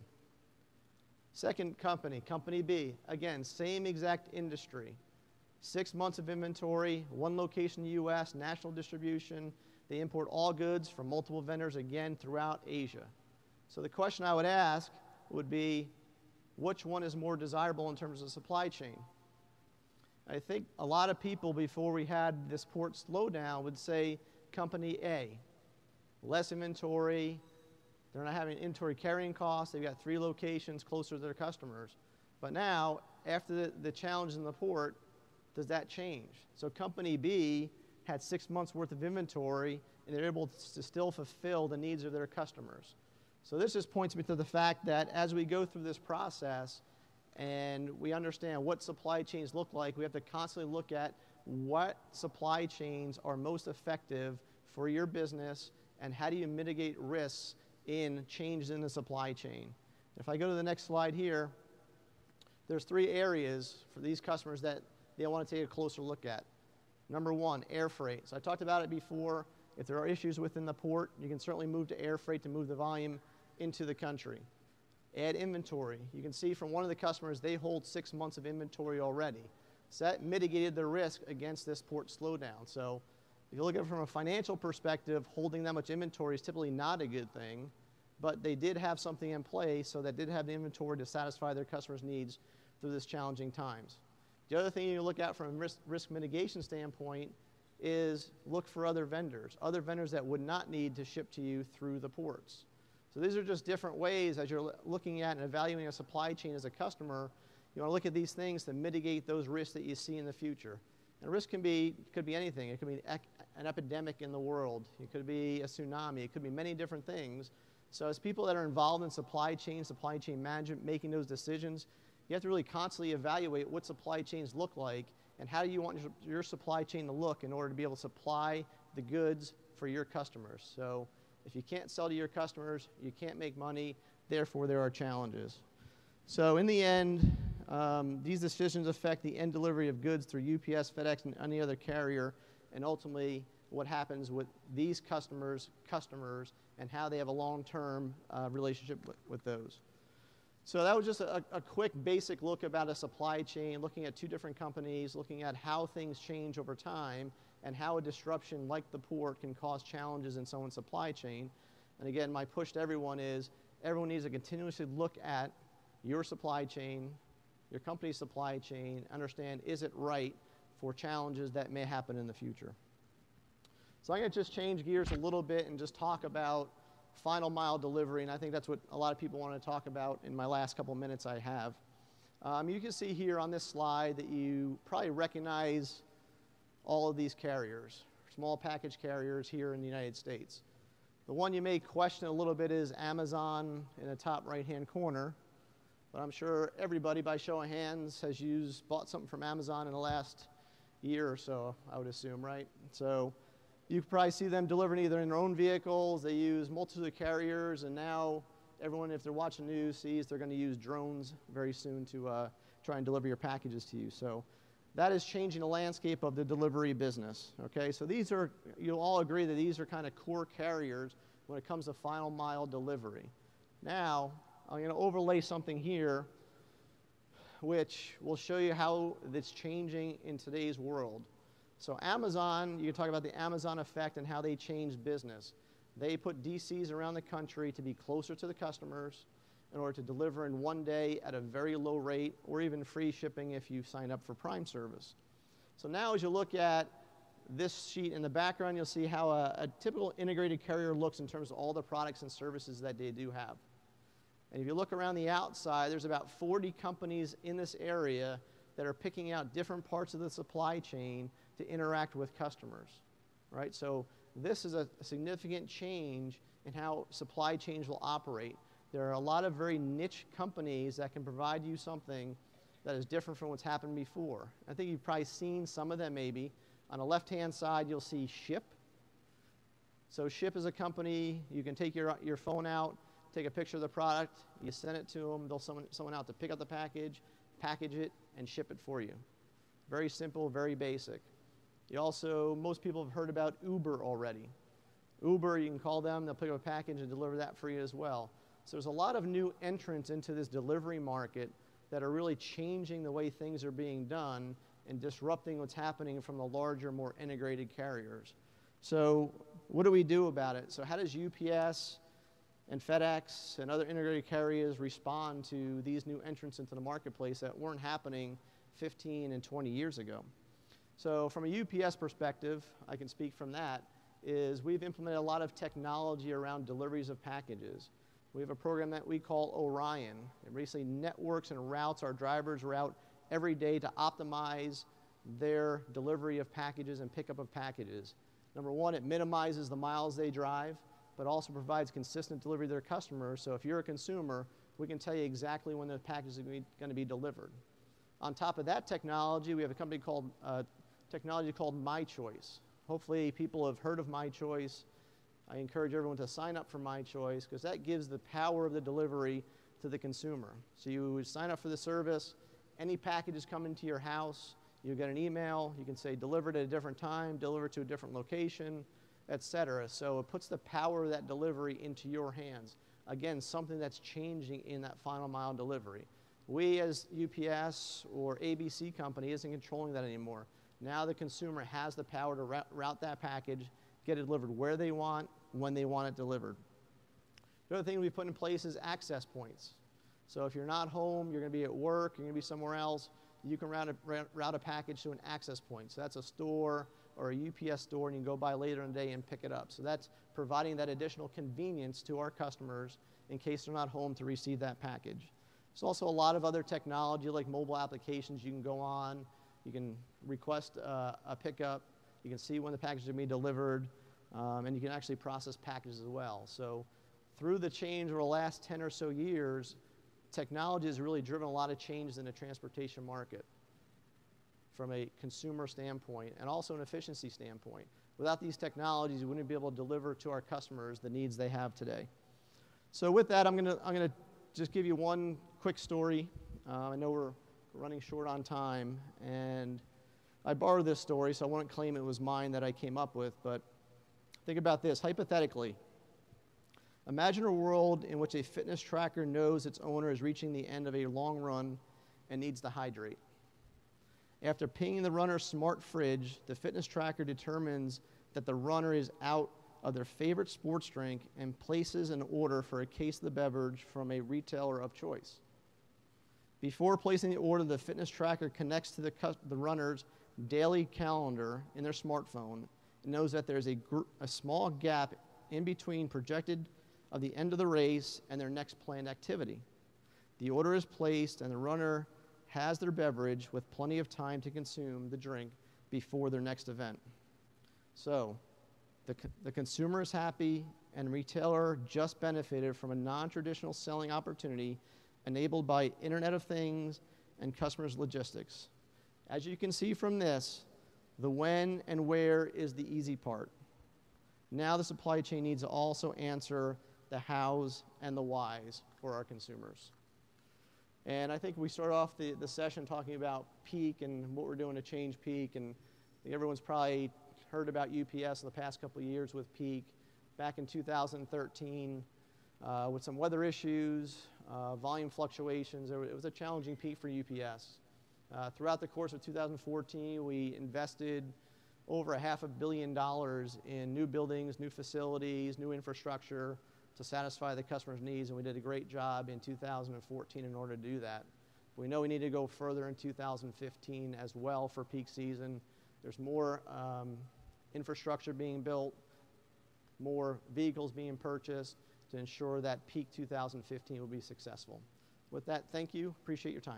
Second company, Company B, again, same exact industry. 6 months of inventory, 1 location in the US, national distribution. They import all goods from multiple vendors, again, throughout Asia. So the question I would ask would be, which one is more desirable in terms of supply chain? I think a lot of people, before we had this port slowdown, would say Company A. Less inventory, they're not having inventory carrying costs, they've got 3 locations closer to their customers. But now, after the challenge in the port, does that change? So Company B had 6 months worth of inventory, and they're able to still fulfill the needs of their customers. So this just points me to the fact that as we go through this process and we understand what supply chains look like, we have to constantly look at what supply chains are most effective for your business and how do you mitigate risks in changes in the supply chain. If I go to the next slide here, there's 3 areas for these customers that they want to take a closer look at. Number 1, air freight. So I talked about it before. If there are issues within the port, you can certainly move to air freight to move the volume into the country. Add inventory. You can see from one of the customers, they hold 6 months of inventory already. So that mitigated the risk against this port slowdown. So if you look at it from a financial perspective, holding that much inventory is typically not a good thing, but they did have something in place, so they did have the inventory to satisfy their customers' needs through this challenging times. The other thing you look at from a risk mitigation standpoint is look for other vendors that would not need to ship to you through the ports. So these are just different ways as you're looking at and evaluating a supply chain as a customer. You want to look at these things to mitigate those risks that you see in the future. And risk could be anything. It could be an epidemic in the world. It could be a tsunami. It could be many different things. So as people that are involved in supply chain management, making those decisions, you have to really constantly evaluate what supply chains look like and how you want your supply chain to look in order to be able to supply the goods for your customers. So if you can't sell to your customers, you can't make money, therefore there are challenges. So in the end, these decisions affect the end delivery of goods through UPS, FedEx, and any other carrier, and ultimately what happens with these customers, and how they have a long-term relationship with those. So that was just a quick basic look about a supply chain, looking at 2 different companies, looking at how things change over time, and how a disruption like the port can cause challenges in someone's supply chain. And again, my push to everyone is everyone needs to continuously look at your supply chain, your company's supply chain, understand is it right for challenges that may happen in the future. So I'm going to just change gears a little bit and just talk about final mile delivery, and I think that's what a lot of people want to talk about in my last couple minutes I have. You can see here on this slide that you probably recognize all of these carriers, small package carriers here in the United States. The one you may question a little bit is Amazon in the top right-hand corner, but I'm sure everybody by show of hands has bought something from Amazon in the last year or so, I would assume, right? So you could probably see them delivering either in their own vehicles, they use multitude of carriers, and now everyone, if they're watching the news, sees they're going to use drones very soon to try and deliver your packages to you. So that is changing the landscape of the delivery business, okay? So these are, you'll all agree that these are kind of core carriers when it comes to final mile delivery. Now, I'm going to overlay something here which will show you how it's changing in today's world. So Amazon, you can talk about the Amazon effect and how they changed business. They put DCs around the country to be closer to the customers in order to deliver in one day at a very low rate, or even free shipping if you sign up for Prime service. So now as you look at this sheet in the background, you'll see how a typical integrated carrier looks in terms of all the products and services that they do have. And if you look around the outside, there's about 40 companies in this area that are picking out different parts of the supply chain to interact with customers, right? So this is a significant change in how supply chains will operate. There are a lot of very niche companies that can provide you something that is different from what's happened before. I think you've probably seen some of them maybe. On the left-hand side, you'll see Ship. So Ship is a company, you can take your phone out, take a picture of the product, you send it to them, they'll send someone out to pick up the package, package it, and ship it for you. Very simple, very basic. You also, most people have heard about Uber already. Uber, you can call them, they'll pick up a package and deliver that for you as well. So there's a lot of new entrants into this delivery market that are really changing the way things are being done and disrupting what's happening from the larger, more integrated carriers. So what do we do about it? So how does UPS and FedEx and other integrated carriers respond to these new entrants into the marketplace that weren't happening 15 and 20 years ago? So from a UPS perspective, I can speak from that, is we've implemented a lot of technology around deliveries of packages. We have a program that we call Orion. It basically networks and routes our drivers' route every day to optimize their delivery of packages and pickup of packages. Number one, it minimizes the miles they drive, but also provides consistent delivery to their customers. So if you're a consumer, we can tell you exactly when the package is going to be delivered. On top of that technology, we have a company called technology called MyChoice. Hopefully people have heard of MyChoice. I encourage everyone to sign up for MyChoice because that gives the power of the delivery to the consumer. So you would sign up for the service, any packages come into your house, you get an email, you can say delivered at a different time, delivered to a different location, etc. So it puts the power of that delivery into your hands. Again, something that's changing in that final mile delivery. We as UPS or ABC company isn't controlling that anymore. Now the consumer has the power to route that package, get it delivered where they want, when they want it delivered. The other thing we put in place is access points. So if you're not home, you're going to be at work, you're going to be somewhere else, you can route a package to an access point. So that's a store or a UPS store, and you can go by later in the day and pick it up. So that's providing that additional convenience to our customers in case they're not home to receive that package. There's also a lot of other technology like mobile applications you can go on. You can request a pickup. You can see when the package is going to be delivered, and you can actually process packages as well. So through the change over the last 10 or so years, technology has really driven a lot of changes in the transportation market from a consumer standpoint and also an efficiency standpoint. Without these technologies, we wouldn't be able to deliver to our customers the needs they have today. So with that, I'm gonna just give you one quick story. I know we're running short on time, and I borrowed this story, so I won't claim it was mine that I came up with, but think about this. Hypothetically, imagine a world in which a fitness tracker knows its owner is reaching the end of a long run and needs to hydrate. After pinging the runner's smart fridge, the fitness tracker determines that the runner is out of their favorite sports drink and places an order for a case of the beverage from a retailer of choice. Before placing the order, the fitness tracker connects to the runner's daily calendar in their smartphone and knows that there's a small gap in between projected of the end of the race and their next planned activity. The order is placed and the runner has their beverage with plenty of time to consume the drink before their next event. So the consumer is happy and retailer just benefited from a non-traditional selling opportunity enabled by Internet of Things and customers' logistics. As you can see from this, The when and where is the easy part. Now the supply chain needs to also answer the hows and the whys for our consumers. And I think we start off the session talking about peak and what we're doing to change peak. And I think everyone's probably heard about UPS in the past couple of years with peak. Back in 2013, with some weather issues, volume fluctuations, it was a challenging peak for UPS. Throughout the course of 2014, we invested over $500 million in new buildings, new facilities, new infrastructure to satisfy the customer's needs, and we did a great job in 2014 in order to do that. We know we need to go further in 2015 as well for peak season. There's more infrastructure being built, more vehicles being purchased to ensure that peak 2015 will be successful. With that, thank you. Appreciate your time.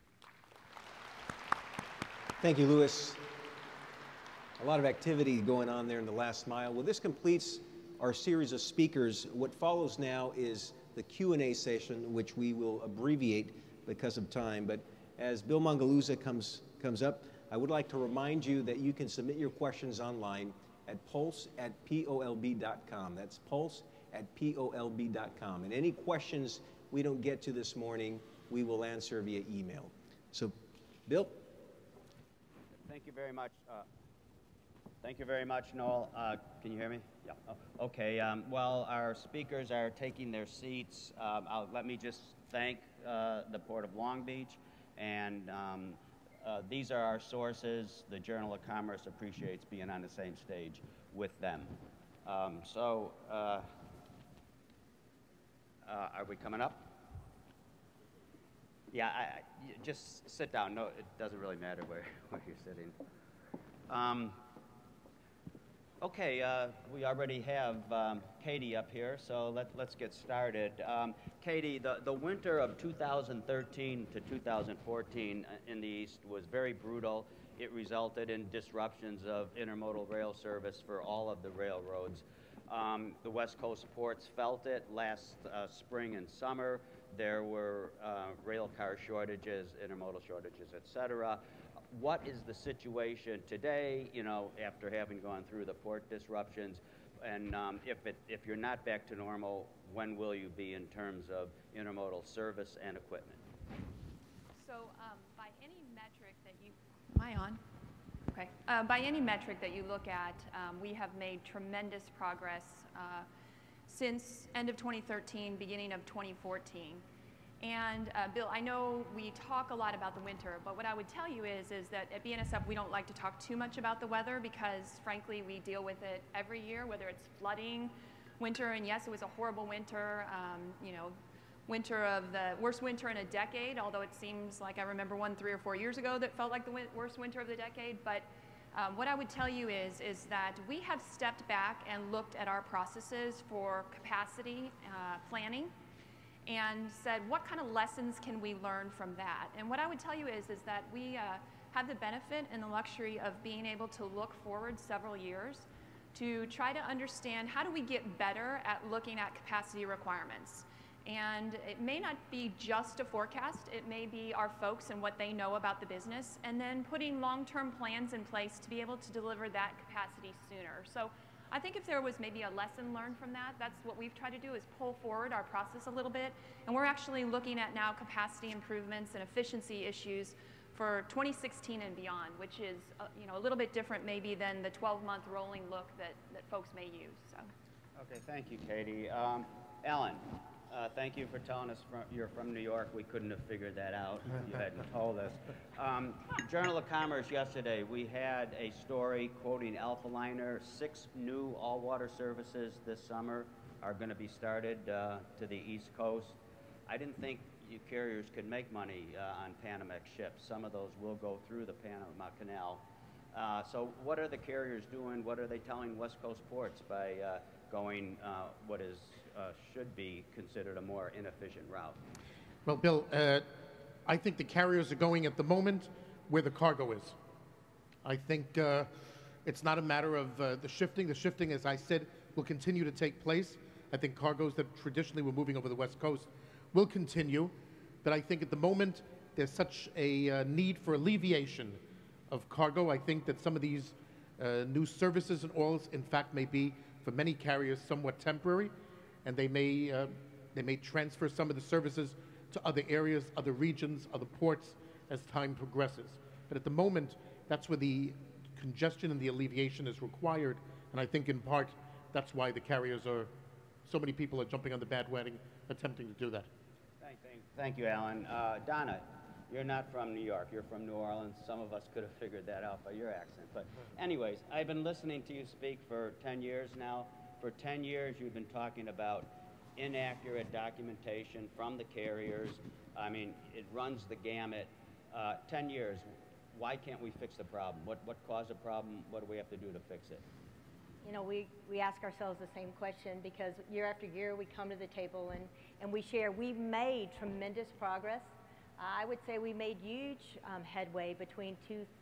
Thank you, Louis. A lot of activity going on there in the last mile. Well, this completes our series of speakers. What follows now is the Q&A session, which we will abbreviate because of time. But as Bill Mongelluzzo comes up, I would like to remind you that you can submit your questions online at pulse@polb.com. That's pulse@polb.com. And any questions we don't get to this morning, we will answer via email. So, Bill? Thank you very much. Thank you very much, Noel. Can you hear me? Yeah. Oh, okay. While our speakers are taking their seats, let me just thank the Port of Long Beach, and these are our sources. The Journal of Commerce appreciates being on the same stage with them. Are we coming up? Yeah, just sit down. No, it doesn't really matter where you're sitting. Okay, we already have Katie up here, so let's get started. Katie, the winter of 2013 to 2014 in the East was very brutal. It resulted in disruptions of intermodal rail service for all of the railroads. The West Coast ports felt it last spring and summer. There were rail car shortages, intermodal shortages, et cetera. What is the situation today, you know, after having gone through the port disruptions? And if you're not back to normal, when will you be in terms of intermodal service and equipment? So by any metric that you, am I on? Okay. By any metric that you look at, we have made tremendous progress since end of 2013, beginning of 2014. And Bill, I know we talk a lot about the winter, but what I would tell you is that at BNSF we don't like to talk too much about the weather because frankly we deal with it every year, whether it's flooding, winter, and yes, it was a horrible winter, you know, winter of the worst winter in a decade, although it seems like I remember one 3 or 4 years ago that felt like the worst winter of the decade. But what I would tell you is that we have stepped back and looked at our processes for capacity planning and said, what kind of lessons can we learn from that? And what I would tell you is that we have the benefit and the luxury of being able to look forward several years to try to understand how do we get better at looking at capacity requirements. And it may not be just a forecast, it may be our folks and what they know about the business, and then putting long-term plans in place to be able to deliver that capacity sooner. So I think if there was maybe a lesson learned from that, that's what we've tried to do, is pull forward our process a little bit. And we're actually looking at now capacity improvements and efficiency issues for 2016 and beyond, which is you know, a little bit different maybe than the 12-month rolling look that folks may use. So. Okay, thank you, Katie. Ellen, thank you for telling us you're from New York. We couldn't have figured that out if you hadn't told us. Journal of Commerce yesterday, we had a story quoting Alphaliner. 6 new all-water services this summer are going to be started to the East Coast. I didn't think you carriers could make money on Panamax ships. Some of those will go through the Panama Canal. So what are the carriers doing? What are they telling West Coast ports by going what is should be considered a more inefficient route? Well, Bill, I think the carriers are going at the moment where the cargo is. I think it's not a matter of the shifting. The shifting, as I said, will continue to take place. I think cargoes that traditionally were moving over the West Coast will continue. But I think at the moment there's such a need for alleviation of cargo. I think that some of these new services and oils, in fact, may be, for many carriers, somewhat temporary, and they may transfer some of the services to other areas, other regions, other ports as time progresses. But at the moment, that's where the congestion and the alleviation is required, and I think in part that's why the carriers are, so many people are jumping on the bandwagon attempting to do that. Thank you, Alan. Donna, you're not from New York, you're from New Orleans. Some of us could have figured that out by your accent. But anyways, I've been listening to you speak for 10 years now. For 10 years, you've been talking about inaccurate documentation from the carriers. I mean, it runs the gamut. 10 years, why can't we fix the problem? What caused the problem? What do we have to do to fix it? You know, we ask ourselves the same question because year after year we come to the table and we share. We've made tremendous progress. I would say we made huge headway between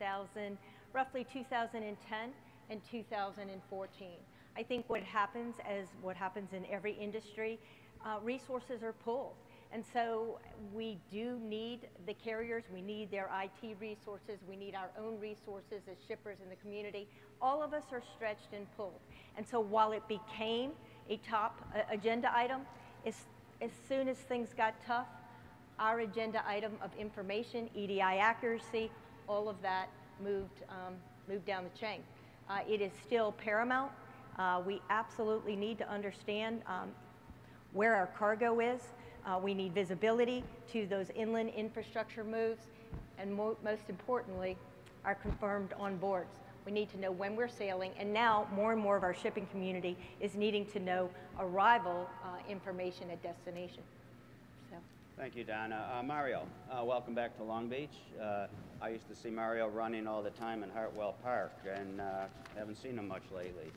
roughly 2010 and 2014. I think what happens in every industry, resources are pulled. And so we do need the carriers, we need their IT resources, we need our own resources as shippers in the community. All of us are stretched and pulled. And so while it became a top agenda item, as soon as things got tough, our agenda item of information, EDI accuracy, all of that moved down the chain. It is still paramount. We absolutely need to understand where our cargo is. We need visibility to those inland infrastructure moves, and most importantly, our confirmed on boards. We need to know when we're sailing, and now more and more of our shipping community is needing to know arrival information at destination. So. Thank you, Donna. Mario, welcome back to Long Beach. I used to see Mario running all the time in Hartwell Park, and haven't seen him much lately.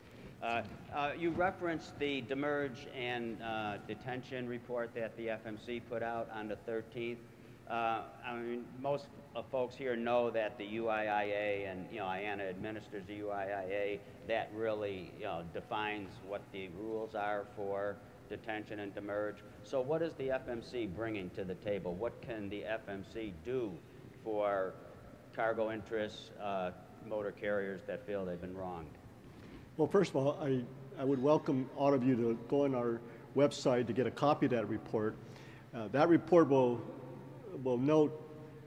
You referenced the demerge and detention report that the FMC put out on the 13th. I mean, most folks here know that the UIIA and, IANA administers the UIIA. That really, defines what the rules are for detention and demerge. So what is the FMC bringing to the table? What can the FMC do for cargo interests, motor carriers that feel they've been wronged? Well, first of all, I would welcome all of you to go on our website to get a copy of that report. That report will note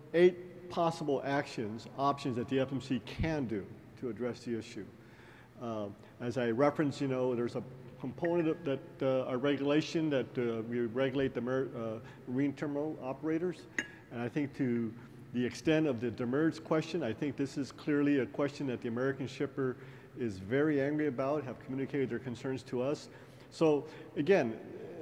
8 possible options that the FMC can do to address the issue. As I referenced, there's a component that our regulation that we regulate the marine terminal operators, and I think to the extent of the demerge question, I think this is clearly a question that the American shipper is very angry about, have communicated their concerns to us. So again,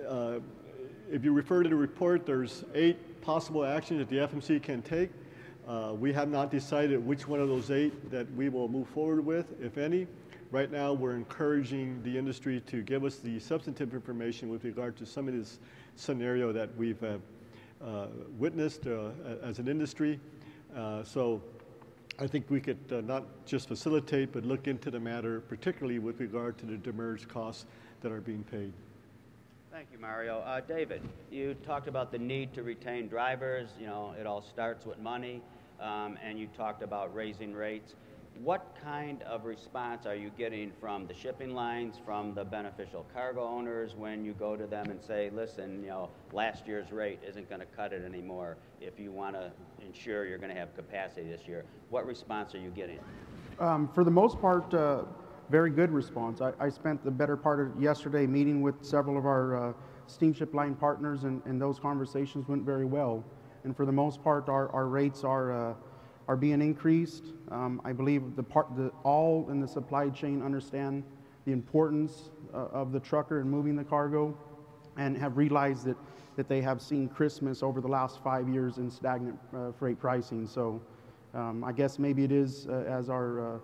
if you refer to the report, there's 8 possible actions that the FMC can take. We have not decided which one of those 8 that we will move forward with, if any. Right now, we're encouraging the industry to give us the substantive information with regard to some of this scenario that we've witnessed as an industry. So I think we could not just facilitate, but look into the matter, particularly with regard to the demerge costs that are being paid. Thank you, Mario. David, you talked about the need to retain drivers. It all starts with money, and you talked about raising rates. What kind of response are you getting from the shipping lines, from the beneficial cargo owners when you go to them and say, listen, last year's rate isn't going to cut it anymore if you want to ensure you're going to have capacity this year? What response are you getting? For the most part, very good response. I spent the better part of yesterday meeting with several of our steamship line partners, and those conversations went very well. And for the most part, our rates are being increased. I believe all in the supply chain understand the importance of the trucker and moving the cargo, and have realized that they have seen Christmas over the last 5 years in stagnant freight pricing. So I guess maybe it is, as our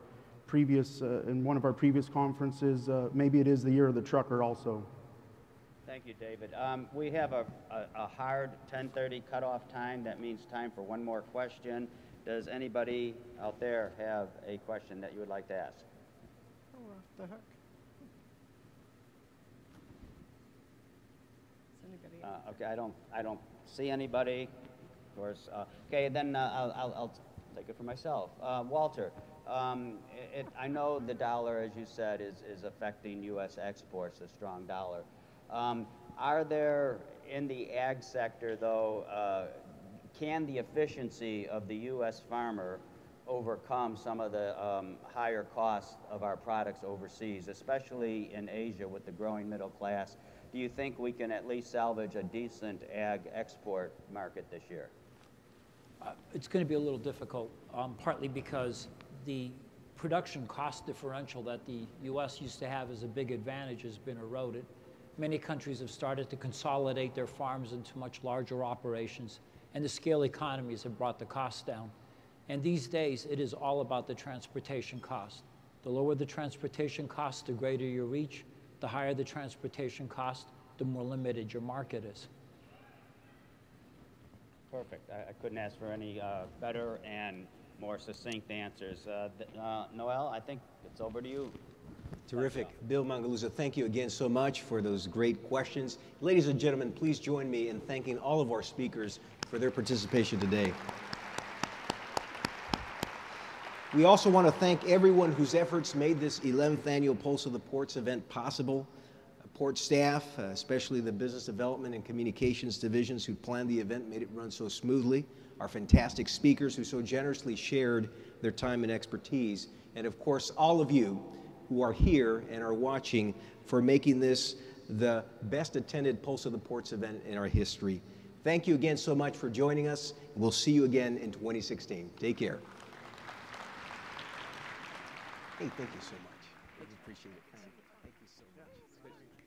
in one of our previous conferences, maybe it is the year of the trucker also. Thank you, David. We have a hard 10:30 cutoff time. That means time for one more question. Does anybody out there have a question that you would like to ask? Oh, what the heck? Is anybody else? Okay, I don't see anybody. Of course. Okay, then I'll take it for myself. Walter, I know the dollar, as you said, is affecting U.S. exports, a strong dollar. Are there, in the ag sector, though, can the efficiency of the U.S. farmer overcome some of the higher costs of our products overseas, especially in Asia with the growing middle class? Do you think we can at least salvage a decent ag export market this year? It's going to be a little difficult, partly because the production cost differential that the U.S. used to have as a big advantage has been eroded. Many countries have started to consolidate their farms into much larger operations, and the scale economies have brought the costs down. And these days, it is all about the transportation cost. The lower the transportation cost, the greater your reach. The higher the transportation cost, the more limited your market is. Perfect. I couldn't ask for any better and more succinct answers. Noel, I think it's over to you. Terrific. Bill Mongelluzzo, thank you again so much for those great questions. Ladies and gentlemen, please join me in thanking all of our speakers for their participation today. We also want to thank everyone whose efforts made this 11th annual Pulse of the Ports event possible. Port staff, especially the business development and communications divisions who planned the event, made it run so smoothly. Our fantastic speakers who so generously shared their time and expertise. And of course, all of you who are here and are watching for making this the best attended Pulse of the Ports event in our history. Thank you again so much for joining us. We'll see you again in 2016. Take care. Hey, thank you so much. I appreciate it. Thank you so much.